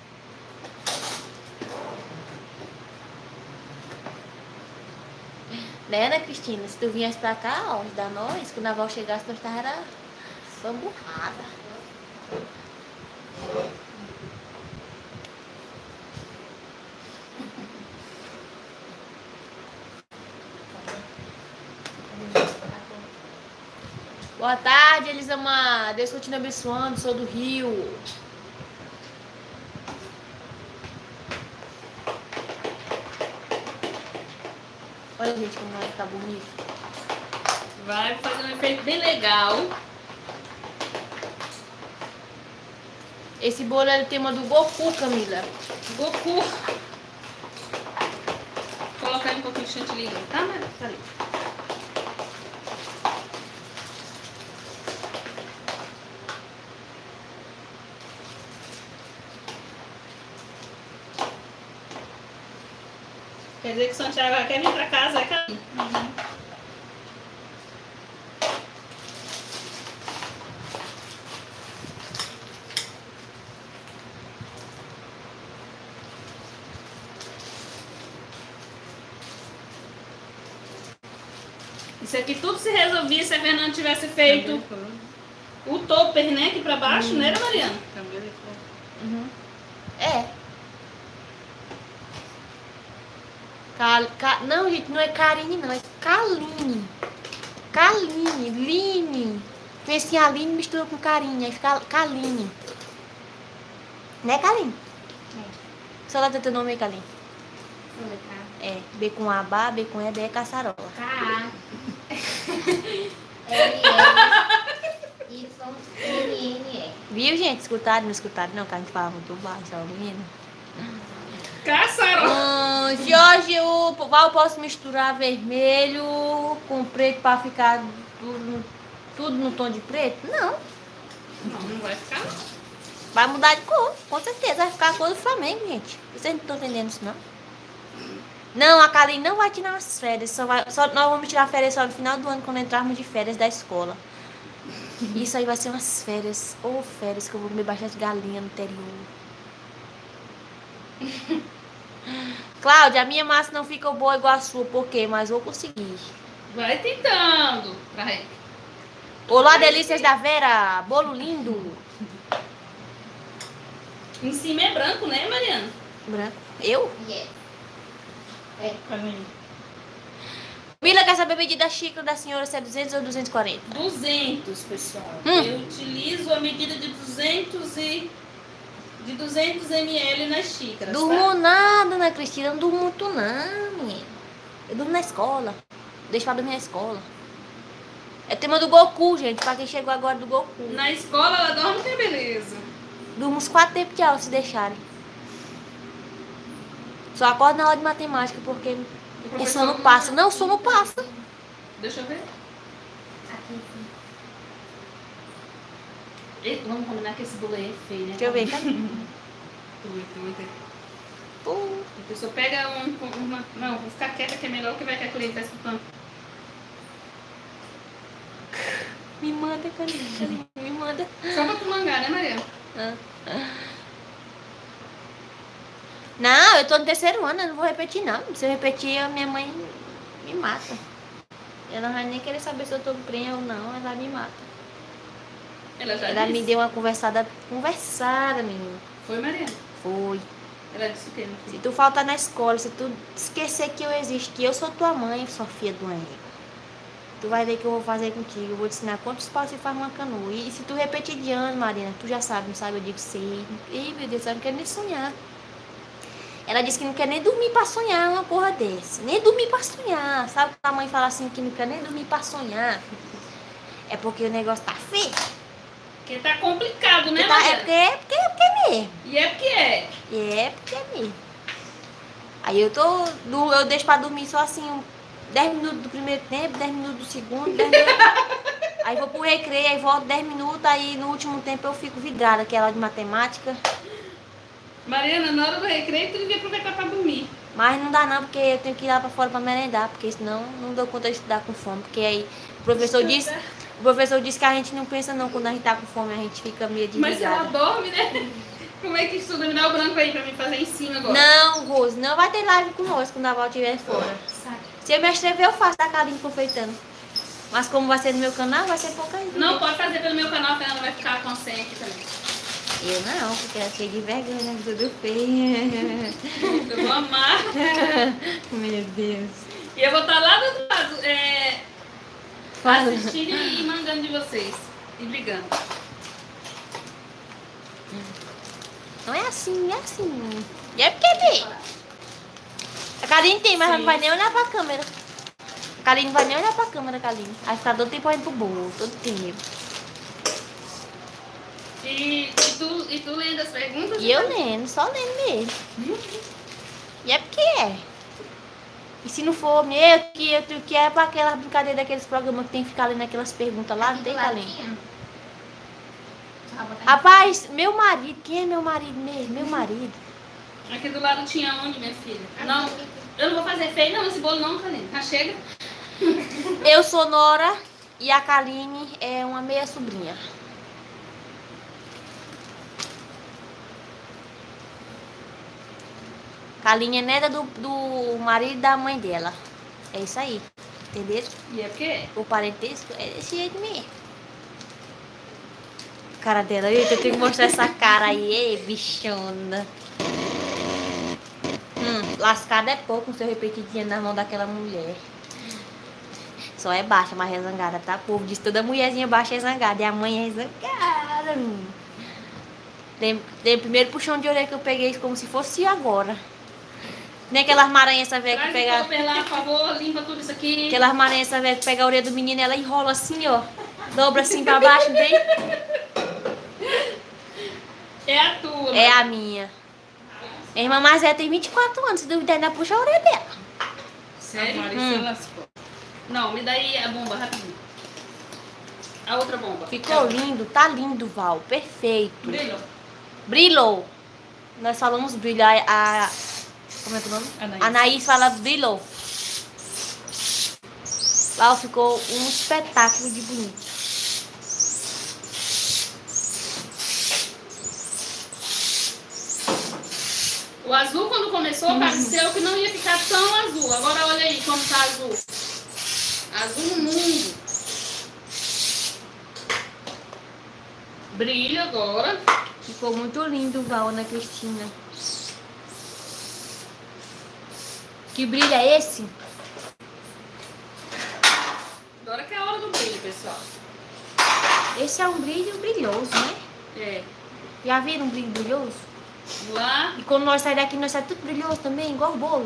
Né, Ana Cristina? Se tu viesse pra cá, ó, da nós, quando a Val chegasse, nós tava era bamburrada. Boa tarde, Elisama. Deus continue abençoando, sou do Rio. Olha, gente, como vai ficar bonito. Vai fazer um efeito bem legal. Esse bolo é o tema do Goku, Camila. Goku. Vou colocar aí um pouquinho de chantilly, tá, Mariana? Tá ali. Quer dizer que o Santiago quer vir pra casa, é caminho. Isso aqui tudo se resolvia se a Fernanda tivesse feito o topper, né? Aqui pra baixo, né, Mariana? Uhum. É. Não, gente, não é Karine, não. É Kaline. Kaline, Line. Pensa em Aline, mistura com Karine. Aí fica Kaline. Né, Kaline? Só lá teu nome aí, Kaline. É. B com A, Bá, B com E, B é caçarola. K-A-L-L-Y-N-N-E. Viu, gente? Escutaram? Não escutaram? Não, que a gente fala muito baixo, ó, menina. Caçarola. Jorge, o Val, posso misturar vermelho com preto pra ficar tudo no tom de preto? Não. Não vai ficar, não. Vai mudar de cor, com certeza. Vai ficar a cor do Flamengo, gente. Vocês não estão entendendo isso, não? Não, a Kaline não vai tirar as férias. Nós vamos tirar férias só no final do ano, quando entrarmos de férias da escola. Isso aí vai ser umas férias. Ou férias que eu vou comer bastante galinha no interior. Cláudia, a minha massa não fica boa igual a sua. Por quê? Mas vou conseguir. Vai tentando. Vai. Olá, delícias da Vera. Bolo lindo. Em cima é branco, né, Mariana? Branco. Eu? Yes. Mila, quer saber a medida da xícara da senhora, se é 200 ou 240? 200, pessoal. Eu utilizo a medida de 200 ml nas xícaras, Durmo tá? nada, Ana Cristina. Não durmo muito, não, menina. Eu durmo na escola. Deixa pra dormir na escola. É tema do Goku, gente. Pra quem chegou agora do Goku. Na escola ela dorme, que beleza. Durmo uns 4 tempos de aula, se deixarem. Só acordo na hora de matemática, porque o sono passa. Não, o sono passa. Deixa eu ver. Aqui sim. Vamos combinar que esse bolo aí é feio, né? Deixa eu ver, tá? A pessoa pega uma... Não, vou ficar quieta que é melhor, que vai que a cliente tá escutando. Me manda, Carlinhos. Me manda. Só pra tu mangar, né, Maria? Não, eu tô no 3º ano, eu não vou repetir, não. Se eu repetir, a minha mãe me mata. Ela não vai nem querer saber se eu tô prenha ou não, ela me mata. Ela já Ela disse? me deu uma conversada, menina. Foi, Maria? Foi. Ela disse o quê? Não Se foi? tu faltar na escola, se tu esquecer que eu existo, que eu sou tua mãe, sua filha doente. Tu vai ver que eu vou fazer contigo. Eu vou te ensinar quantos passos faz uma canoa. E se tu repetir de ano, Marina, tu já sabe, não sabe? Eu digo, sei. Ih, meu Deus, eu não quero nem sonhar. Ela disse que não quer nem dormir pra sonhar uma porra desse. Nem dormir pra sonhar. Sabe quando a mãe fala assim que não quer nem dormir pra sonhar? É porque o negócio tá feio. Porque tá complicado, né, Tá, Mariana? é porque mesmo. E é porque é. É porque é mesmo. Aí eu deixo pra dormir só assim, 10 minutos do primeiro tempo, 10 minutos do segundo, 10 minutos. Aí vou pro recreio, aí volto 10 minutos, aí no último tempo eu fico vidrada, que é aula de matemática. Mariana, na hora do recreio, tu devia aproveitar pra dormir. Mas não dá não, porque eu tenho que ir lá pra fora pra merendar, porque senão não dou conta de estudar com fome. Porque aí o professor disse que a gente não pensa não, quando a gente tá com fome, a gente fica meio Mas se ela desligada. dorme, né? Como é que estuda? Me dá o branco aí pra mim fazer em cima agora. Não, Rose, não vai ter live conosco quando a Val estiver fora. Se eu me inscrever, eu faço, tá, Carlinhos, confeitando. Mas como vai ser no meu canal, vai ser pouca gente. Não, pode fazer pelo meu canal, que ela vai ficar com a senha aqui também. Eu não, porque ela é cheia de vergonha, tudo feio. Eu vou amar. Meu Deus. E eu vou estar lá do outro lado, Fala. assistindo e mandando de vocês. E brigando. Não é assim, é assim. E é porque tem. A Kaline tem, mas ela não vai nem olhar pra câmera. A Kaline não vai nem olhar pra câmera, Kaline. Aí fica todo tempo olhando pro bolo, todo tempo. E tu lendo as perguntas? E eu lendo, só lendo mesmo. E é porque é. E se não for meu, que é pra aquela brincadeira daqueles programas que tem que ficar lendo aquelas perguntas lá, não tem, Kaline? Rapaz, meu marido, quem é meu marido mesmo? Meu marido. Aqui do lado tinha onde, minha filha? Não, eu não vou fazer feio não, esse bolo não, Kaline. Já chega. Eu sou Nora e a Kaline é uma meia sobrinha. Kaline é neta do marido da mãe dela. É isso aí, entendeu? E é porque O parentesco é desse jeito mesmo. Cara dela, eita, eu tenho que mostrar essa cara aí, ei, bichona. Lascada é pouco se eu repetir dinheiro na mão daquela mulher. Só é baixa, mas é zangada, tá? O povo diz que toda mulherzinha baixa é zangada. E a mãe é zangada. Tem o primeiro puxão de orelha que eu peguei como se fosse agora. Nem aquelas maranhas essa velha que traz pega. o topper lá, por favor, limpa tudo isso aqui. Aquelas maranhas essa velha que pega a orelha do menino, ela enrola assim, ó. Dobra assim pra baixo, não tem? É a tua. É a minha. Minha irmã mais velha tem 24 anos, se duvidar, ainda puxa a orelha dela. Sério? A Marisa lascou. Não, me dá aí a bomba rapidinho. A outra bomba. Ficou lindo, tá lindo, Val. Perfeito. Brilho. Brilhou. Nós falamos brilho. Como é que é o nome? Anaís. Anaís fala brilhou. Val, ficou um espetáculo de bonito. O azul, quando começou, pareceu que não ia ficar tão azul. Agora olha aí como tá azul. Azul no mundo. Brilha agora. Ficou muito lindo, Val, Ana Cristina. Que brilho é esse? Agora que é a hora do brilho, pessoal. Esse é um brilho brilhoso, né? É. Já viram um brilho brilhoso? Lá. E quando nós saímos daqui, nós saímos tudo brilhoso também, igual o bolo.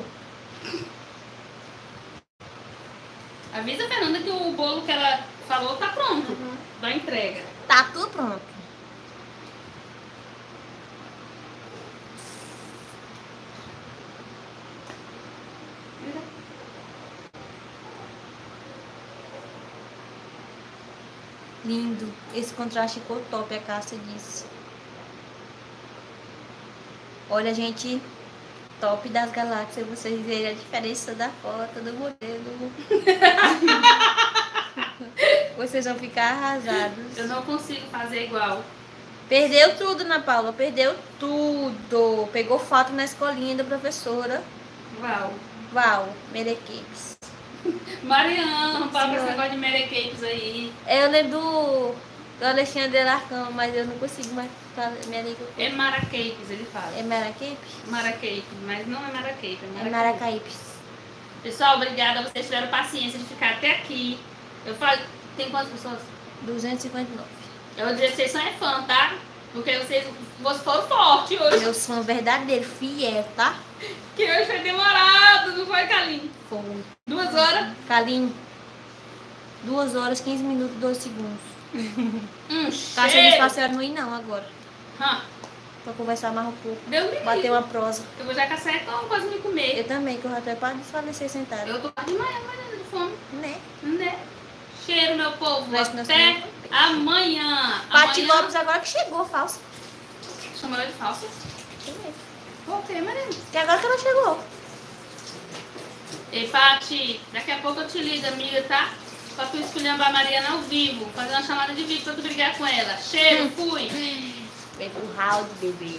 Avisa a Fernanda que o bolo que ela falou tá pronto. Da entrega. Tá tudo pronto. Lindo. Esse contraste ficou top, a Cássia disse. Olha, gente, top das galáxias. Vocês verem a diferença da foto do modelo. Vocês vão ficar arrasados. Eu não consigo fazer igual. Perdeu tudo, Ana Paula. Perdeu tudo. Pegou foto na escolinha da professora. Uau. Uau, merequeis. Mariana, não fala esse Senhora. negócio de merequeiros aí. Eu lembro do Alexandre Larcão, mas eu não consigo mais falar merequeis. É maraqueipes, ele fala. É maraqueis? Maraqueipe, mas não é maraqueipe, é É maraqueipe. maracaípes. Pessoal, obrigada. Vocês tiveram paciência de ficar até aqui. Eu falo, tem quantas pessoas? 259. Eu vou dizer que vocês são fã, tá? Porque vocês foram fortes hoje. Eu sou um verdadeiro fiel, tá? Que hoje foi demorado, não foi, Kalim? Foi. 2 horas. Calinho. 2 horas, 15 minutos, 12 segundos. Tá, você disse Cheiro. pra senhora não ir não agora. Hã? Pra conversar mais um pouco. Deus me Bater livre. uma prosa. Eu vou já caçar com coisa me comer. Eu também, que eu já tô pra desfalecer sentada. Eu tô quase de manhã, mas de fome. Né? Né? Cheiro, meu povo. Mas nós Até amanhã. Pati Amanhã. Lopes agora que chegou, falsa. Chamou ela de falsa? Por quê, Marina? E agora que ela chegou. Ei, Pati, daqui a pouco eu te ligo, amiga, tá? Pra tu esculhambar a Mariana ao vivo. Fazer uma chamada de vídeo pra tu brigar com ela. Cheiro, fui. Vem pro round, bebê.